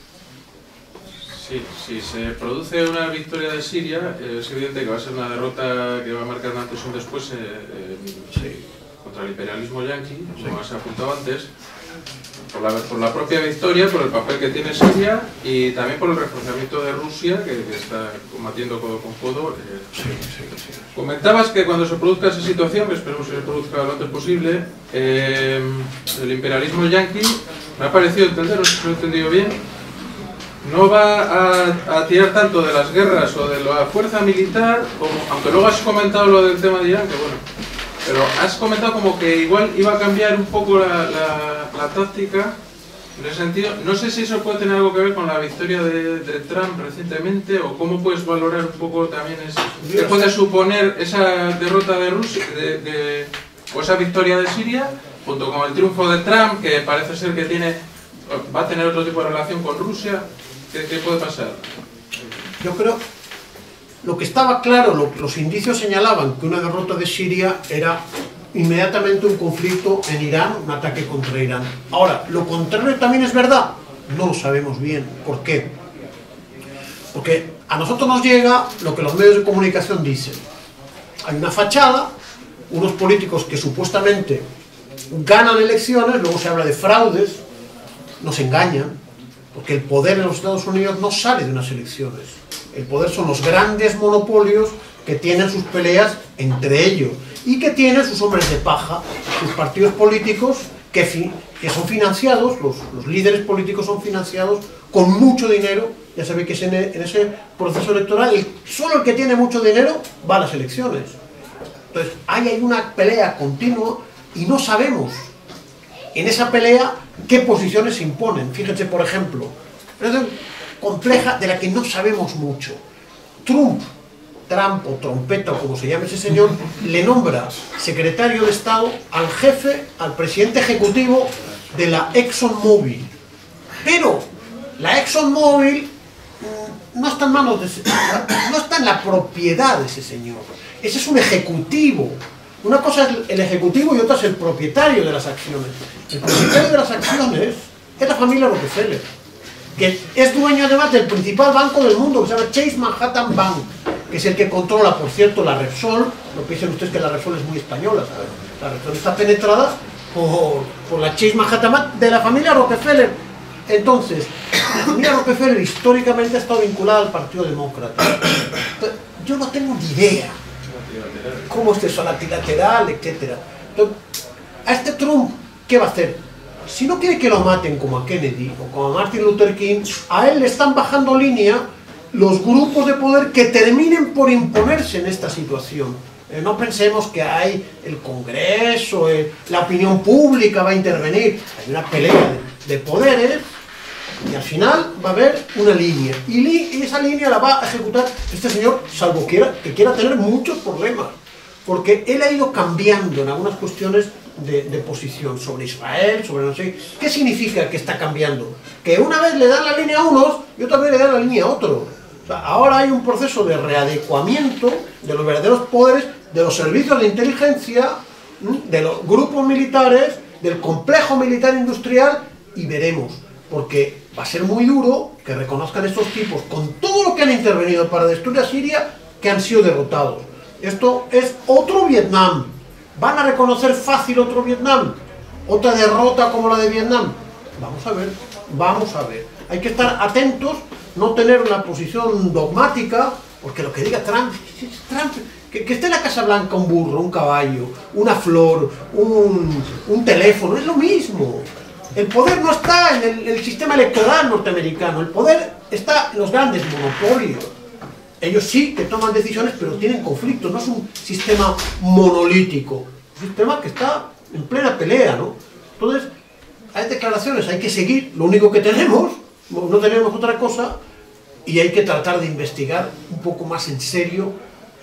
S13: Sí, si se produce una victoria de Siria, es evidente que va a ser una derrota que va a marcar un antes y un después contra el imperialismo yanqui, como has apuntado antes, por la propia victoria, por el papel que tiene Siria y también por el reforzamiento de Rusia, que está combatiendo codo con codo. Comentabas que cuando se produzca esa situación, que esperemos que se produzca lo antes posible, el imperialismo yanqui, me ha parecido entender, no sé si lo he entendido bien, no va a tirar tanto de las guerras o de la fuerza militar, como, aunque luego has comentado lo del tema de Irán, que bueno, pero has comentado como que igual iba a cambiar un poco la táctica en ese sentido. No sé si eso puede tener algo que ver con la victoria de Trump recientemente, o cómo puedes valorar un poco también eso. ¿Qué puede suponer esa derrota de Rusia, o esa victoria de Siria, junto con el triunfo de Trump, que parece ser que va a tener otro tipo de relación con Rusia? ¿Qué puede pasar?
S3: Yo creo, lo que estaba claro, los indicios señalaban que una derrota de Siria era inmediatamente un conflicto en Irán, un ataque contra Irán. Ahora, lo contrario también es verdad, no lo sabemos bien. ¿Por qué? Porque a nosotros nos llega lo que los medios de comunicación dicen. Hay una fachada, unos políticos que supuestamente ganan elecciones, luego se habla de fraudes, nos engañan, porque el poder en los Estados Unidos no sale de unas elecciones. El poder son los grandes monopolios que tienen sus peleas entre ellos y que tienen sus hombres de paja, sus partidos políticos que son financiados, los líderes políticos son financiados con mucho dinero. Ya sabéis que en ese proceso electoral solo el que tiene mucho dinero va a las elecciones. Entonces hay una pelea continua y no sabemos en esa pelea qué posiciones se imponen. Fíjense, por ejemplo, una compleja de la que no sabemos mucho. Trump o Trompeta, o como se llame ese señor, le nombra secretario de Estado al jefe, al presidente ejecutivo de la ExxonMobil. Pero la ExxonMobil no está en manos no está en la propiedad de ese señor. Ese es un ejecutivo. Una cosa es el ejecutivo y otra es el propietario de las acciones. El propietario de las acciones es la familia Rockefeller, que es dueño además del principal banco del mundo, que se llama Chase Manhattan Bank, que es el que controla, por cierto, la Repsol. No piensen ustedes que la Repsol es muy española, ¿sabes? La Repsol está penetrada por la Chase Manhattan Bank de la familia Rockefeller. Entonces, la familia Rockefeller históricamente ha estado vinculada al Partido Demócrata. Entonces, yo no tengo ni idea cómo es eso, la trilateral, etc. Entonces, a este Trump, ¿qué va a hacer? Si no quiere que lo maten como a Kennedy o como a Martin Luther King, a él le están bajando línea los grupos de poder que terminen por imponerse en esta situación. No pensemos que hay el Congreso, la opinión pública va a intervenir. Hay una pelea de poderes y al final va a haber una línea. Y esa línea la va a ejecutar este señor, salvo que quiera tener muchos problemas. Porque él ha ido cambiando en algunas cuestiones de posición sobre Israel, sobre no sé. ¿Qué significa que está cambiando? Que una vez le dan la línea a unos y otra vez le dan la línea a otros. O sea, ahora hay un proceso de readecuamiento de los verdaderos poderes, de los servicios de inteligencia, de los grupos militares, del complejo militar industrial, y veremos, porque va a ser muy duro que reconozcan estos tipos, con todo lo que han intervenido para destruir a Siria, que han sido derrotados. Esto es otro Vietnam. ¿Van a reconocer fácil otro Vietnam? ¿Otra derrota como la de Vietnam? Vamos a ver, vamos a ver. Hay que estar atentos, no tener una posición dogmática, porque lo que diga Trump, que esté en la Casa Blanca un burro, un caballo, una flor, un teléfono, es lo mismo. El poder no está en el sistema electoral norteamericano, el poder está en los grandes monopolios. Ellos sí que toman decisiones, pero tienen conflictos, no es un sistema monolítico, es un sistema que está en plena pelea, ¿no? Entonces, hay declaraciones, hay que seguir, lo único que tenemos, no tenemos otra cosa, y hay que tratar de investigar un poco más en serio,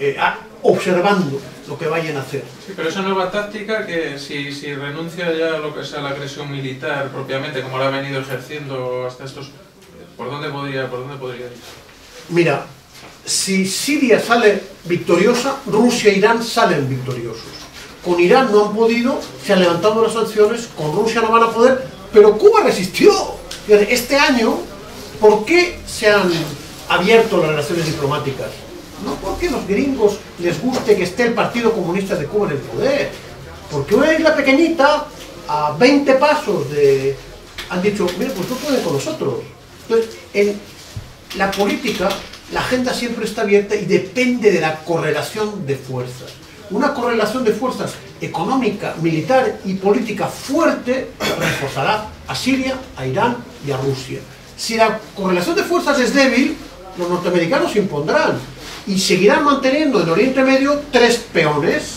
S3: observando lo que vayan a hacer.
S13: Sí, pero esa nueva táctica, que si renuncia ya a lo que sea la agresión militar propiamente, como la ha venido ejerciendo hasta estos, ¿por dónde podría ir?
S3: Mira, si Siria sale victoriosa, Rusia e Irán salen victoriosos. Con Irán no han podido, se han levantado las sanciones, con Rusia no van a poder, pero Cuba resistió. Este año, ¿por qué se han abierto las relaciones diplomáticas? No porque a los gringos les guste que esté el Partido Comunista de Cuba en el poder, porque una isla pequeñita, a 20 pasos de... han dicho, mira, pues no pueden con nosotros. Entonces, en la política, la agenda siempre está abierta y depende de la correlación de fuerzas. Una correlación de fuerzas económica, militar y política fuerte reforzará a Siria, a Irán y a Rusia. Si la correlación de fuerzas es débil, los norteamericanos se impondrán y seguirán manteniendo en Oriente Medio 3 peones: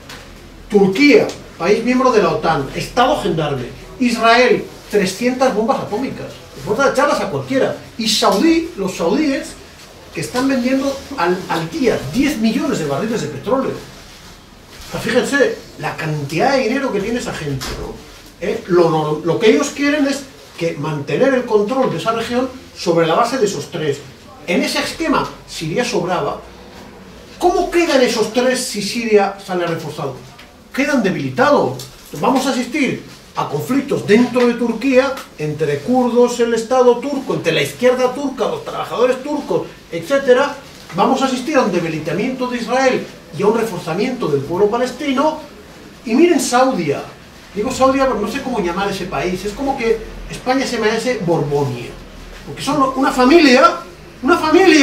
S3: Turquía, país miembro de la OTAN, Estado gendarme; Israel, 300 bombas atómicas, pueden echarlas a cualquiera; y los saudíes, que están vendiendo al día 10 millones de barriles de petróleo. O sea, fíjense la cantidad de dinero que tiene esa gente, ¿no? Lo que ellos quieren es mantener el control de esa región sobre la base de esos 3. En ese esquema, Siria sobraba. ¿Cómo quedan esos 3 si Siria sale reforzado? Quedan debilitados. Vamos a asistir a conflictos dentro de Turquía, entre kurdos, el Estado turco, entre la izquierda turca, los trabajadores turcos, etc. Vamos a asistir a un debilitamiento de Israel y a un reforzamiento del pueblo palestino. Y miren Saudia. Digo Saudia porque no sé cómo llamar ese país. Es como que España se merece Borbonia. Porque son una familia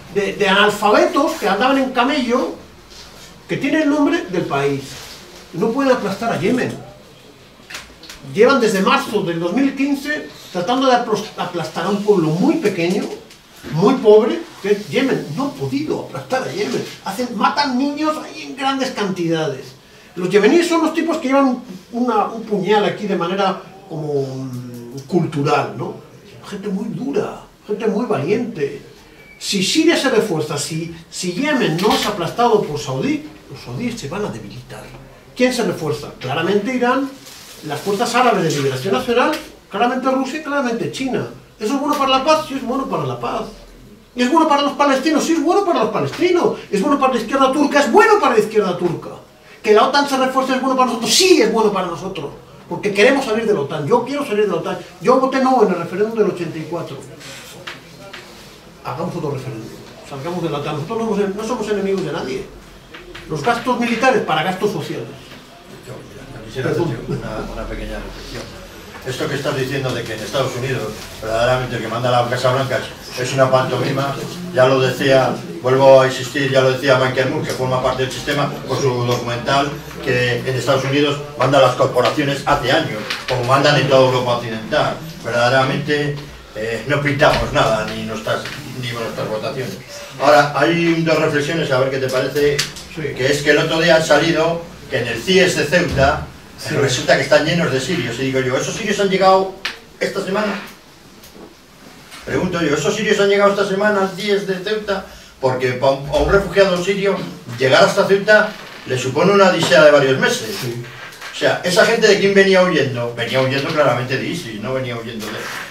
S3: de analfabetos que andaban en camello, que tienen el nombre del país. No pueden aplastar a Yemen. Llevan desde marzo del 2015 tratando de aplastar a un pueblo muy pequeño, muy pobre, que es Yemen. No han podido aplastar a Yemen. Matan niños ahí en grandes cantidades. Los yemeníes son los tipos que llevan un puñal aquí de manera como cultural, ¿no? Gente muy dura, gente muy valiente. Si Siria se refuerza, si Yemen no es aplastado por Saudí, los saudíes se van a debilitar. ¿Quién se refuerza? Claramente Irán, las fuerzas árabes de liberación nacional, claramente Rusia y claramente China. ¿Eso es bueno para la paz? Sí, es bueno para la paz. ¿Y es bueno para los palestinos? Sí, es bueno para los palestinos. ¿Es bueno para la izquierda turca? Es bueno para la izquierda turca. ¿Que la OTAN se refuerce es bueno para nosotros? Sí, es bueno para nosotros. Porque queremos salir de la OTAN. Yo quiero salir de la OTAN. Yo voté no en el referéndum del 84. Hagamos otro referéndum. Salgamos de la OTAN. Nosotros no somos enemigos de nadie. Los gastos militares para gastos sociales.
S7: Quisiera hacer una pequeña reflexión. Esto que estás diciendo de que en Estados Unidos verdaderamente el que manda la Casa Blanca es una pantomima, ya lo decía, vuelvo a insistir, ya lo decía Michael Moore, que forma parte del sistema, por su documental, que en Estados Unidos mandan las corporaciones hace años, como mandan en toda Europa Occidental. Verdaderamente no pintamos nada, ni nuestras votaciones. Ahora, hay dos reflexiones, a ver qué te parece, que es que el otro día han salido que en el CIES de Ceuta resulta que están llenos de sirios, y digo yo, ¿esos sirios han llegado esta semana? Pregunto yo, ¿esos sirios han llegado esta semana al CIES de Ceuta? Porque a un refugiado sirio llegar hasta Ceuta le supone una odisea de varios meses. O sea, ¿esa gente de quién venía huyendo? Venía huyendo claramente de ISIS, no venía huyendo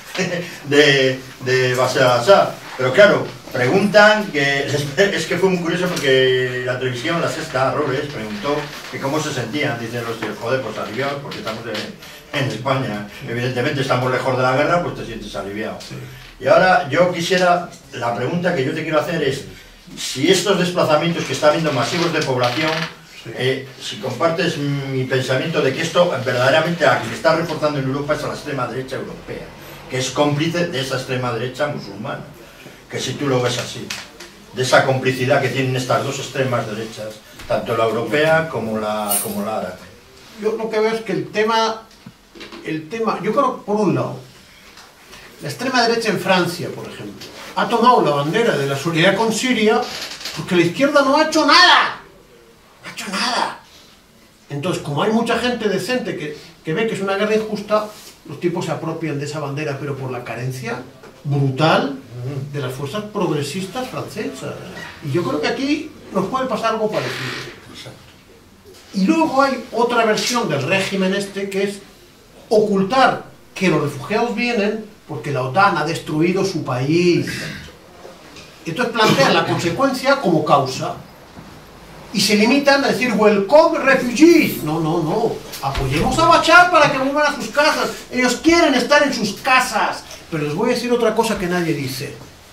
S7: de Bashar al-Assad. Pero claro, preguntan, es que fue muy curioso porque la televisión, La Sexta, Robles, preguntó que cómo se sentían. Dicen los tíos, joder, pues aliviados porque estamos en España. Evidentemente estamos lejos de la guerra, pues te sientes aliviado. Y ahora yo quisiera, la pregunta que yo te quiero hacer es, si estos desplazamientos que está habiendo masivos de población, si compartes mi pensamiento de que esto verdaderamente a quien está reforzando en Europa es a la extrema derecha europea, que es cómplice de esa extrema derecha musulmana. Que si tú lo ves así, de esa complicidad que tienen estas dos extremas derechas, tanto la europea como la árabe.
S3: Yo lo que veo es que el tema, yo creo, por un lado, la extrema derecha en Francia, por ejemplo, ha tomado la bandera de la solidaridad con Siria porque la izquierda no ha hecho nada. No ha hecho nada. Entonces, como hay mucha gente decente que ve que es una guerra injusta, los tipos se apropian de esa bandera, pero por la carencia brutal de las fuerzas progresistas francesas. Y yo creo que aquí nos puede pasar algo parecido. Y luego hay otra versión del régimen que es ocultar que los refugiados vienen porque la OTAN ha destruido su país. Entonces plantean la consecuencia como causa y se limitan a decir welcome refugees. No, apoyemos a Bashar para que vuelvan a sus casas. Ellos quieren estar en sus casas. Pero les voy a decir otra cosa que nadie dice.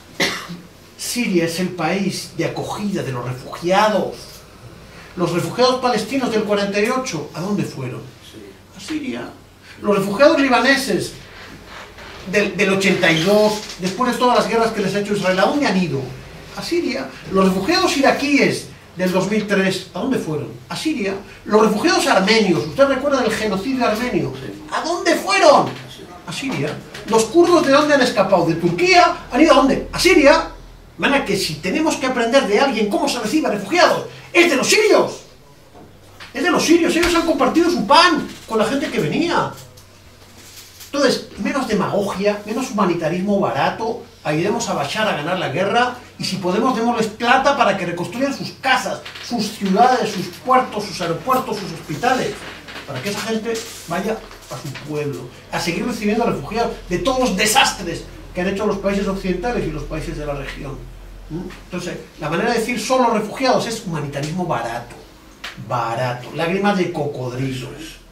S3: Siria es el país de acogida de los refugiados. Los refugiados palestinos del 48, ¿a dónde fueron? A Siria. Los refugiados libaneses del 82, después de todas las guerras que les ha hecho Israel, ¿a dónde han ido? A Siria. Los refugiados iraquíes del 2003, ¿a dónde fueron? A Siria. Los refugiados armenios, ¿usted recuerda del genocidio armenio? ¿A dónde fueron? A Siria. Los kurdos, ¿de dónde han escapado? ¿De Turquía? ¿Han ido a dónde? A Siria. De manera que si tenemos que aprender de alguien cómo se recibe a refugiados, es de los sirios. Es de los sirios. Ellos han compartido su pan con la gente que venía. Entonces, menos demagogia, menos humanitarismo barato, ayudemos a Bashar a ganar la guerra y si podemos démosles plata para que reconstruyan sus casas, sus ciudades, sus puertos, sus aeropuertos, sus hospitales, para que esa gente vaya a su pueblo, a seguir recibiendo refugiados de todos los desastres que han hecho los países occidentales y los países de la región. Entonces, la manera de decir solo refugiados es humanitarismo barato, lágrimas de cocodrilo.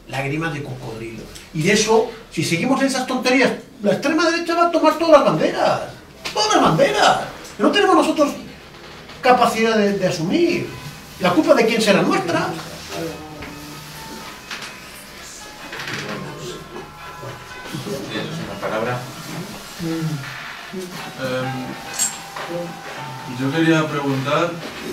S3: Y de eso, si seguimos en esas tonterías, la extrema derecha va a tomar todas las banderas. No tenemos nosotros capacidad de asumir. ¿La culpa de quién será nuestra?
S1: ¿Tienes una palabra?
S12: Yo quería preguntar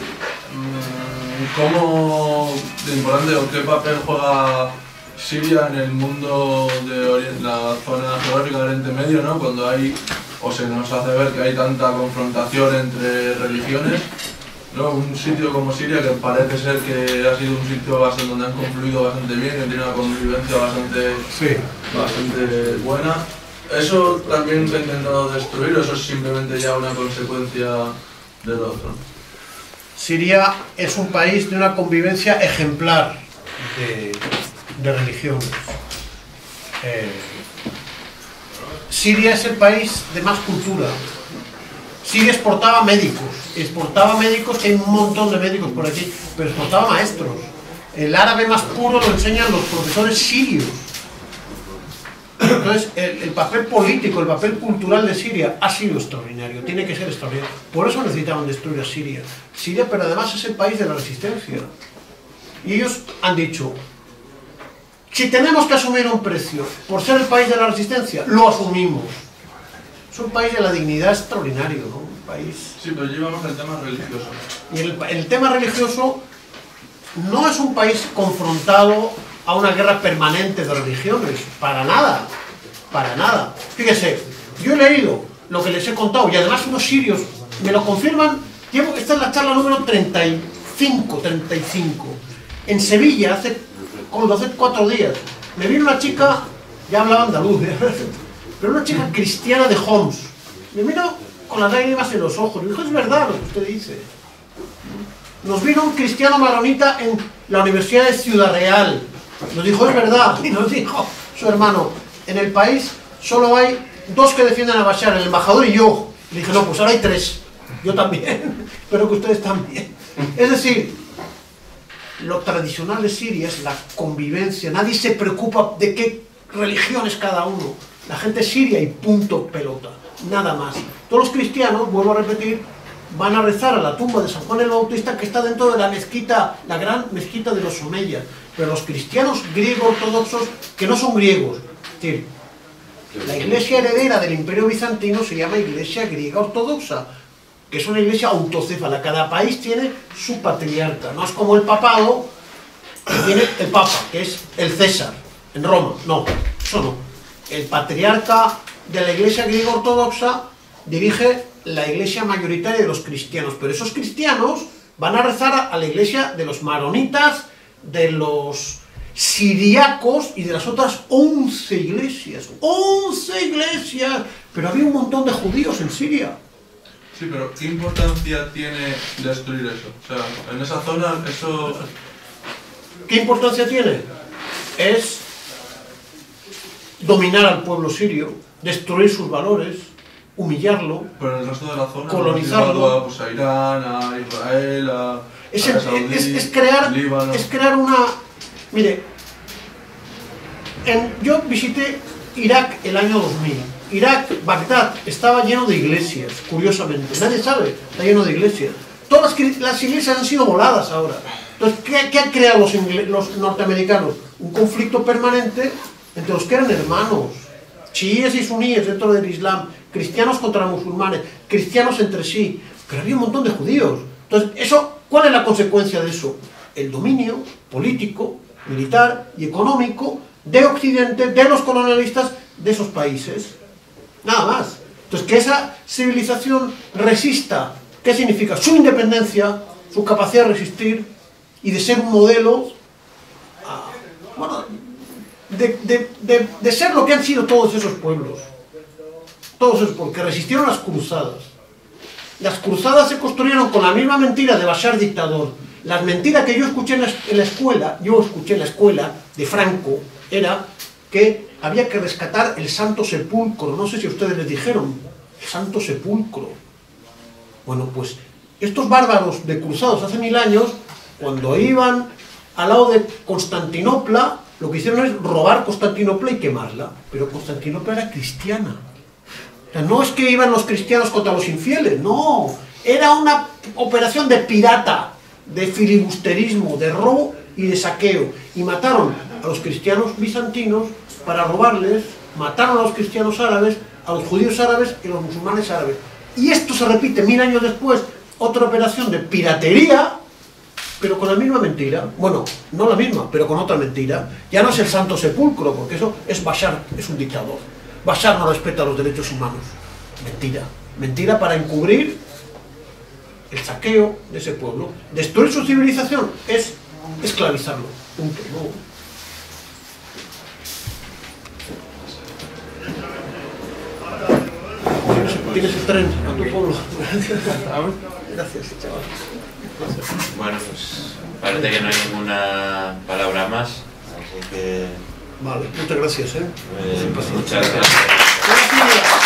S12: cómo de importante o qué papel juega Siria en el mundo de la zona geográfica del Oriente Medio, ¿no? Cuando hay, o se nos hace ver que hay tanta confrontación entre religiones, ¿no? Un sitio como Siria, que parece ser que ha sido un sitio donde han confluido bastante bien, que tiene una convivencia bastante buena. ¿Eso también se ha intentado destruir o eso es simplemente ya una consecuencia del otro?
S3: Siria es un país de una convivencia ejemplar de religiones. Siria es el país de más cultura. Siria exportaba médicos, que hay un montón de médicos por aquí, pero exportaba maestros. El árabe más puro lo enseñan los profesores sirios. Entonces, el papel político, el papel cultural de Siria ha sido extraordinario, tiene que ser extraordinario. Por eso necesitaban destruir a Siria. Siria, pero además es el país de la resistencia. Y ellos han dicho, si tenemos que asumir un precio por ser el país de la resistencia, lo asumimos. Es un país de la dignidad extraordinario, ¿no? Un país...
S12: Sí, pero llevamos el tema religioso.
S3: Y el tema religioso no es un país confrontado a una guerra permanente de religiones, para nada, para nada. Fíjese, yo he leído lo que les he contado y además unos sirios me lo confirman. Esta es la charla número 35. En Sevilla, hace 4 días, me vino una chica, ya hablaba andaluz, pero una chica cristiana de Homs. Me vino con las lágrimas en los ojos. Me dijo, es verdad lo que usted dice. Nos vino un cristiano maronita en la Universidad de Ciudad Real. Nos dijo, es verdad. Y nos dijo su hermano, en el país solo hay 2 que defienden a Bashar, el embajador y yo. Le dije, no, pues ahora hay 3. Yo también. Espero que ustedes también. Es decir, lo tradicional de Siria es la convivencia. Nadie se preocupa de qué religión es cada uno. La gente es siria y punto pelota. Nada más. Todos los cristianos, vuelvo a repetir, van a rezar a la tumba de San Juan el Bautista, que está dentro de la mezquita, la gran mezquita de los omeyas. Pero los cristianos griegos ortodoxos, que no son griegos, es decir, la iglesia heredera del Imperio Bizantino se llama Iglesia Griega Ortodoxa, que es una iglesia autocéfala. Cada país tiene su patriarca. No es como el papado, que tiene el papa, que es el César, en Roma. No, eso no. El patriarca de la iglesia griega ortodoxa dirige la iglesia mayoritaria de los cristianos, pero esos cristianos van a rezar a la iglesia de los maronitas, de los siriacos y de las otras 11 iglesias. 11 iglesias, pero había un montón de judíos en Siria.
S12: Sí, pero ¿qué importancia tiene destruir eso? O sea, en esa zona eso...
S3: ¿Qué importancia tiene? Es dominar al pueblo sirio, destruir sus valores, humillarlo,
S12: pero en el resto de la zona,
S3: colonizarlo,
S12: pues a Irán, a Israel, a Saudí,
S3: es crear una... Mire, yo visité Irak el año 2000. Irak, Bagdad, estaba lleno de iglesias, curiosamente. Nadie sabe, está lleno de iglesias. Todas las iglesias han sido voladas ahora. Entonces, ¿qué han creado los norteamericanos? Un conflicto permanente entre los que eran hermanos, chiíes y suníes dentro del Islam, cristianos contra musulmanes, cristianos entre sí, pero había un montón de judíos. Entonces, ¿cuál es la consecuencia de eso? El dominio político, militar y económico de Occidente, de los colonialistas de esos países. Nada más. Entonces, que esa civilización resista, ¿qué significa? Su independencia, su capacidad de resistir y de ser un modelo, bueno, de ser lo que han sido todos esos pueblos. Todos esos, porque resistieron las cruzadas. Las cruzadas se construyeron con la misma mentira de Bashar dictador. La mentira que yo escuché en la escuela, de Franco, era que había que rescatar el Santo Sepulcro. No sé si ustedes les dijeron, el Santo Sepulcro. Bueno, pues estos bárbaros de cruzados hace 1000 años, cuando iban al lado de Constantinopla, lo que hicieron es robar Constantinopla y quemarla. Pero Constantinopla era cristiana. O sea, no es que iban los cristianos contra los infieles, no. Era una operación de pirata, de filibusterismo, de robo y de saqueo. Y mataron a los cristianos bizantinos para robarles, mataron a los cristianos árabes, a los judíos árabes y a los musulmanes árabes. Y esto se repite 1000 años después, otra operación de piratería, pero con la misma mentira. Bueno, no la misma, pero con otra mentira. Ya no es el Santo Sepulcro, porque eso es Bashar, es un dictador. Bashar no respeta los derechos humanos. Mentira. Mentira para encubrir el saqueo de ese pueblo. Destruir su civilización es esclavizarlo. Punto. No. Tienes el tren a tu pueblo. Gracias, chaval. Gracias.
S1: Bueno, pues parece que no hay ninguna palabra más, así que...
S3: Vale, muchas gracias,
S1: pues muchas gracias.